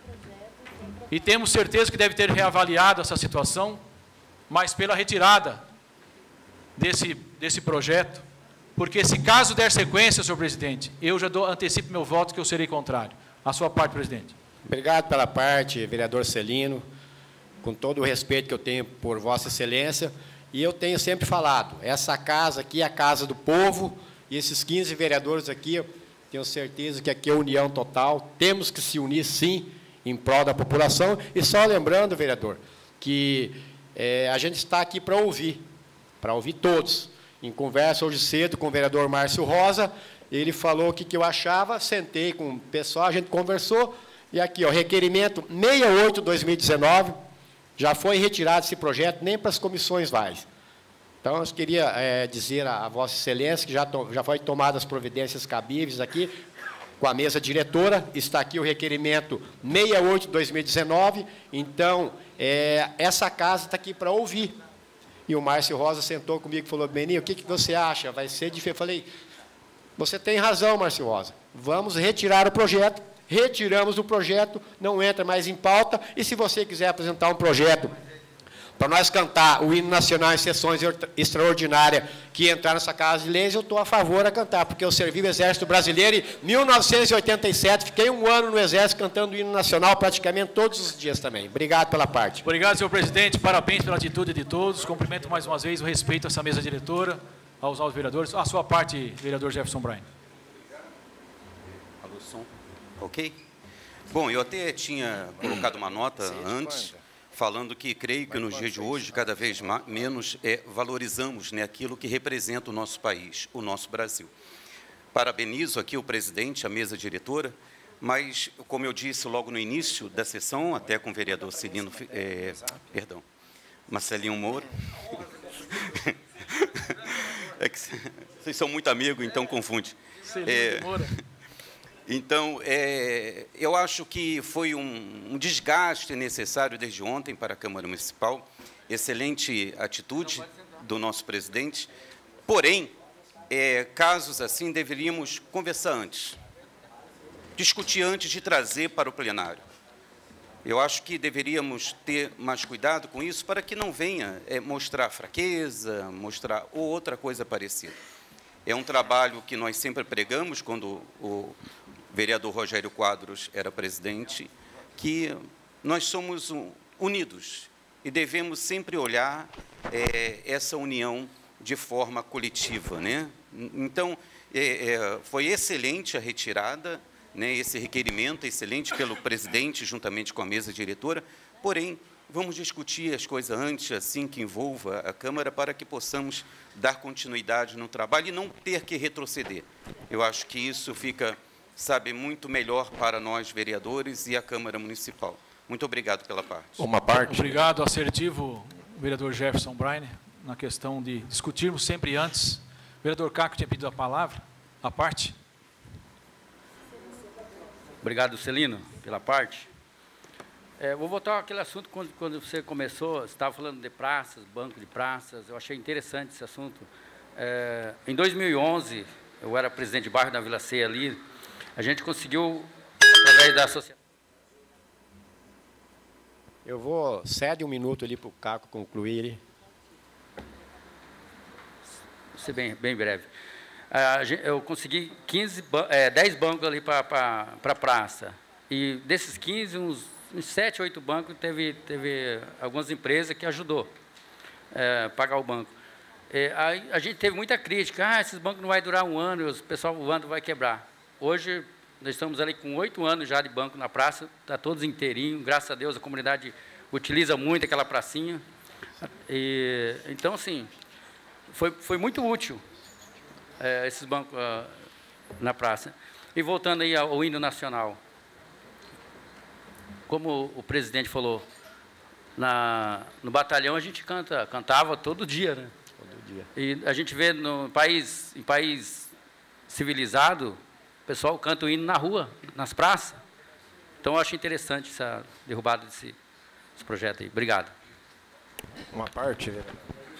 e temos certeza que deve ter reavaliado essa situação, mas pela retirada desse, desse projeto, porque se caso der sequência, senhor presidente, eu já dou, antecipo meu voto que eu serei contrário. A sua parte, presidente. Obrigado pela parte, vereador Celino, com todo o respeito que eu tenho por Vossa Excelência, e eu tenho sempre falado, essa casa aqui é a casa do povo, e esses quinze vereadores aqui, eu tenho certeza que aqui é união total, temos que se unir, sim, em prol da população, e só lembrando, vereador, que é, a gente está aqui para ouvir, para ouvir todos. Em conversa hoje cedo com o vereador Márcio Rosa, ele falou o que, que eu achava, sentei com o pessoal, a gente conversou, e aqui, ó, requerimento sessenta e oito barra dois mil e dezenove, já foi retirado esse projeto, nem para as comissões vai. Então, eu queria é, dizer a, a Vossa Excelência que já, to, já foi tomadas as providências cabíveis aqui, com a mesa diretora, está aqui o requerimento sessenta e oito barra dois mil e dezenove, então, é, essa casa está aqui para ouvir. E o Márcio Rosa sentou comigo e falou, Beninho, o que, que você acha? Vai ser diferente? Eu falei, você tem razão, Márcio Rosa, vamos retirar o projeto, retiramos o projeto, não entra mais em pauta, e se você quiser apresentar um projeto para nós cantar o hino nacional em sessões extraordinárias que entrar nessa casa de leis, eu estou a favor a cantar, porque eu servi o Exército Brasileiro em mil novecentos e oitenta e sete, fiquei um ano no Exército cantando o hino nacional praticamente todos os dias também. Obrigado pela parte. Obrigado, senhor presidente, parabéns pela atitude de todos, cumprimento mais uma vez o respeito a essa mesa diretora, aos novos vereadores. A sua parte, vereador Jefferson Brain. Alô, som. Ok? Bom, eu até tinha colocado uma nota antes, falando que creio que nos dias de hoje, cada vez mais, menos é, valorizamos, né, aquilo que representa o nosso país, o nosso Brasil. Parabenizo aqui o presidente, a mesa diretora, mas, como eu disse logo no início da sessão, até com o vereador Celino, é, perdão, Marcelinho Moura, é que vocês são muito amigos, então confunde. É, Então, é, eu acho que foi um, um desgaste necessário desde ontem para a Câmara Municipal, excelente atitude do nosso presidente, porém, é, casos assim deveríamos conversar antes, discutir antes de trazer para o plenário. Eu acho que deveríamos ter mais cuidado com isso para que não venha é, mostrar fraqueza, mostrar ou outra coisa parecida. É um trabalho que nós sempre pregamos quando o vereador Rogério Quadros era presidente, que nós somos unidos e devemos sempre olhar é, essa união de forma coletiva, né? Então, é, é, foi excelente a retirada, né, esse requerimento, excelente pelo presidente, juntamente com a mesa diretora, porém, vamos discutir as coisas antes, assim, que envolva a Câmara, para que possamos dar continuidade no trabalho e não ter que retroceder. Eu acho que isso fica, sabe, muito melhor para nós, vereadores, e a Câmara Municipal. Muito obrigado pela parte. Uma parte. Obrigado, assertivo, vereador Jefferson Brainer, na questão de discutirmos sempre antes. O vereador Caco tinha pedido a palavra, a parte. Obrigado, Celino, pela parte. É, vou voltar àquele assunto quando, quando você começou, você estava falando de praças, banco de praças, eu achei interessante esse assunto. É, em dois mil e onze, eu era presidente de bairro da Vila Ceia ali, a gente conseguiu, através da associação... Eu vou, cede um minuto ali para o Caco concluir. Vou ser bem, bem breve. Eu consegui quinze, é, dez bancos ali para a pra praça. E desses quinze, uns, uns sete, oito bancos, teve, teve algumas empresas que ajudou a é, pagar o banco. É, aí a gente teve muita crítica. Ah, esses bancos não vai durar um ano, o pessoal voando vai quebrar. Hoje, nós estamos ali com oito anos já de banco na praça, está todos inteirinho, graças a Deus, a comunidade utiliza muito aquela pracinha. E, então, assim, foi, foi muito útil. É, esses bancos uh, na praça. E voltando aí ao hino nacional, como o presidente falou, na, no batalhão a gente canta, cantava todo dia, né? Todo dia. E a gente vê no país, em país civilizado, o pessoal canta o hino na rua, nas praças. Então eu acho interessante essa derrubada desse, desse projeto aí. Obrigado. Uma parte, né?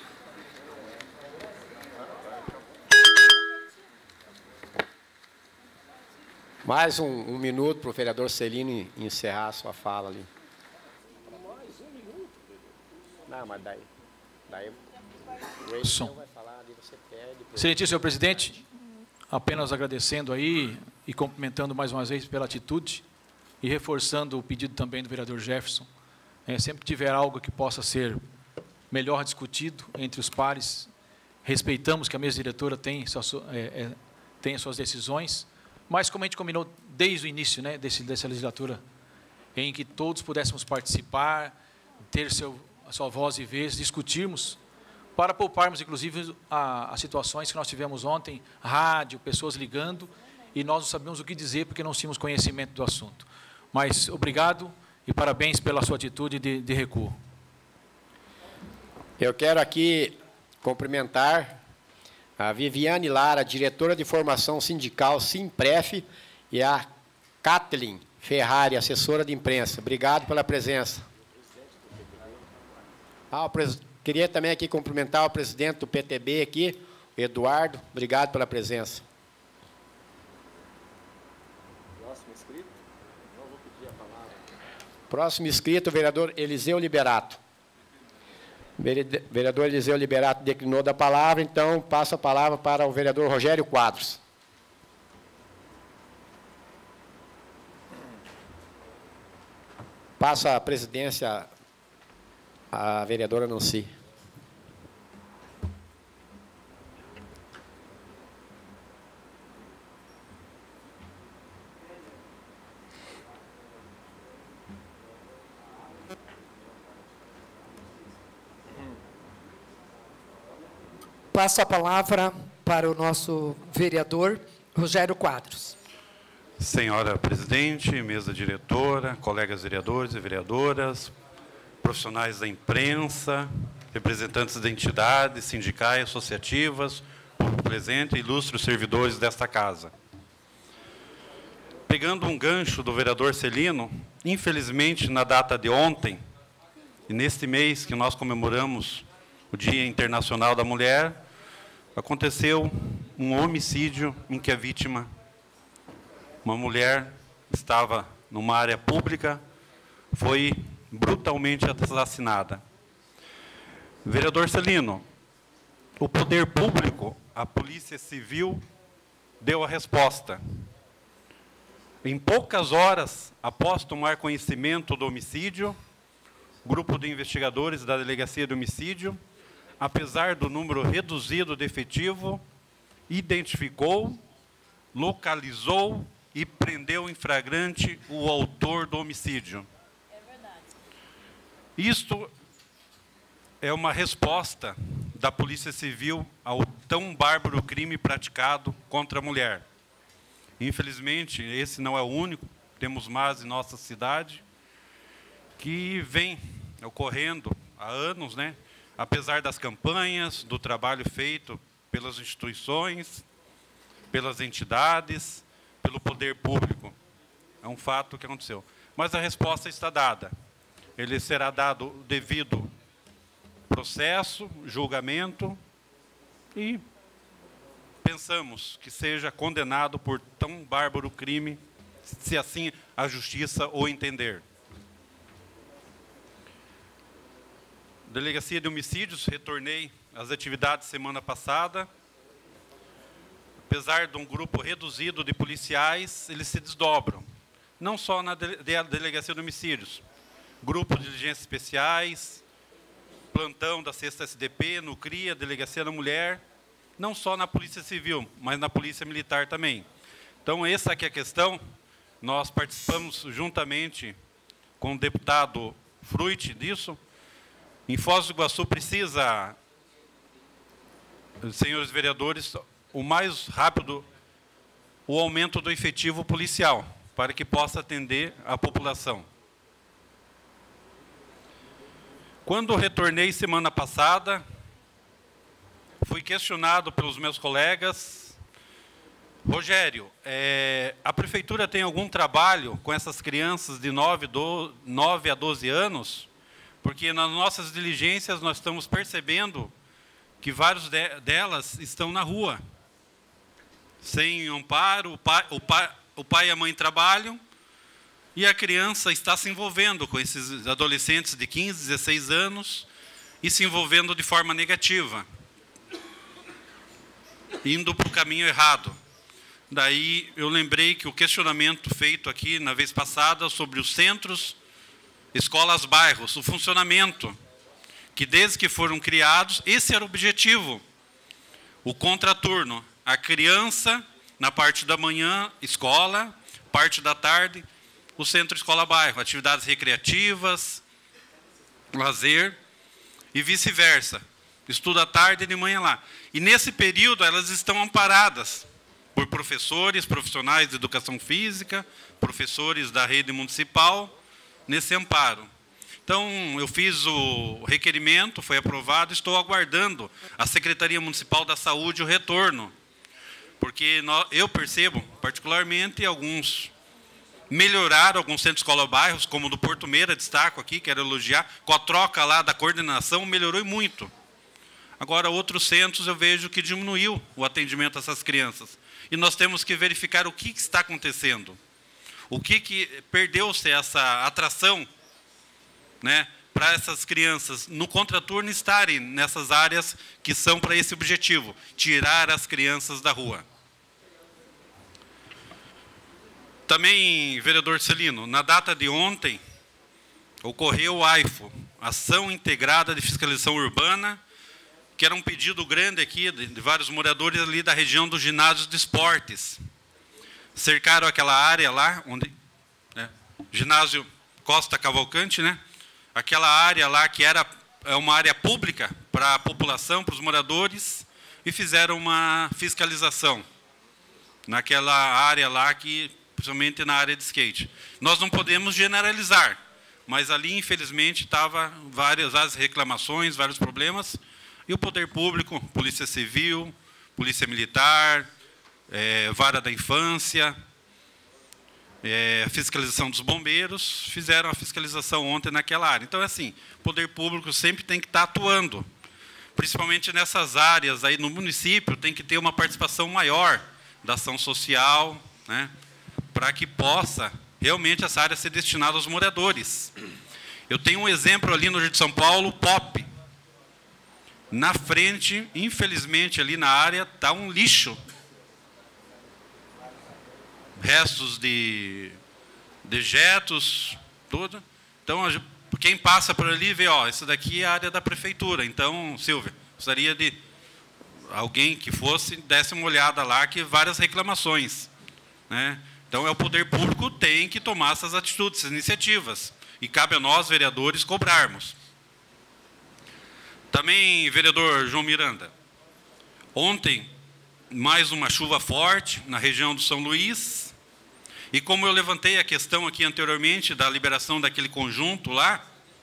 Mais um, um minuto para o vereador Celino encerrar a sua fala ali. Mais um minuto? Não, mas daí... daí o Som. vai falar, ali você pede... Excelentíssimo senhor presidente, apenas agradecendo aí e cumprimentando mais uma vez pela atitude e reforçando o pedido também do vereador Jefferson. É, sempre que tiver algo que possa ser melhor discutido entre os pares, respeitamos que a mesa diretora tem, é, é, tem as suas decisões, mas como a gente combinou desde o início, né, desse, dessa legislatura, em que todos pudéssemos participar, ter seu, a sua voz e vez, discutirmos, para pouparmos, inclusive, as situações que nós tivemos ontem, rádio, pessoas ligando, e nós não sabíamos o que dizer, porque não tínhamos conhecimento do assunto. Mas obrigado e parabéns pela sua atitude de, de recuo. Eu quero aqui cumprimentar a Viviane Lara, diretora de formação sindical Simpref, e a Kathleen Ferrari, assessora de imprensa. Obrigado pela presença. Ah, o pres... Queria também aqui cumprimentar o presidente do P T B aqui, o Eduardo. Obrigado pela presença. Próximo inscrito? Não vou pedir a palavra. Próximo inscrito, o vereador Eliseu Liberato. Vereador Eliseu Liberato declinou da palavra, então passo a palavra para o vereador Rogério Quadros. Passa a presidência à vereadora Nancy. Passo a palavra para o nosso vereador Rogério Quadros. Senhora presidente, mesa diretora, colegas vereadores e vereadoras, profissionais da imprensa, representantes de entidades sindicais, associativas, público presente e ilustres servidores desta casa. Pegando um gancho do vereador Celino, infelizmente, na data de ontem, e neste mês que nós comemoramos o Dia Internacional da Mulher, aconteceu um homicídio em que a vítima, uma mulher, estava numa área pública, foi brutalmente assassinada. Vereador Celino, o poder público, a Polícia Civil, deu a resposta. Em poucas horas, após tomar conhecimento do homicídio, o grupo de investigadores da Delegacia de Homicídio, apesar do número reduzido de efetivo, identificou, localizou e prendeu em flagrante o autor do homicídio. É verdade. Isto é uma resposta da Polícia Civil ao tão bárbaro crime praticado contra a mulher. Infelizmente, esse não é o único, temos mais em nossa cidade, que vem ocorrendo há anos, né? Apesar das campanhas, do trabalho feito pelas instituições, pelas entidades, pelo poder público. É um fato que aconteceu. Mas a resposta está dada. Ele será dado o devido processo, julgamento, e pensamos que seja condenado por tão bárbaro crime, se assim a justiça o entender. Delegacia de Homicídios, retornei às atividades semana passada. Apesar de um grupo reduzido de policiais, eles se desdobram. Não só na Delegacia de Homicídios, grupo de diligências especiais, plantão da sexta S D P, no CRIA, Delegacia da Mulher, não só na Polícia Civil, mas na Polícia Militar também. Então, essa aqui é a questão. Nós participamos juntamente com o deputado Fruit disso. Em Foz do Iguaçu precisa, senhores vereadores, o mais rápido o aumento do efetivo policial, para que possa atender a população. Quando retornei semana passada, fui questionado pelos meus colegas, Rogério, é, a prefeitura tem algum trabalho com essas crianças de nove a doze anos? Porque nas nossas diligências nós estamos percebendo que várias de, delas estão na rua, sem amparo, o pai, o, pai, o pai e a mãe trabalham, e a criança está se envolvendo com esses adolescentes de quinze, dezesseis anos, e se envolvendo de forma negativa, indo para o caminho errado. Daí eu lembrei que o questionamento feito aqui na vez passada sobre os centros, escolas, bairros, o funcionamento, que desde que foram criados, esse era o objetivo, o contraturno. A criança, na parte da manhã, escola, parte da tarde, o centro escola-bairro, atividades recreativas, lazer, e vice-versa. Estuda à tarde e de manhã lá. E nesse período elas estão amparadas por professores, profissionais de educação física, professores da rede municipal, nesse amparo. Então, eu fiz o requerimento, foi aprovado, estou aguardando a Secretaria Municipal da Saúde o retorno, porque eu percebo, particularmente, alguns melhoraram, alguns centros escola-bairros, como o do Porto Meira, destaco aqui, quero elogiar, com a troca lá da coordenação, melhorou muito. Agora, outros centros eu vejo que diminuiu o atendimento a essas crianças. E nós temos que verificar o que está acontecendo. O que, que perdeu-se essa atração, né, para essas crianças no contraturno estarem nessas áreas que são para esse objetivo, tirar as crianças da rua. Também, vereador Celino, na data de ontem, ocorreu o A I F O, Ação Integrada de Fiscalização Urbana, que era um pedido grande aqui de, de vários moradores ali da região dos ginásios de esportes. Cercaram aquela área lá, onde, né, ginásio Costa Cavalcante, né, aquela área lá que era uma área pública para a população, para os moradores, e fizeram uma fiscalização naquela área lá, que, principalmente na área de skate. Nós não podemos generalizar, mas ali, infelizmente, estava várias as reclamações, vários problemas, e o poder público, Polícia Civil, Polícia Militar, é, Vara da Infância, é, fiscalização dos bombeiros, fizeram a fiscalização ontem naquela área. Então, é assim, o poder público sempre tem que estar atuando, principalmente nessas áreas aí no município, tem que ter uma participação maior da ação social, né, para que possa realmente essa área ser destinada aos moradores. Eu tenho um exemplo ali no Jardim de São Paulo, Pop. Na frente, infelizmente, ali na área, está um lixo. Restos de dejetos, tudo. Então, quem passa por ali vê, ó, isso daqui é a área da prefeitura. Então, Silvia, gostaria de alguém que fosse, desse uma olhada lá, que várias reclamações, né? Então, é o poder público tem que tomar essas atitudes, essas iniciativas. E cabe a nós, vereadores, cobrarmos. Também, vereador João Miranda, ontem, mais uma chuva forte na região do São Luís. E como eu levantei a questão aqui anteriormente da liberação daquele conjunto lá,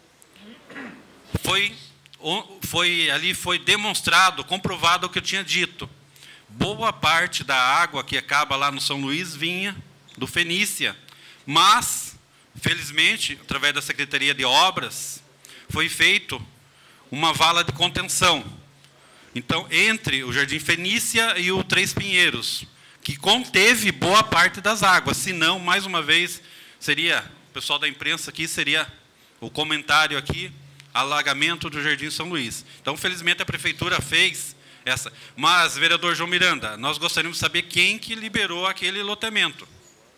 foi, foi, ali foi demonstrado, comprovado o que eu tinha dito. Boa parte da água que acaba lá no São Luís vinha do Fenícia, mas, felizmente, através da Secretaria de Obras, foi feito uma vala de contenção. Então, entre o Jardim Fenícia e o Três Pinheiros, que conteve boa parte das águas. Se não, mais uma vez, seria, o pessoal da imprensa aqui, seria o comentário aqui, alagamento do Jardim São Luís. Então, felizmente, a Prefeitura fez essa. Mas, vereador João Miranda, nós gostaríamos de saber quem que liberou aquele loteamento.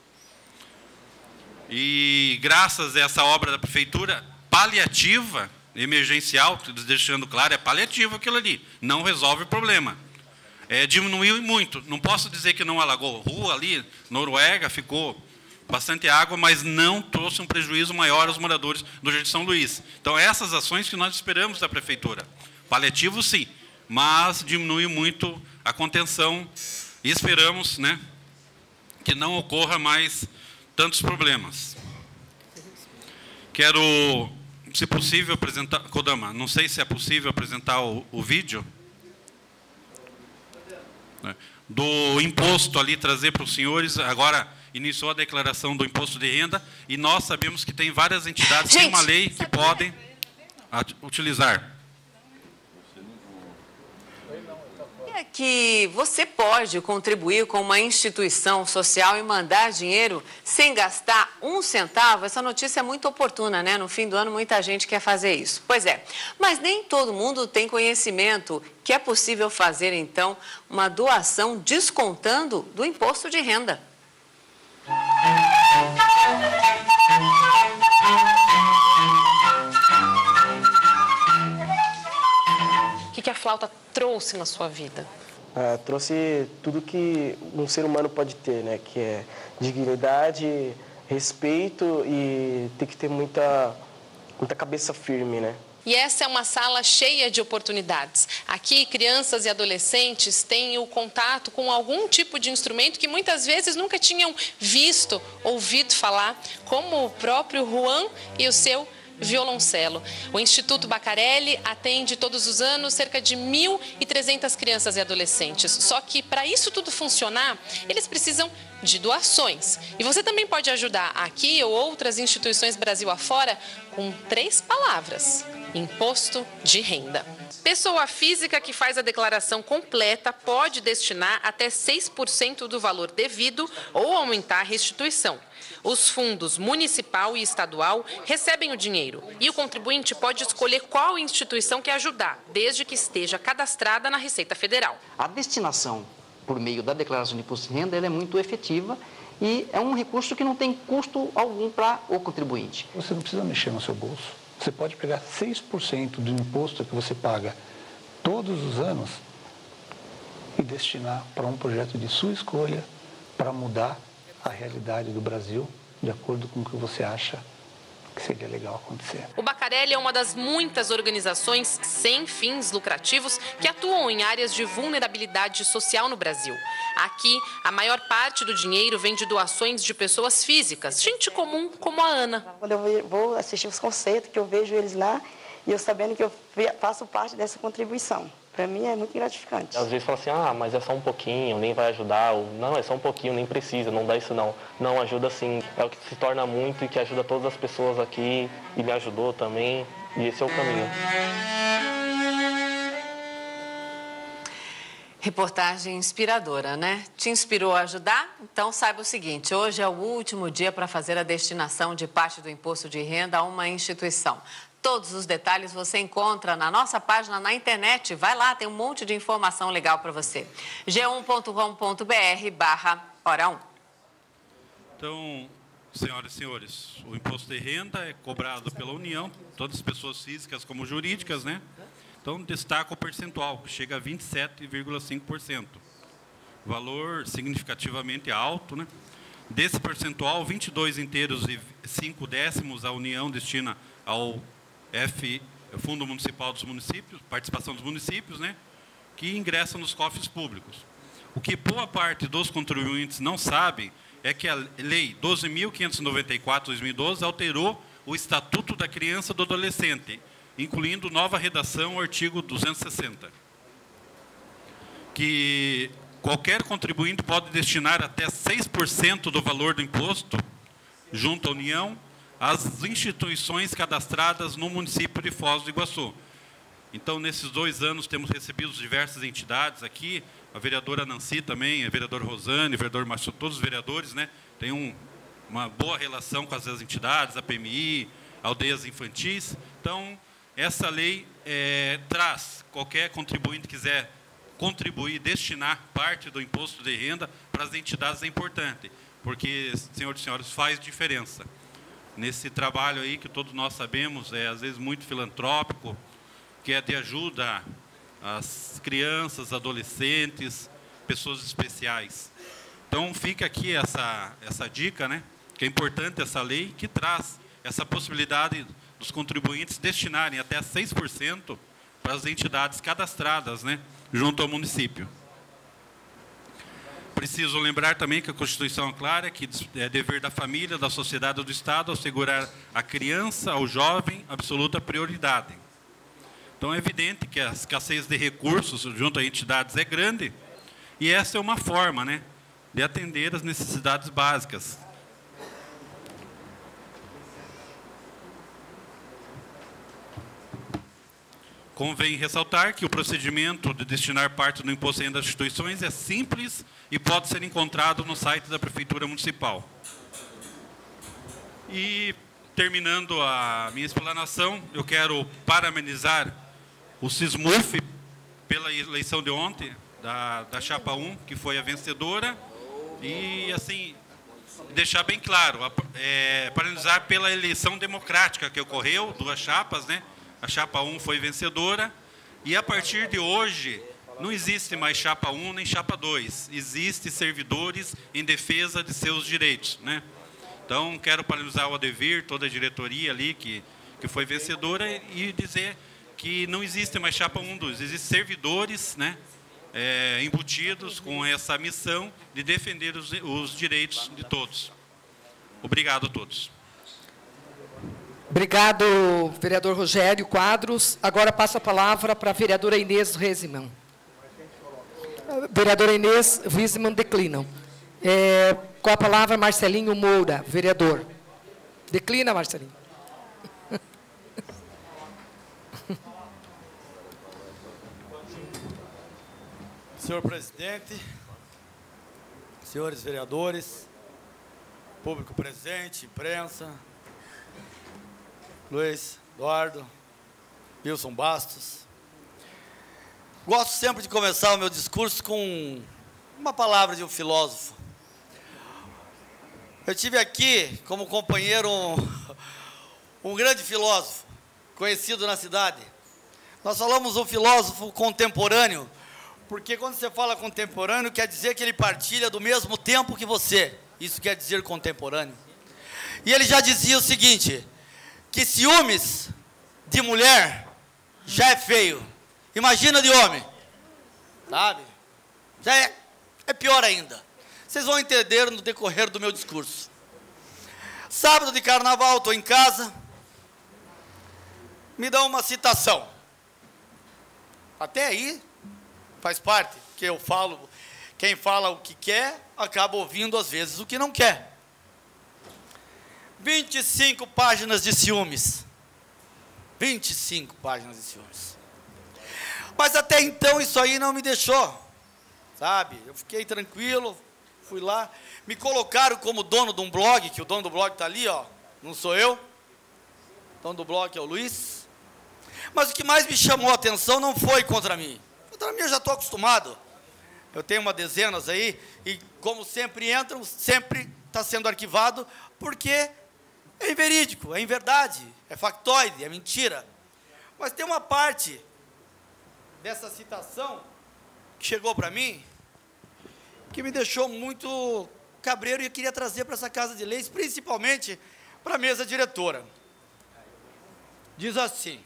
E, graças a essa obra da Prefeitura, paliativa, emergencial, deixando claro, é paliativo aquilo ali, não resolve o problema. É, diminuiu muito, não posso dizer que não alagou. Rua ali, Noruega, ficou bastante água, mas não trouxe um prejuízo maior aos moradores do Jardim São Luís. Então, essas ações que nós esperamos da Prefeitura. Paliativo, sim, mas diminui muito a contenção e esperamos, né, que não ocorra mais tantos problemas. Quero, se possível, apresentar... Kodama, não sei se é possível apresentar o, o vídeo do imposto ali, trazer para os senhores. Agora iniciou a declaração do imposto de renda e nós sabemos que tem várias entidades, Gente, tem uma lei que podem utilizar. É que você pode contribuir com uma instituição social e mandar dinheiro sem gastar um centavo. Essa notícia é muito oportuna, né? No fim do ano, muita gente quer fazer isso. Pois é, mas nem todo mundo tem conhecimento que é possível fazer, então, uma doação descontando do imposto de renda. O que, que a flauta trouxe na sua vida? Ah, trouxe tudo que um ser humano pode ter, né? Que é dignidade, respeito e tem que ter muita, muita cabeça firme, né? E essa é uma sala cheia de oportunidades. Aqui, crianças e adolescentes têm o contato com algum tipo de instrumento que muitas vezes nunca tinham visto, ouvido falar, como o próprio Juan e o seu violoncelo. O Instituto Bacarelli atende todos os anos cerca de mil e trezentas crianças e adolescentes. Só que para isso tudo funcionar, eles precisam de doações. E você também pode ajudar aqui ou outras instituições Brasil afora com três palavras: imposto de renda. Pessoa física que faz a declaração completa pode destinar até seis por cento do valor devido ou aumentar a restituição. Os fundos municipal e estadual recebem o dinheiro e o contribuinte pode escolher qual instituição quer ajudar, desde que esteja cadastrada na Receita Federal. A destinação por meio da declaração de imposto de renda ela é muito efetiva e é um recurso que não tem custo algum para o contribuinte. Você não precisa mexer no seu bolso. Você pode pegar seis por cento do imposto que você paga todos os anos e destinar para um projeto de sua escolha para mudar a realidade do Brasil de acordo com o que você acha que seria legal acontecer. O Bacarelli é uma das muitas organizações sem fins lucrativos que atuam em áreas de vulnerabilidade social no Brasil. Aqui, a maior parte do dinheiro vem de doações de pessoas físicas, gente comum como a Ana. Quando eu vou assistir os concertos, que eu vejo eles lá, e eu sabendo que eu faço parte dessa contribuição. Para mim é muito gratificante. Às vezes fala assim, ah, mas é só um pouquinho, nem vai ajudar. Ou, não, é só um pouquinho, nem precisa, não dá isso não. Não, ajuda sim. É o que se torna muito e que ajuda todas as pessoas aqui. E me ajudou também. E esse é o caminho. Reportagem inspiradora, né? Te inspirou a ajudar? Então saiba o seguinte, hoje é o último dia para fazer a destinação de parte do imposto de renda a uma instituição. Todos os detalhes você encontra na nossa página na internet. Vai lá, tem um monte de informação legal para você. g um ponto com ponto br barra hora um. Então, senhoras e senhores, o imposto de renda é cobrado pela União, todas as pessoas físicas como jurídicas, né? Então, destaca o percentual, que chega a vinte e sete vírgula cinco por cento. Valor significativamente alto, né? Desse percentual, vinte e dois inteiros e cinco décimos a União destina ao F, Fundo Municipal dos Municípios, participação dos municípios, né? Que ingressa nos cofres públicos. O que boa parte dos contribuintes não sabem é que a Lei doze mil quinhentos e noventa e quatro de dois mil e doze alterou o Estatuto da Criança e do Adolescente, incluindo nova redação, artigo duzentos e sessenta, que qualquer contribuinte pode destinar até seis por cento do valor do imposto, junto à União, às instituições cadastradas no município de Foz do Iguaçu. Então, nesses dois anos, temos recebido diversas entidades aqui, a vereadora Nancy também, a vereadora Rosane, o vereador Márcio, todos os vereadores, né, têm um, uma boa relação com as entidades, a P M I, aldeias infantis. Então, essa lei é, traz, qualquer contribuinte que quiser contribuir, destinar parte do imposto de renda para as entidades é importante, porque, senhoras e senhores, faz diferença. Nesse trabalho aí, que todos nós sabemos, é às vezes muito filantrópico, que é de ajuda às crianças, adolescentes, pessoas especiais. Então, fica aqui essa, essa dica, né, que é importante essa lei, que traz essa possibilidade dos contribuintes destinarem até seis por cento para as entidades cadastradas, né, junto ao município. Preciso lembrar também que a Constituição é clara, que é dever da família, da sociedade e do Estado assegurar à criança, ao jovem, absoluta prioridade. Então, é evidente que a escassez de recursos junto a entidades é grande, e essa é uma forma, né, de atender as necessidades básicas. Convém ressaltar que o procedimento de destinar parte do imposto de renda às instituições é simples e pode ser encontrado no site da Prefeitura Municipal. E, terminando a minha explanação, eu quero parabenizar o SISMUF pela eleição de ontem, da, da Chapa um, que foi a vencedora, e, assim, deixar bem claro, é, parabenizar pela eleição democrática que ocorreu, duas chapas, né? A Chapa um foi vencedora, e a partir de hoje não existe mais Chapa um nem Chapa dois, existe servidores em defesa de seus direitos, né? Então, quero parabenizar o Adevir, toda a diretoria ali que, que foi vencedora, e dizer que não existe mais Chapa um, dois, existem servidores, né, é, embutidos com essa missão de defender os, os direitos de todos. Obrigado a todos. Obrigado, vereador Rogério Quadros. Agora passo a palavra para a vereadora Inês Reziman. Vereadora Inês Reziman declina. É, com a palavra, Marcelinho Moura, vereador. Declina, Marcelinho. Senhor presidente, senhores vereadores, público presente, imprensa, Luiz, Eduardo, Wilson Bastos. Gosto sempre de começar o meu discurso com uma palavra de um filósofo. Eu tive aqui como companheiro um, um grande filósofo, conhecido na cidade. Nós falamos um filósofo contemporâneo, porque quando você fala contemporâneo, quer dizer que ele partilha do mesmo tempo que você. Isso quer dizer contemporâneo. E ele já dizia o seguinte, que ciúmes de mulher já é feio. Imagina de homem. Sabe? Já é, é pior ainda. Vocês vão entender no decorrer do meu discurso. Sábado de carnaval, estou em casa. Me dá uma citação. Até aí, faz parte, que eu falo, quem fala o que quer, acaba ouvindo às vezes o que não quer. vinte e cinco páginas de ciúmes. vinte e cinco páginas de ciúmes. Mas até então isso aí não me deixou sabe? Eu fiquei tranquilo, fui lá, me colocaram como dono de um blog, que o dono do blog está ali, ó, não sou eu, o dono do blog é o Luiz. Mas o que mais me chamou a atenção não foi contra mim. Contra mim eu já estou acostumado. Eu tenho uma dezenas aí, e como sempre entram, sempre está sendo arquivado, porque é inverídico, é inverdade, é factoide, é mentira. Mas tem uma parte dessa citação que chegou para mim, que me deixou muito cabreiro e eu queria trazer para essa Casa de Leis, principalmente para a mesa diretora. Diz assim: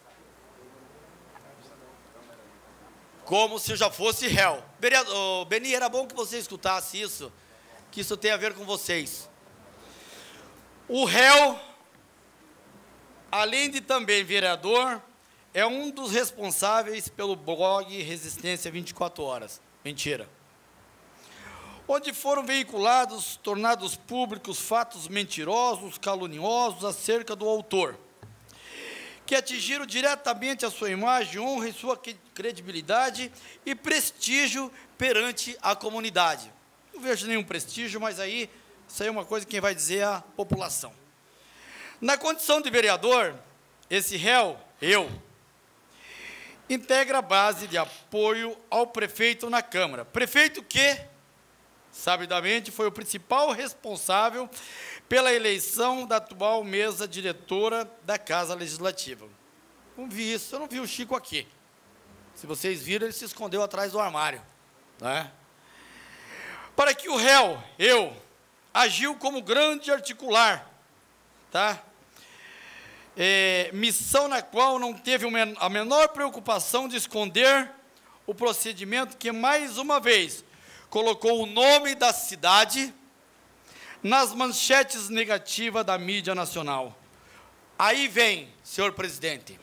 como se eu já fosse réu. Vereador, Beni, era bom que você escutasse isso, que isso tem a ver com vocês. O réu, além de também vereador, é um dos responsáveis pelo blog Resistência vinte e quatro horas. Mentira. Onde foram veiculados, tornados públicos fatos mentirosos, caluniosos acerca do autor, que atingiram diretamente a sua imagem, honra e sua credibilidade e prestígio perante a comunidade. Não vejo nenhum prestígio, mas aí, isso aí é uma coisa que quem vai dizer é a população. Na condição de vereador, esse réu, eu, integra a base de apoio ao prefeito na Câmara. Prefeito que, sabidamente, foi o principal responsável pela eleição da atual mesa diretora da Casa Legislativa. Não vi isso, eu não vi o Chico aqui. Se vocês viram, ele se escondeu atrás do armário, né? Para que o réu, eu, agiu como grande articular, tá? É, missão na qual não teve a menor preocupação de esconder o procedimento que, mais uma vez, colocou o nome da cidade nas manchetes negativas da mídia nacional. Aí vem, senhor presidente,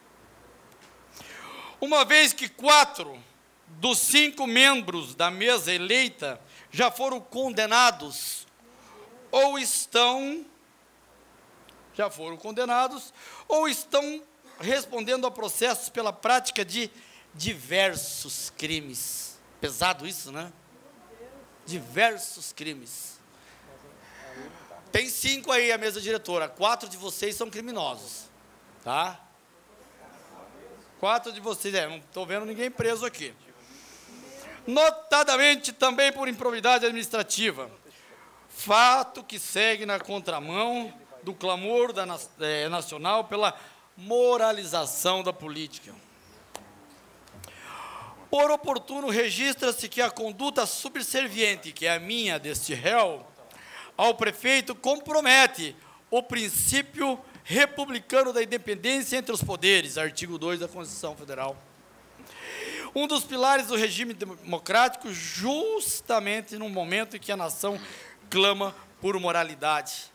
uma vez que quatro dos cinco membros da mesa eleita já foram condenados ou estão, já foram condenados ou estão respondendo a processos pela prática de diversos crimes. Pesado isso, né? Diversos crimes. Tem cinco aí a mesa diretora, quatro de vocês são criminosos, tá? Quatro de vocês, é, não estou vendo ninguém preso aqui. Notadamente também por improbidade administrativa, fato que segue na contramão do clamor da, é, nacional pela moralização da política. Por oportuno, registra-se que a conduta subserviente, que é a minha, deste réu, ao prefeito, compromete o princípio republicano da independência entre os poderes, artigo dois da Constituição Federal. Um dos pilares do regime democrático, justamente no momento em que a nação clama por moralidade.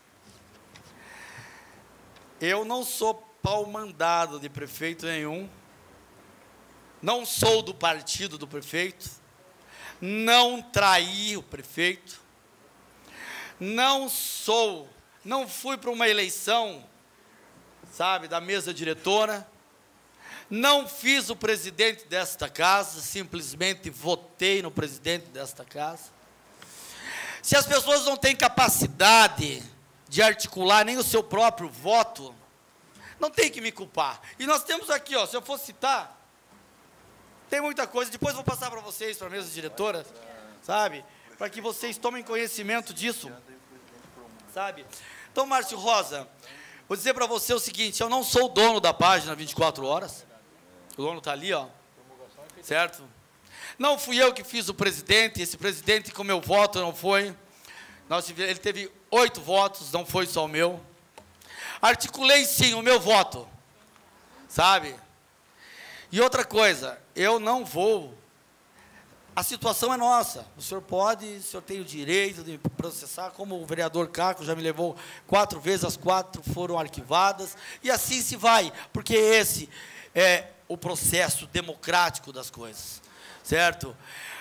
Eu não sou pau-mandado de prefeito nenhum, não sou do partido do prefeito, não traí o prefeito, não sou, não fui para uma eleição, sabe, da mesa diretora, não fiz o presidente desta casa, simplesmente votei no presidente desta casa. Se as pessoas não têm capacidade de articular nem o seu próprio voto, não tem que me culpar. E nós temos aqui, ó, se eu for citar, tem muita coisa, depois vou passar para vocês, para a mesa diretora, sabe, para que vocês tomem conhecimento disso, sabe. Então, Márcio Rosa, vou dizer para você o seguinte, eu não sou o dono da página vinte e quatro horas, o dono está ali, ó, certo? Não fui eu que fiz o presidente, esse presidente com meu voto não foi, nós, ele teve oito votos, não foi só o meu. Articulei sim o meu voto, sabe? E outra coisa, eu não vou, a situação é nossa, o senhor pode, o senhor tem o direito de processar, como o vereador Caco já me levou quatro vezes, as quatro foram arquivadas, e assim se vai, porque esse é o processo democrático das coisas, certo?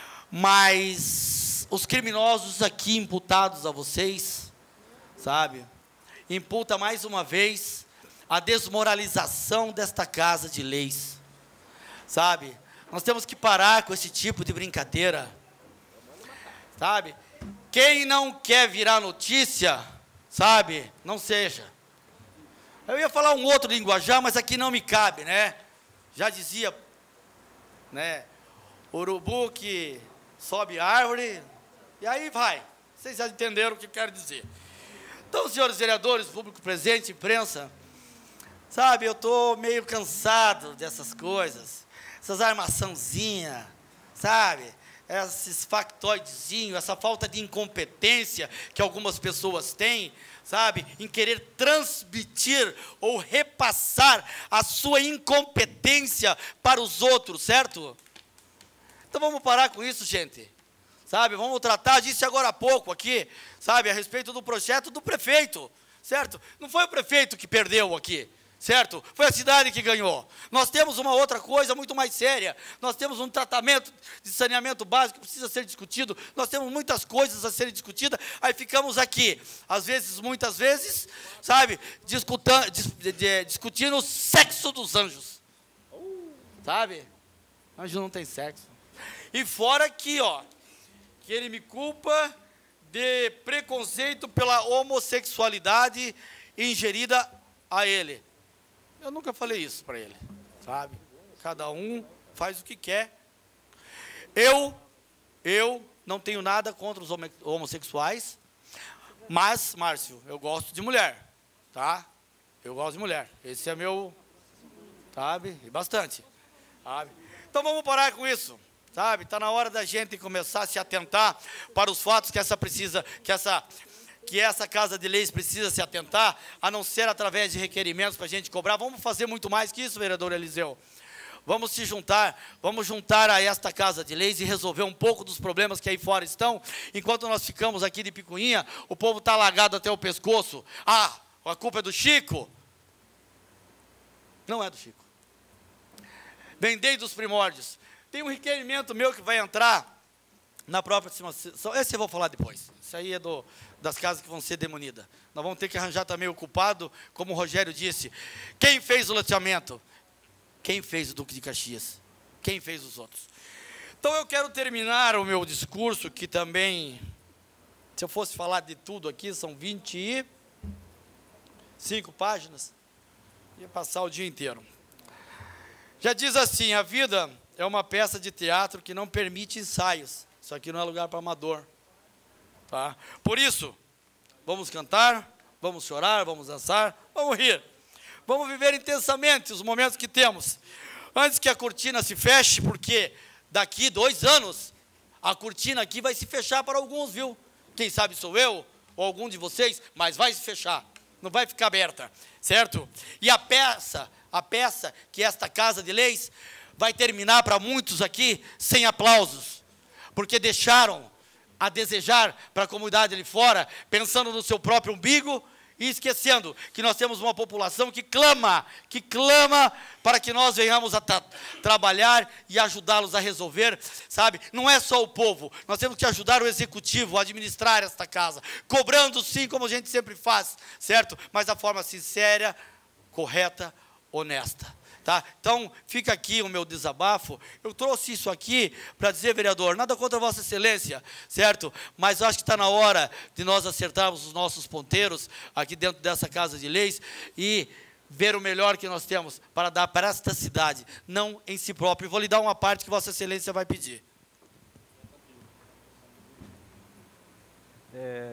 Mas os criminosos aqui imputados a vocês, sabe, imputa mais uma vez a desmoralização desta Casa de Leis, sabe? Nós temos que parar com esse tipo de brincadeira, sabe? Quem não quer virar notícia, sabe, não seja. Eu ia falar um outro linguajar, mas aqui não me cabe, né? Já dizia, né, urubu que sobe árvore, e aí vai. Vocês já entenderam o que eu quero dizer. Então, senhores vereadores, público presente, imprensa, sabe, eu estou meio cansado dessas coisas, essas armaçãozinhas, sabe, esses factoidezinhos, essa falta de incompetência que algumas pessoas têm, sabe, em querer transmitir ou repassar a sua incompetência para os outros, certo? Então vamos parar com isso, gente. Sabe, vamos tratar disso agora há pouco aqui, sabe, a respeito do projeto do prefeito, certo? Não foi o prefeito que perdeu aqui, certo? Foi a cidade que ganhou. Nós temos uma outra coisa muito mais séria, nós temos um tratamento de saneamento básico que precisa ser discutido, nós temos muitas coisas a serem discutidas, aí ficamos aqui, às vezes, muitas vezes, sabe, discutando, dis, de, discutindo o sexo dos anjos, sabe? Anjo não tem sexo. E fora aqui, ó, que ele me culpa de preconceito pela homossexualidade ingerida a ele. Eu nunca falei isso para ele, sabe? Cada um faz o que quer. Eu, eu não tenho nada contra os homossexuais, mas, Márcio, eu gosto de mulher, tá? Eu gosto de mulher. Esse é meu, sabe? E bastante, sabe? Então vamos parar com isso. Sabe, está na hora da gente começar a se atentar para os fatos que essa precisa, que essa, que essa Casa de Leis precisa se atentar, a não ser através de requerimentos para a gente cobrar. Vamos fazer muito mais que isso, vereador Eliseu. Vamos se juntar, vamos juntar a esta Casa de Leis e resolver um pouco dos problemas que aí fora estão. Enquanto nós ficamos aqui de picuinha, o povo está alagado até o pescoço. Ah, a culpa é do Chico? Não é do Chico. Vem desde os primórdios. Tem um requerimento meu que vai entrar na própria sessão. Esse eu vou falar depois. Isso aí é do, das casas que vão ser demolidas. Nós vamos ter que arranjar também o culpado, como o Rogério disse. Quem fez o loteamento? Quem fez o Duque de Caxias? Quem fez os outros? Então eu quero terminar o meu discurso, que também, se eu fosse falar de tudo aqui, são vinte e cinco páginas, ia passar o dia inteiro. Já diz assim, a vida é uma peça de teatro que não permite ensaios. Isso aqui não é lugar para amador. Tá? Por isso, vamos cantar, vamos chorar, vamos dançar, vamos rir. Vamos viver intensamente os momentos que temos. Antes que a cortina se feche, porque daqui dois anos, a cortina aqui vai se fechar para alguns, viu? Quem sabe sou eu, ou algum de vocês, mas vai se fechar. Não vai ficar aberta, certo? E a peça, a peça que esta Casa de Leis vai terminar para muitos aqui sem aplausos, porque deixaram a desejar para a comunidade ali fora, pensando no seu próprio umbigo e esquecendo que nós temos uma população que clama, que clama para que nós venhamos a tra trabalhar e ajudá-los a resolver, sabe? Não é só o povo, nós temos que ajudar o executivo a administrar esta casa, cobrando sim, como a gente sempre faz, certo? Mas da forma sincera, correta, honesta. Tá? Então, fica aqui o meu desabafo. Eu trouxe isso aqui para dizer, vereador, nada contra Vossa Excelência, certo? Mas acho que está na hora de nós acertarmos os nossos ponteiros aqui dentro dessa Casa de Leis e ver o melhor que nós temos para dar para esta cidade, não em si próprio. Vou lhe dar uma parte que Vossa Excelência vai pedir. É,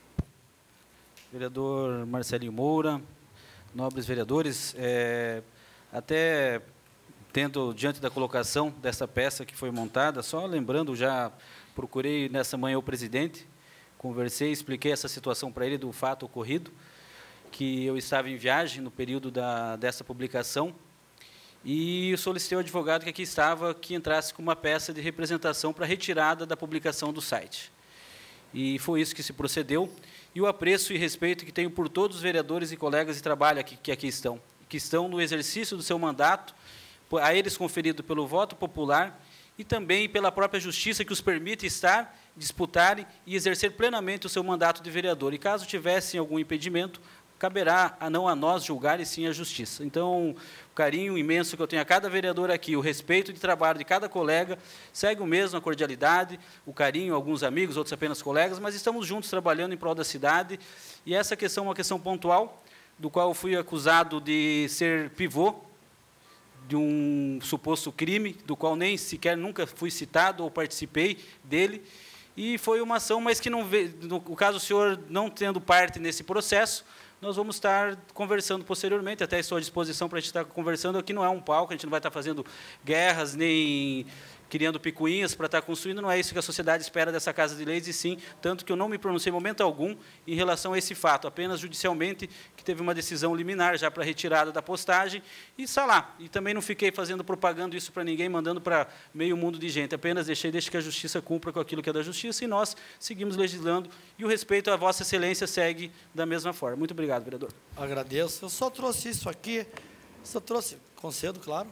vereador Marcelinho Moura, nobres vereadores, é, até tendo, diante da colocação dessa peça que foi montada, só lembrando, já procurei nessa manhã o presidente, conversei, expliquei essa situação para ele do fato ocorrido, que eu estava em viagem no período da, dessa publicação, e solicitei ao advogado que aqui estava, que entrasse com uma peça de representação para retirada da publicação do site. E foi isso que se procedeu, e o apreço e respeito que tenho por todos os vereadores e colegas de trabalho aqui, que aqui estão, que estão no exercício do seu mandato, a eles conferido pelo voto popular e também pela própria justiça que os permite estar, disputarem e exercer plenamente o seu mandato de vereador. E caso tivessem algum impedimento, caberá a não a nós julgar, e sim a justiça. Então, o carinho imenso que eu tenho a cada vereador aqui, o respeito de trabalho de cada colega, segue o mesmo, a cordialidade, o carinho, alguns amigos, outros apenas colegas, mas estamos juntos trabalhando em prol da cidade, e essa questão é uma questão pontual, do qual eu fui acusado de ser pivô de um suposto crime, do qual nem sequer nunca fui citado ou participei dele, e foi uma ação, mas que, não vê, no caso o senhor não tendo parte nesse processo, nós vamos estar conversando posteriormente, até estou à disposição para a gente estar conversando. Aqui não é um palco, a gente não vai estar fazendo guerras, nem criando picuinhas para estar construindo, não é isso que a sociedade espera dessa Casa de Leis, e sim, tanto que eu não me pronunciei em momento algum em relação a esse fato, apenas judicialmente, que teve uma decisão liminar já para retirada da postagem, e está lá. E também não fiquei fazendo propaganda isso para ninguém, mandando para meio mundo de gente, apenas deixei, deixe que a justiça cumpra com aquilo que é da justiça, e nós seguimos legislando, e o respeito à Vossa Excelência segue da mesma forma. Muito obrigado, vereador. Agradeço. Eu só trouxe isso aqui, só trouxe, concedo, claro.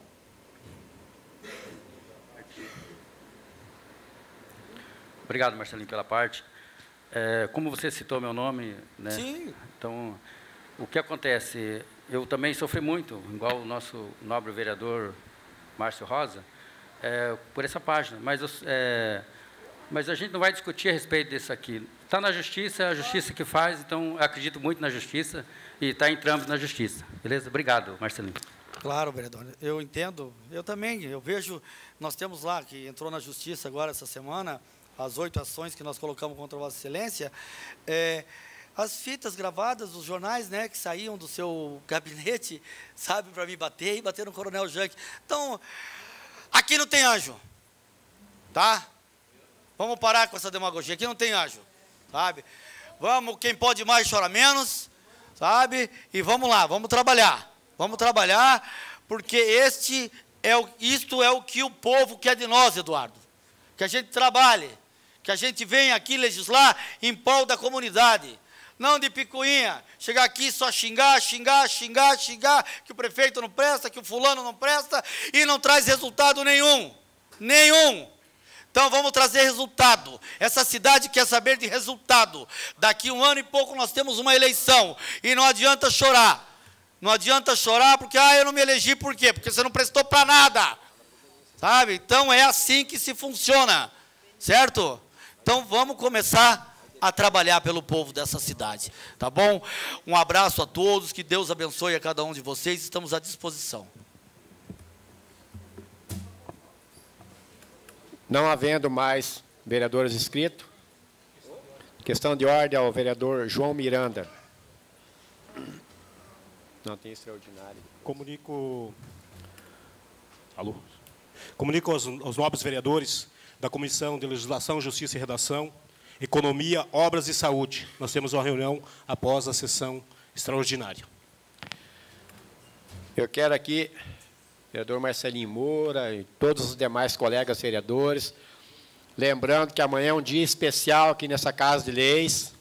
Obrigado, Marcelinho, pela parte. É, como você citou meu nome, né? Sim. Então, o que acontece? Eu também sofri muito, igual o nosso nobre vereador Márcio Rosa, é, por essa página. Mas, eu, é, mas a gente não vai discutir a respeito disso aqui. Está na justiça, é a justiça que faz, então eu acredito muito na justiça e está em trâmite na justiça. Beleza? Obrigado, Marcelinho. Claro, vereador. Eu entendo. Eu também. Eu vejo, nós temos lá, que entrou na justiça agora essa semana, as oito ações que nós colocamos contra Vossa Excelência, é, as fitas gravadas dos jornais, né, que saíam do seu gabinete, sabe, para me bater e bater no Coronel Janke. Então, aqui não tem anjo, tá? Vamos parar com essa demagogia. Aqui não tem anjo, sabe? Vamos, quem pode mais chora menos, sabe? E vamos lá, vamos trabalhar. Vamos trabalhar, porque este é o, isto é o que o povo quer de nós, Eduardo. Que a gente trabalhe, que a gente venha aqui legislar em prol da comunidade. Não de picuinha, chegar aqui só xingar, xingar, xingar, xingar, que o prefeito não presta, que o fulano não presta, e não traz resultado nenhum. Nenhum. Então vamos trazer resultado. Essa cidade quer saber de resultado. Daqui um ano e pouco nós temos uma eleição, e não adianta chorar. Não adianta chorar porque, ah, eu não me elegi, por quê? Porque você não prestou para nada. Sabe? Então, é assim que se funciona, certo? Então, vamos começar a trabalhar pelo povo dessa cidade, tá bom? Um abraço a todos, que Deus abençoe a cada um de vocês, estamos à disposição. Não havendo mais vereadores inscritos, questão de ordem ao vereador João Miranda. Não tem extraordinário. Comunico... Alô? Comunico aos, aos nobres vereadores da Comissão de Legislação, Justiça e Redação, Economia, Obras e Saúde. Nós temos uma reunião após a sessão extraordinária. Eu quero aqui, vereador Marcelinho Moura e todos os demais colegas vereadores, lembrando que amanhã é um dia especial aqui nessa Casa de Leis,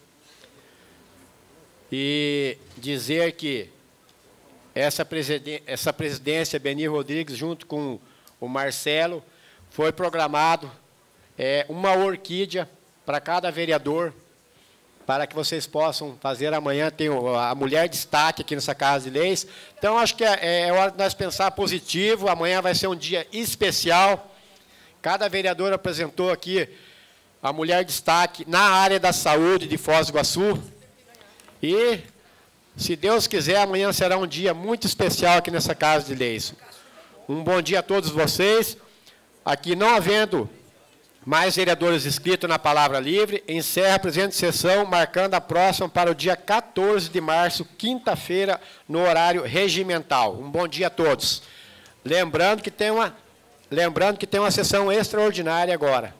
e dizer que essa, presiden essa presidência, Beni Rodrigues, junto com o Marcelo, foi programado é, uma orquídea para cada vereador, para que vocês possam fazer amanhã. Tem a mulher destaque aqui nessa Casa de Leis. Então, acho que é, é hora de nós pensar positivo. Amanhã vai ser um dia especial. Cada vereador apresentou aqui a mulher destaque na área da saúde de Foz do Iguaçu. E, se Deus quiser, amanhã será um dia muito especial aqui nessa Casa de Leis. Um bom dia a todos vocês. Aqui, não havendo mais vereadores inscritos na palavra livre, encerra a presente sessão, marcando a próxima para o dia quatorze de março, quinta-feira, no horário regimental. Um bom dia a todos. Lembrando que tem uma, lembrando que tem uma sessão extraordinária agora.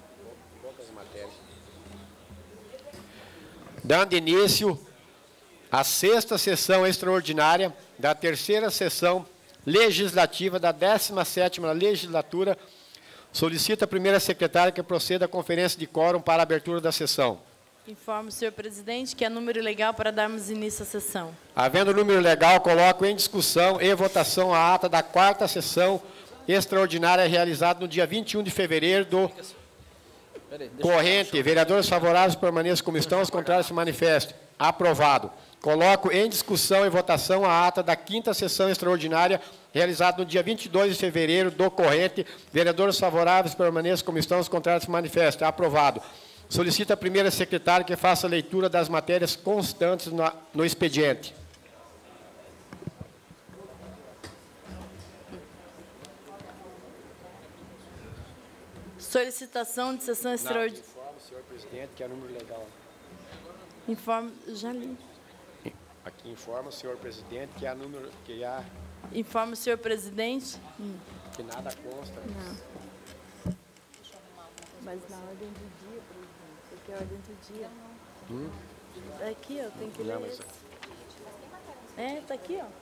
Dando início a sexta sessão extraordinária da terceira sessão legislativa da décima sétima legislatura solicita a primeira secretária que proceda à conferência de quórum para a abertura da sessão. Informo, senhor presidente, que é número legal para darmos início à sessão. Havendo número legal, coloco em discussão e votação a ata da quarta sessão extraordinária realizada no dia vinte e um de fevereiro do corrente. Vereadores favoráveis permaneçam como estão, os contrários se manifestem. Aprovado. Coloco em discussão e votação a ata da quinta sessão extraordinária realizada no dia vinte e dois de fevereiro do corrente. Vereadores favoráveis permaneçam como estão, os contrários se manifestem. Aprovado. Solicita a primeira secretária que faça a leitura das matérias constantes no, no expediente. Solicitação de sessão extraordinária. Informo, senhor presidente, que é número legal. Informo, já li. Aqui informa o senhor presidente que há número que há. Informo o senhor presidente. Hum. Que nada consta. Não. Mas na ordem do dia, presidente. Isso aqui é a ordem do dia. Hum? Aqui, ó, tem que Não, ler. mas... É, tá aqui, ó.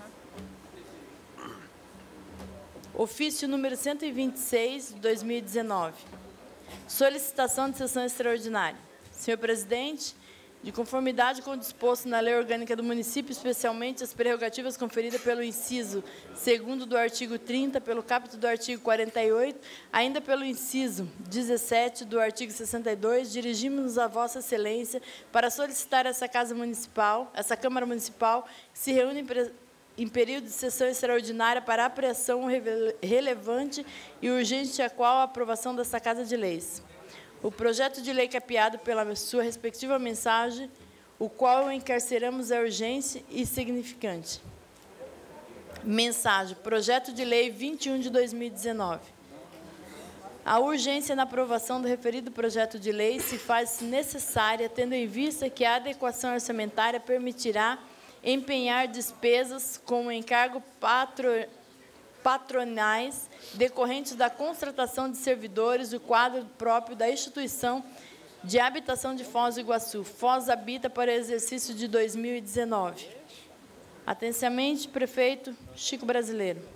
Ofício número cento e vinte e seis, de dois mil e dezenove. Solicitação de sessão extraordinária. Senhor presidente, de conformidade com o disposto na Lei Orgânica do Município, especialmente as prerrogativas conferidas pelo inciso segundo do artigo trinta, pelo caput do artigo quarenta e oito, ainda pelo inciso dezessete do artigo sessenta e dois, dirigimos-nos a Vossa Excelência para solicitar essa Casa Municipal, essa Câmara Municipal, que se reúne em em período de sessão extraordinária para apreensão relevante e urgente, a qual a aprovação desta Casa de Leis. O projeto de lei capeado pela sua respectiva mensagem, o qual encarceramos a urgência e significante. Mensagem, projeto de lei vinte e um de dois mil e dezenove. A urgência na aprovação do referido projeto de lei se faz necessária, tendo em vista que a adequação orçamentária permitirá empenhar despesas como encargo patro, patronais decorrentes da contratação de servidores do quadro próprio da instituição de habitação de Foz do Iguaçu, Foz Habita, para o exercício de dois mil e dezenove. Atenciosamente, prefeito Chico Brasileiro.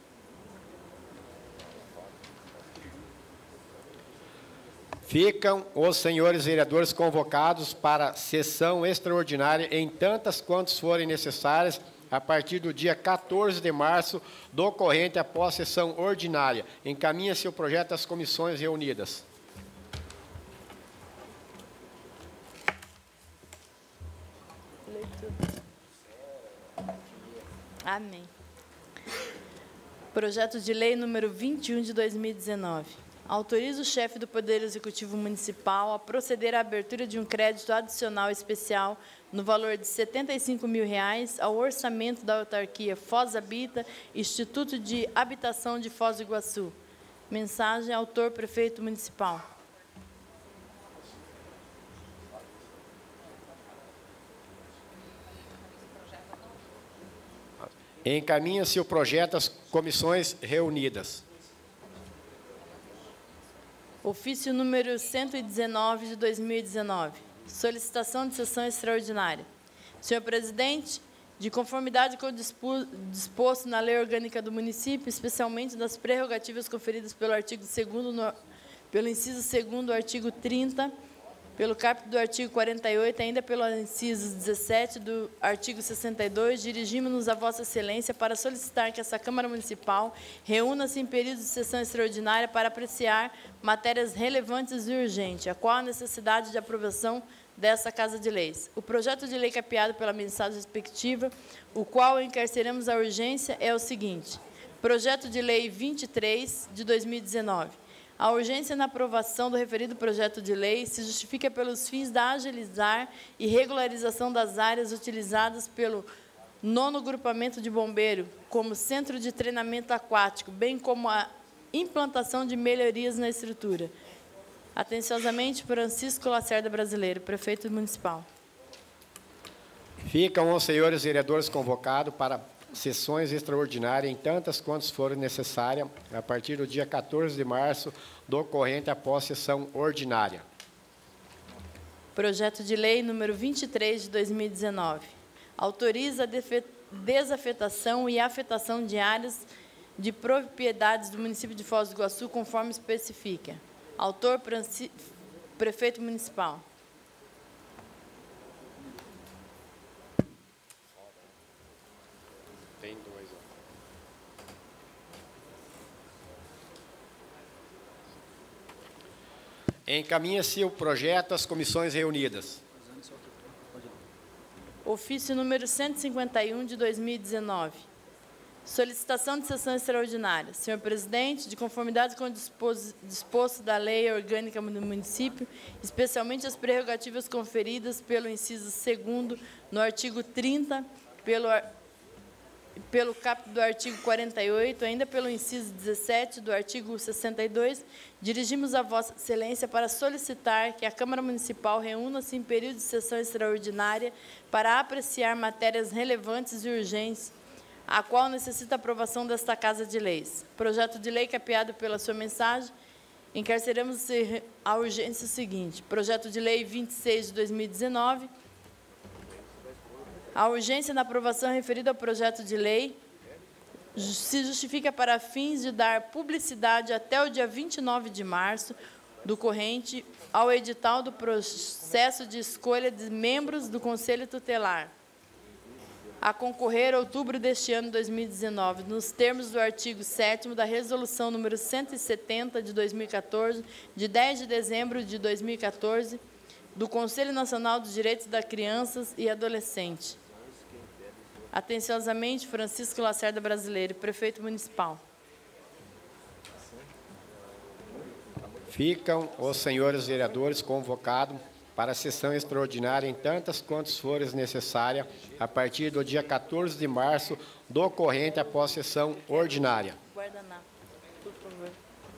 Ficam os senhores vereadores convocados para sessão extraordinária em tantas quantas forem necessárias a partir do dia quatorze de março do corrente após sessão ordinária. Encaminha-se o projeto às comissões reunidas. Amém. Projeto de lei número vinte e um de dois mil e dezenove. Autoriza o chefe do Poder Executivo Municipal a proceder à abertura de um crédito adicional especial no valor de setenta e cinco mil reais ao orçamento da autarquia Foz Habita, Instituto de Habitação de Foz do Iguaçu. Mensagem, autor, prefeito municipal. Encaminha-se o projeto às comissões reunidas. Ofício número cento e dezenove de dois mil e dezenove. Solicitação de sessão extraordinária. Senhor presidente, de conformidade com o disposto na Lei Orgânica do Município, especialmente das prerrogativas conferidas pelo artigo segundo, no, pelo inciso segundo do artigo trinta, pelo caput do artigo quarenta e oito, ainda pelo inciso dezessete do artigo sessenta e dois, dirigimos-nos a Vossa Excelência para solicitar que essa Câmara Municipal reúna-se em período de sessão extraordinária para apreciar matérias relevantes e urgentes, a qual a necessidade de aprovação dessa Casa de Leis. O projeto de lei capeado pela mensagem respectiva, o qual encarceramos a urgência, é o seguinte. Projeto de lei vinte e três de dois mil e dezenove. A urgência na aprovação do referido projeto de lei se justifica pelos fins da agilizar e regularização das áreas utilizadas pelo nono grupamento de bombeiro como centro de treinamento aquático, bem como a implantação de melhorias na estrutura. Atenciosamente, Francisco Lacerda Brasileiro, prefeito municipal. Ficam os senhores vereadores convocados para sessões extraordinárias em tantas quantas forem necessárias a partir do dia quatorze de março do corrente após sessão ordinária. Projeto de lei número vinte e três de dois mil e dezenove. Autoriza a desafetação e afetação de áreas de propriedades do município de Foz do Iguaçu, conforme especifica. Autor, Prefeito Municipal. Tem dois. Encaminha-se o projeto às comissões reunidas. Ofício número cento e cinquenta e um, de dois mil e dezenove. Solicitação de sessão extraordinária. Senhor presidente, de conformidade com o disposto da lei orgânica do município, especialmente as prerrogativas conferidas pelo inciso segundo no artigo trinta, pelo, pelo caput do artigo quarenta e oito, ainda pelo inciso dezessete do artigo sessenta e dois, dirigimos a Vossa Excelência para solicitar que a Câmara Municipal reúna-se em período de sessão extraordinária para apreciar matérias relevantes e urgentes, a qual necessita a aprovação desta Casa de Leis. Projeto de lei capeado pela sua mensagem, encarceramos a urgência seguinte. Projeto de lei vinte e seis, de dois mil e dezenove. A urgência na aprovação referida ao projeto de lei se justifica para fins de dar publicidade até o dia vinte e nove de março do corrente ao edital do processo de escolha de membros do Conselho Tutelar, a concorrer a outubro deste ano dois mil e dezenove, nos termos do artigo sétimo da Resolução número cento e setenta, de dois mil e quatorze, de dez de dezembro de dois mil e quatorze, do Conselho Nacional dos Direitos das Crianças e Adolescentes. Atenciosamente, Francisco Lacerda Brasileiro, Prefeito Municipal. Ficam os senhores vereadores convocados para a sessão extraordinária em tantas quantas forem necessárias, a partir do dia quatorze de março do corrente após sessão ordinária. Guardanapo, por favor.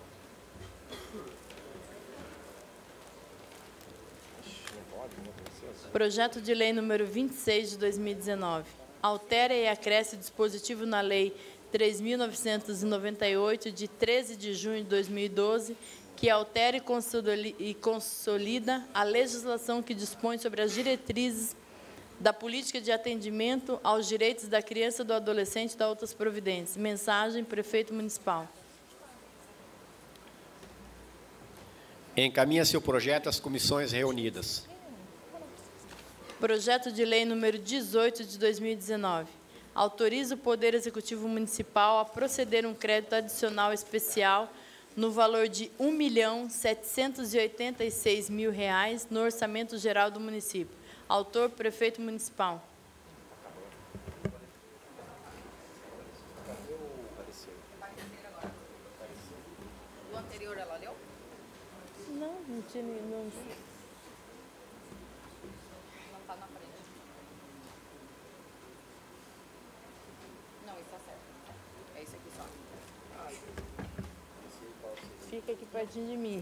Projeto de lei número vinte e seis, de dois mil e dezenove. Altera e acresce dispositivo na Lei três mil novecentos e noventa e oito, de treze de junho de dois mil e doze, que altera e consolida a legislação que dispõe sobre as diretrizes da política de atendimento aos direitos da criança e do adolescente e da outras providências. Mensagem, Prefeito Municipal. Encaminha-se o projeto às comissões reunidas. Projeto de lei número dezoito, de dois mil e dezenove. Autoriza o Poder Executivo Municipal a proceder um crédito adicional especial no valor de um milhão setecentos e oitenta e seis mil reais no orçamento geral do município. Autor, Prefeito Municipal. O anterior ela leu? Não, não tinha. Não Não está na frente. Não, isso está certo. É isso aqui só. Fica aqui pertinho de mim.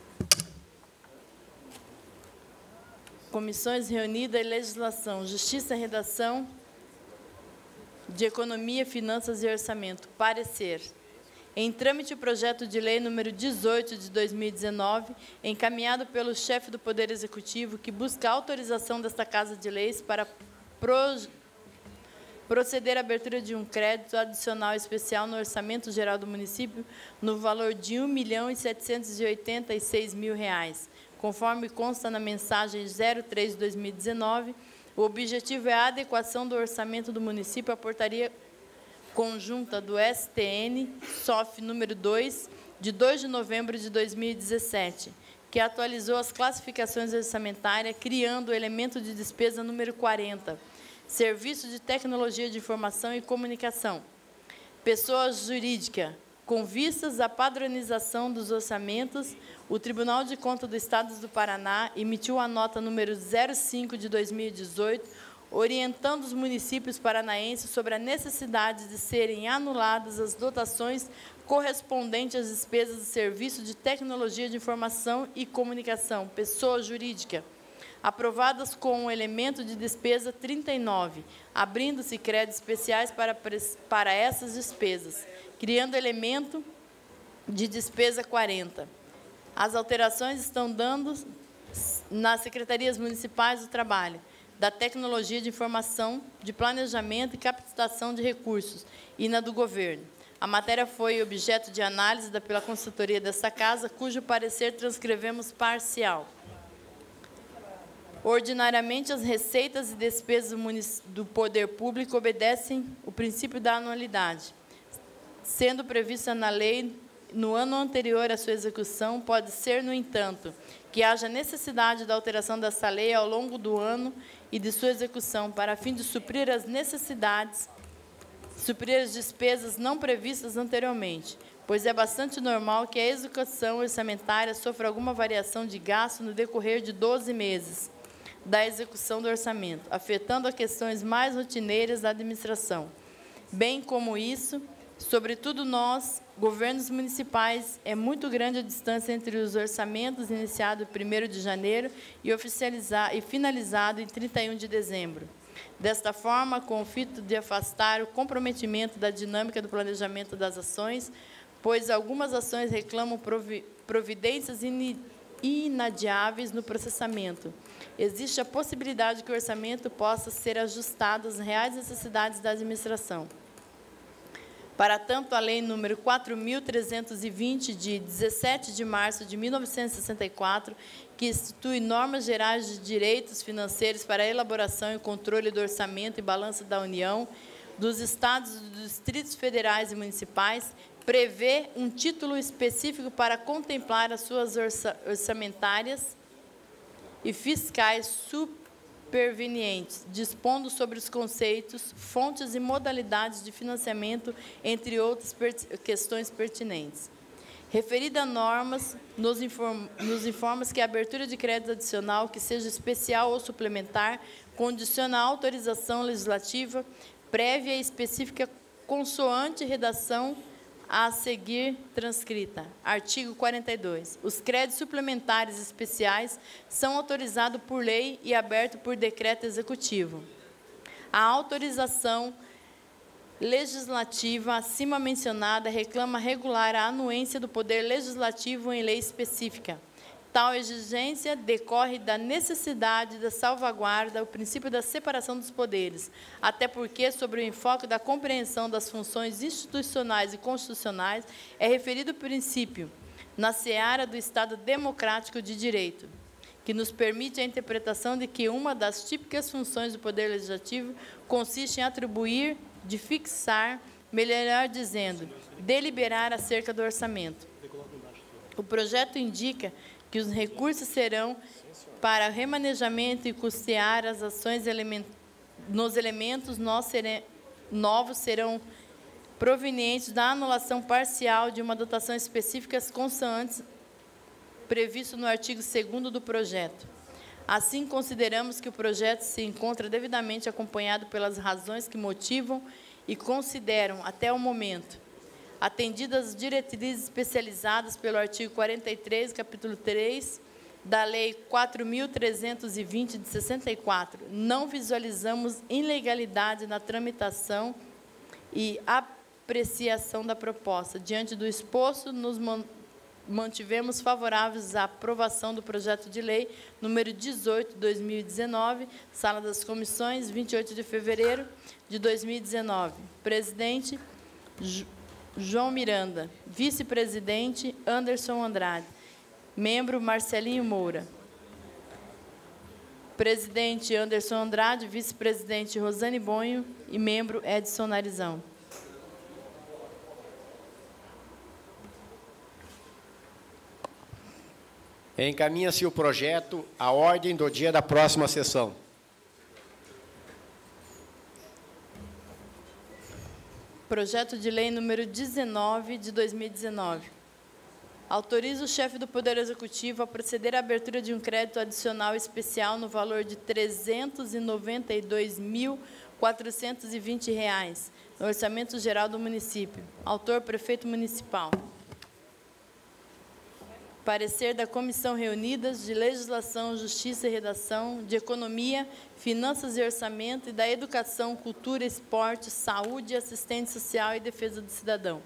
Comissões reunidas e legislação, justiça e redação de economia, finanças e orçamento. Parecer. Em trâmite o projeto de lei número dezoito, de dois mil e dezenove, encaminhado pelo chefe do Poder Executivo, que busca a autorização desta Casa de Leis para pro proceder à abertura de um crédito adicional especial no orçamento geral do município no valor de um milhão setecentos e oitenta e seis mil reais. Conforme consta na mensagem zero três de dois mil e dezenove, o objetivo é a adequação do orçamento do município à portaria conjunta do S T N, S O F número dois, de dois de novembro de dois mil e dezessete, que atualizou as classificações orçamentárias, criando o elemento de despesa número quarenta, Serviço de Tecnologia de Informação e Comunicação. Pessoa jurídica. Com vistas à padronização dos orçamentos, o Tribunal de Contas do Estado do Paraná emitiu a nota número zero cinco de dois mil e dezoito, orientando os municípios paranaenses sobre a necessidade de serem anuladas as dotações correspondentes às despesas do Serviço de Tecnologia de Informação e Comunicação, pessoa jurídica, aprovadas com o elemento de despesa trinta e nove, abrindo-se créditos especiais para, para essas despesas, criando elemento de despesa quarenta. As alterações estão dando nas secretarias municipais do trabalho, da Tecnologia de Informação, de Planejamento e Captação de Recursos, I N A do Governo. A matéria foi objeto de análise da, pela consultoria desta Casa, cujo parecer transcrevemos parcial. Ordinariamente, as receitas e despesas do poder público obedecem o princípio da anualidade. Sendo prevista na lei, no ano anterior à sua execução, pode ser, no entanto, que haja necessidade da alteração dessa lei ao longo do ano e de sua execução, para a fim de suprir as necessidades, suprir as despesas não previstas anteriormente, pois é bastante normal que a execução orçamentária sofra alguma variação de gasto no decorrer de doze meses da execução do orçamento, afetando as questões mais rotineiras da administração. Bem como isso, sobretudo nós, governos municipais, é muito grande a distância entre os orçamentos iniciados em primeiro de janeiro e, oficializado, e finalizado em trinta e um de dezembro. Desta forma, com o fito de afastar o comprometimento da dinâmica do planejamento das ações, pois algumas ações reclamam provi providências inadiáveis no processamento. Existe a possibilidade que o orçamento possa ser ajustado às reais necessidades da administração. Para tanto, a Lei número quatro mil trezentos e vinte, de dezessete de março de mil novecentos e sessenta e quatro, que institui normas gerais de direitos financeiros para a elaboração e controle do orçamento e balança da União, dos Estados, dos Distritos Federais e Municipais, prevê um título específico para contemplar as suas orça orçamentárias e fiscais supervenientes, dispondo sobre os conceitos, fontes e modalidades de financiamento, entre outras per questões pertinentes. Referida a normas, nos, inform nos informa que a abertura de crédito adicional, que seja especial ou suplementar, condiciona a autorização legislativa prévia e específica consoante redação a seguir transcrita. Artigo quarenta e dois. Os créditos suplementares especiais são autorizados por lei e abertos por decreto executivo. A autorização legislativa acima mencionada reclama regular a anuência do Poder Legislativo em lei específica. Tal exigência decorre da necessidade da salvaguarda, o princípio da separação dos poderes, até porque, sobre o enfoque da compreensão das funções institucionais e constitucionais, é referido o princípio, na seara do Estado democrático de direito, que nos permite a interpretação de que uma das típicas funções do Poder Legislativo consiste em atribuir, de fixar, melhor dizendo, deliberar acerca do orçamento. O projeto indica que os recursos serão para remanejamento e custear as ações element, nos elementos novos serão provenientes da anulação parcial de uma dotação específica consoantes previsto no artigo segundo do projeto. Assim, consideramos que o projeto se encontra devidamente acompanhado pelas razões que motivam e consideram, até o momento, atendidas as diretrizes especializadas pelo artigo quarenta e três, capítulo três, da Lei quatro mil trezentos e vinte, de sessenta e quatro, não visualizamos ilegalidade na tramitação e apreciação da proposta. Diante do exposto, nos mantivemos favoráveis à aprovação do projeto de lei número dezoito, dois mil e dezenove, Sala das Comissões, vinte e oito de fevereiro de dois mil e dezenove. Presidente João Miranda. Vice-presidente, Anderson Andrade. Membro, Marcelinho Moura. Presidente, Anderson Andrade. Vice-presidente, Rosane Bonho. E membro, Edson Narizão. Encaminha-se o projeto à ordem do dia da próxima sessão. Projeto de lei número dezenove, de dois mil e dezenove. Autoriza o chefe do Poder Executivo a proceder à abertura de um crédito adicional especial no valor de trezentos e noventa e dois mil, quatrocentos e vinte reais, no orçamento geral do município. Autor, prefeito municipal. Parecer da Comissão Reunidas de Legislação, Justiça e Redação, de Economia, Finanças e Orçamento e da Educação, Cultura, Esporte, Saúde, Assistente Social e Defesa do Cidadão.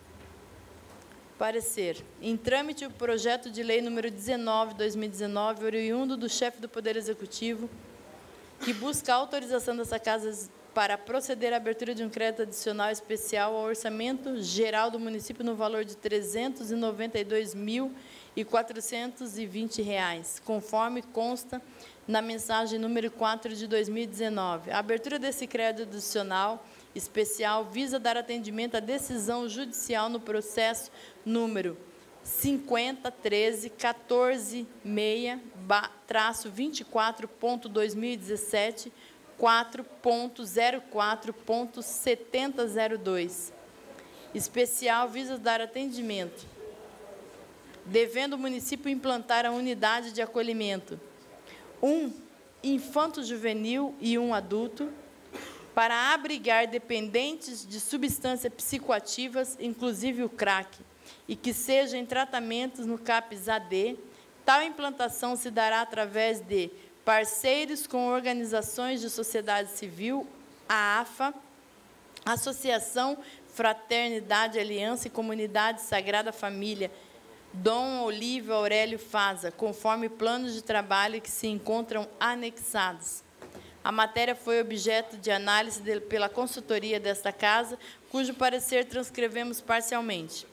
Parecer. Em trâmite o projeto de lei número dezenove, dois mil e dezenove, oriundo do chefe do Poder Executivo, que busca a autorização dessa Casa para proceder à abertura de um crédito adicional especial ao orçamento geral do município no valor de trezentos e noventa e dois mil e quatrocentos e vinte reais, conforme consta na mensagem número quatro de dois mil e dezenove. A abertura desse crédito adicional especial visa dar atendimento à decisão judicial no processo número cinquenta treze quatorze seis traço vinte e quatro ponto dois mil e dezessete quatro ponto zero quatro ponto setenta zero dois. Especial visa dar atendimento, devendo o município implantar a unidade de acolhimento, um infanto-juvenil e um adulto, para abrigar dependentes de substâncias psicoativas, inclusive o crack, e que sejam em tratamentos no CAPS A D. Tal implantação se dará através de parceiros com organizações de sociedade civil, a AFA, Associação Fraternidade, Aliança e Comunidade Sagrada Família, Dom Olívio Aurélio Faza, conforme planos de trabalho que se encontram anexados. A matéria foi objeto de análise de, pela consultoria desta Casa, cujo parecer transcrevemos parcialmente.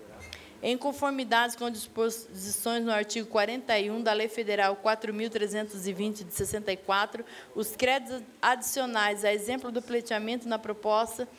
Em conformidade com disposições no artigo quarenta e um da Lei Federal quatro mil trezentos e vinte, de sessenta e quatro, os créditos adicionais, a exemplo do pleiteamento na proposta,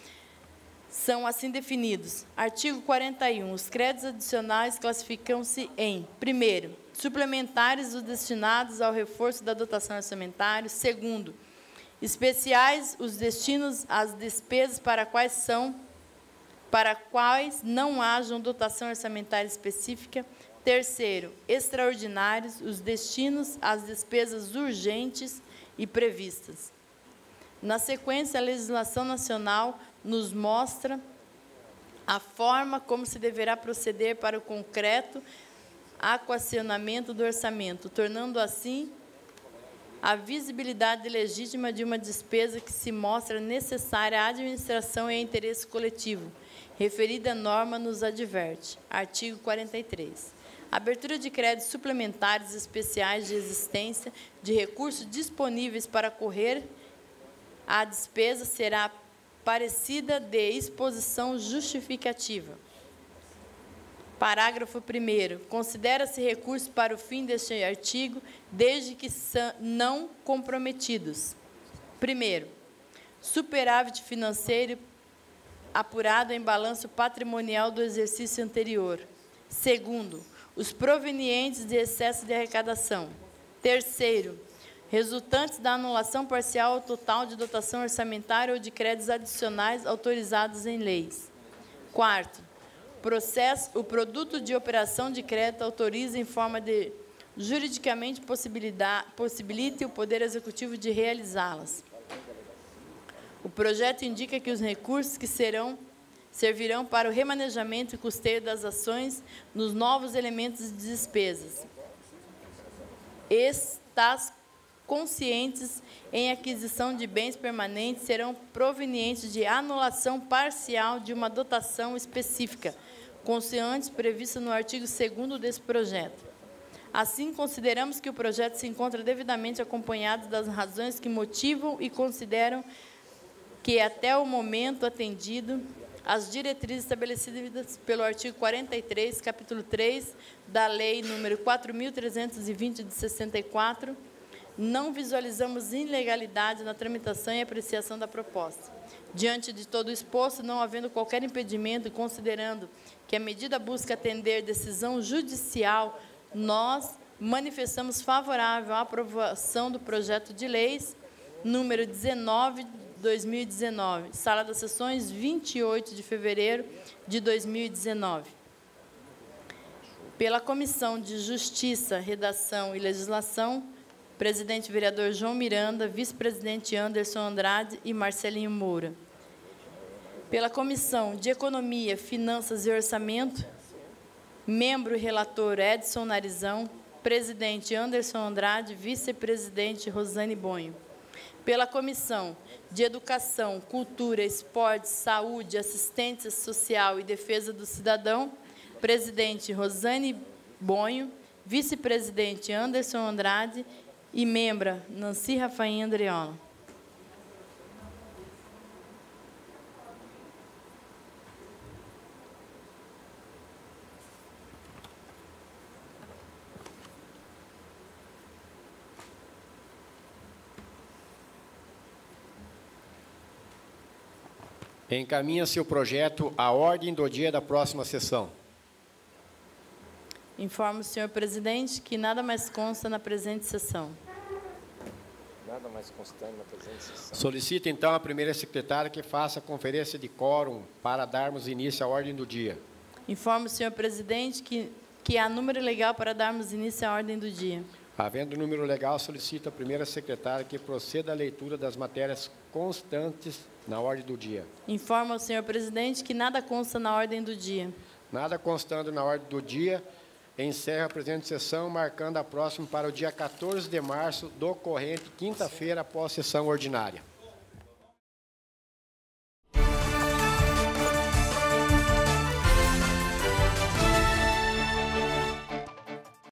são assim definidos. Artigo quarenta e um. Os créditos adicionais classificam-se em, primeiro, suplementares os destinados ao reforço da dotação orçamentária. Segundo, especiais os destinos às despesas para quais são para quais não hajam dotação orçamentária específica. Terceiro, extraordinários os destinos às despesas urgentes e previstas. Na sequência, a legislação nacional nos mostra a forma como se deverá proceder para o concreto equacionamento do orçamento, tornando assim a visibilidade legítima de uma despesa que se mostra necessária à administração e a interesse coletivo. Referida norma nos adverte. Artigo quarenta e três. Abertura de créditos suplementares especiais de existência de recursos disponíveis para correr a despesa será parecida de exposição justificativa. Parágrafo primeiro. Considera-se recurso para o fim deste artigo, desde que não comprometidos. Primeiro, superávit financeiro apurado em balanço patrimonial do exercício anterior. Segundo, os provenientes de excesso de arrecadação. Terceiro, resultantes da anulação parcial ou total de dotação orçamentária ou de créditos adicionais autorizados em leis. Quarto, processo, o produto de operação de crédito autoriza em forma de juridicamente possibilite o Poder Executivo de realizá-las. O projeto indica que os recursos que serão, servirão para o remanejamento e custeio das ações nos novos elementos de despesas. Estas conscientes em aquisição de bens permanentes serão provenientes de anulação parcial de uma dotação específica, consoante previsto no artigo segundo desse projeto. Assim, consideramos que o projeto se encontra devidamente acompanhado das razões que motivam e consideram que, até o momento atendido, as diretrizes estabelecidas pelo artigo quarenta e três, capítulo três, da Lei número quatro mil trezentos e vinte, de sessenta e quatro, não visualizamos ilegalidade na tramitação e apreciação da proposta. Diante de todo o exposto, não havendo qualquer impedimento, considerando que a medida busca atender decisão judicial, nós manifestamos favorável à aprovação do projeto de leis número dezenove, dois mil e dezenove, Sala das Sessões, vinte e oito de fevereiro de dois mil e dezenove. Pela Comissão de Justiça, Redação e Legislação, presidente vereador João Miranda, vice-presidente Anderson Andrade e Marcelinho Moura. Pela Comissão de Economia, Finanças e Orçamento, membro e relator Edson Narizão, presidente Anderson Andrade, vice-presidente Rosane Bonho. Pela Comissão de Educação, Cultura, Esporte, Saúde, Assistência Social e Defesa do Cidadão, presidente Rosane Bonho, vice-presidente Anderson Andrade E membra, Nancy Rafaim Andreola. Encaminha-se o projeto à ordem do dia da próxima sessão. Informo o senhor presidente que nada mais consta na presente sessão. Nada mais constante na presente sessão. Solicito, então, a primeira secretária que faça a conferência de quórum para darmos início à ordem do dia. Informo o senhor presidente que, que há número legal para darmos início à ordem do dia. Havendo número legal, solicito a primeira secretária que proceda à leitura das matérias constantes na ordem do dia. Informo ao senhor presidente que nada consta na ordem do dia. Nada constando na ordem do dia, encerra a presente sessão, marcando a próxima para o dia quatorze de março do corrente, quinta-feira, após sessão ordinária.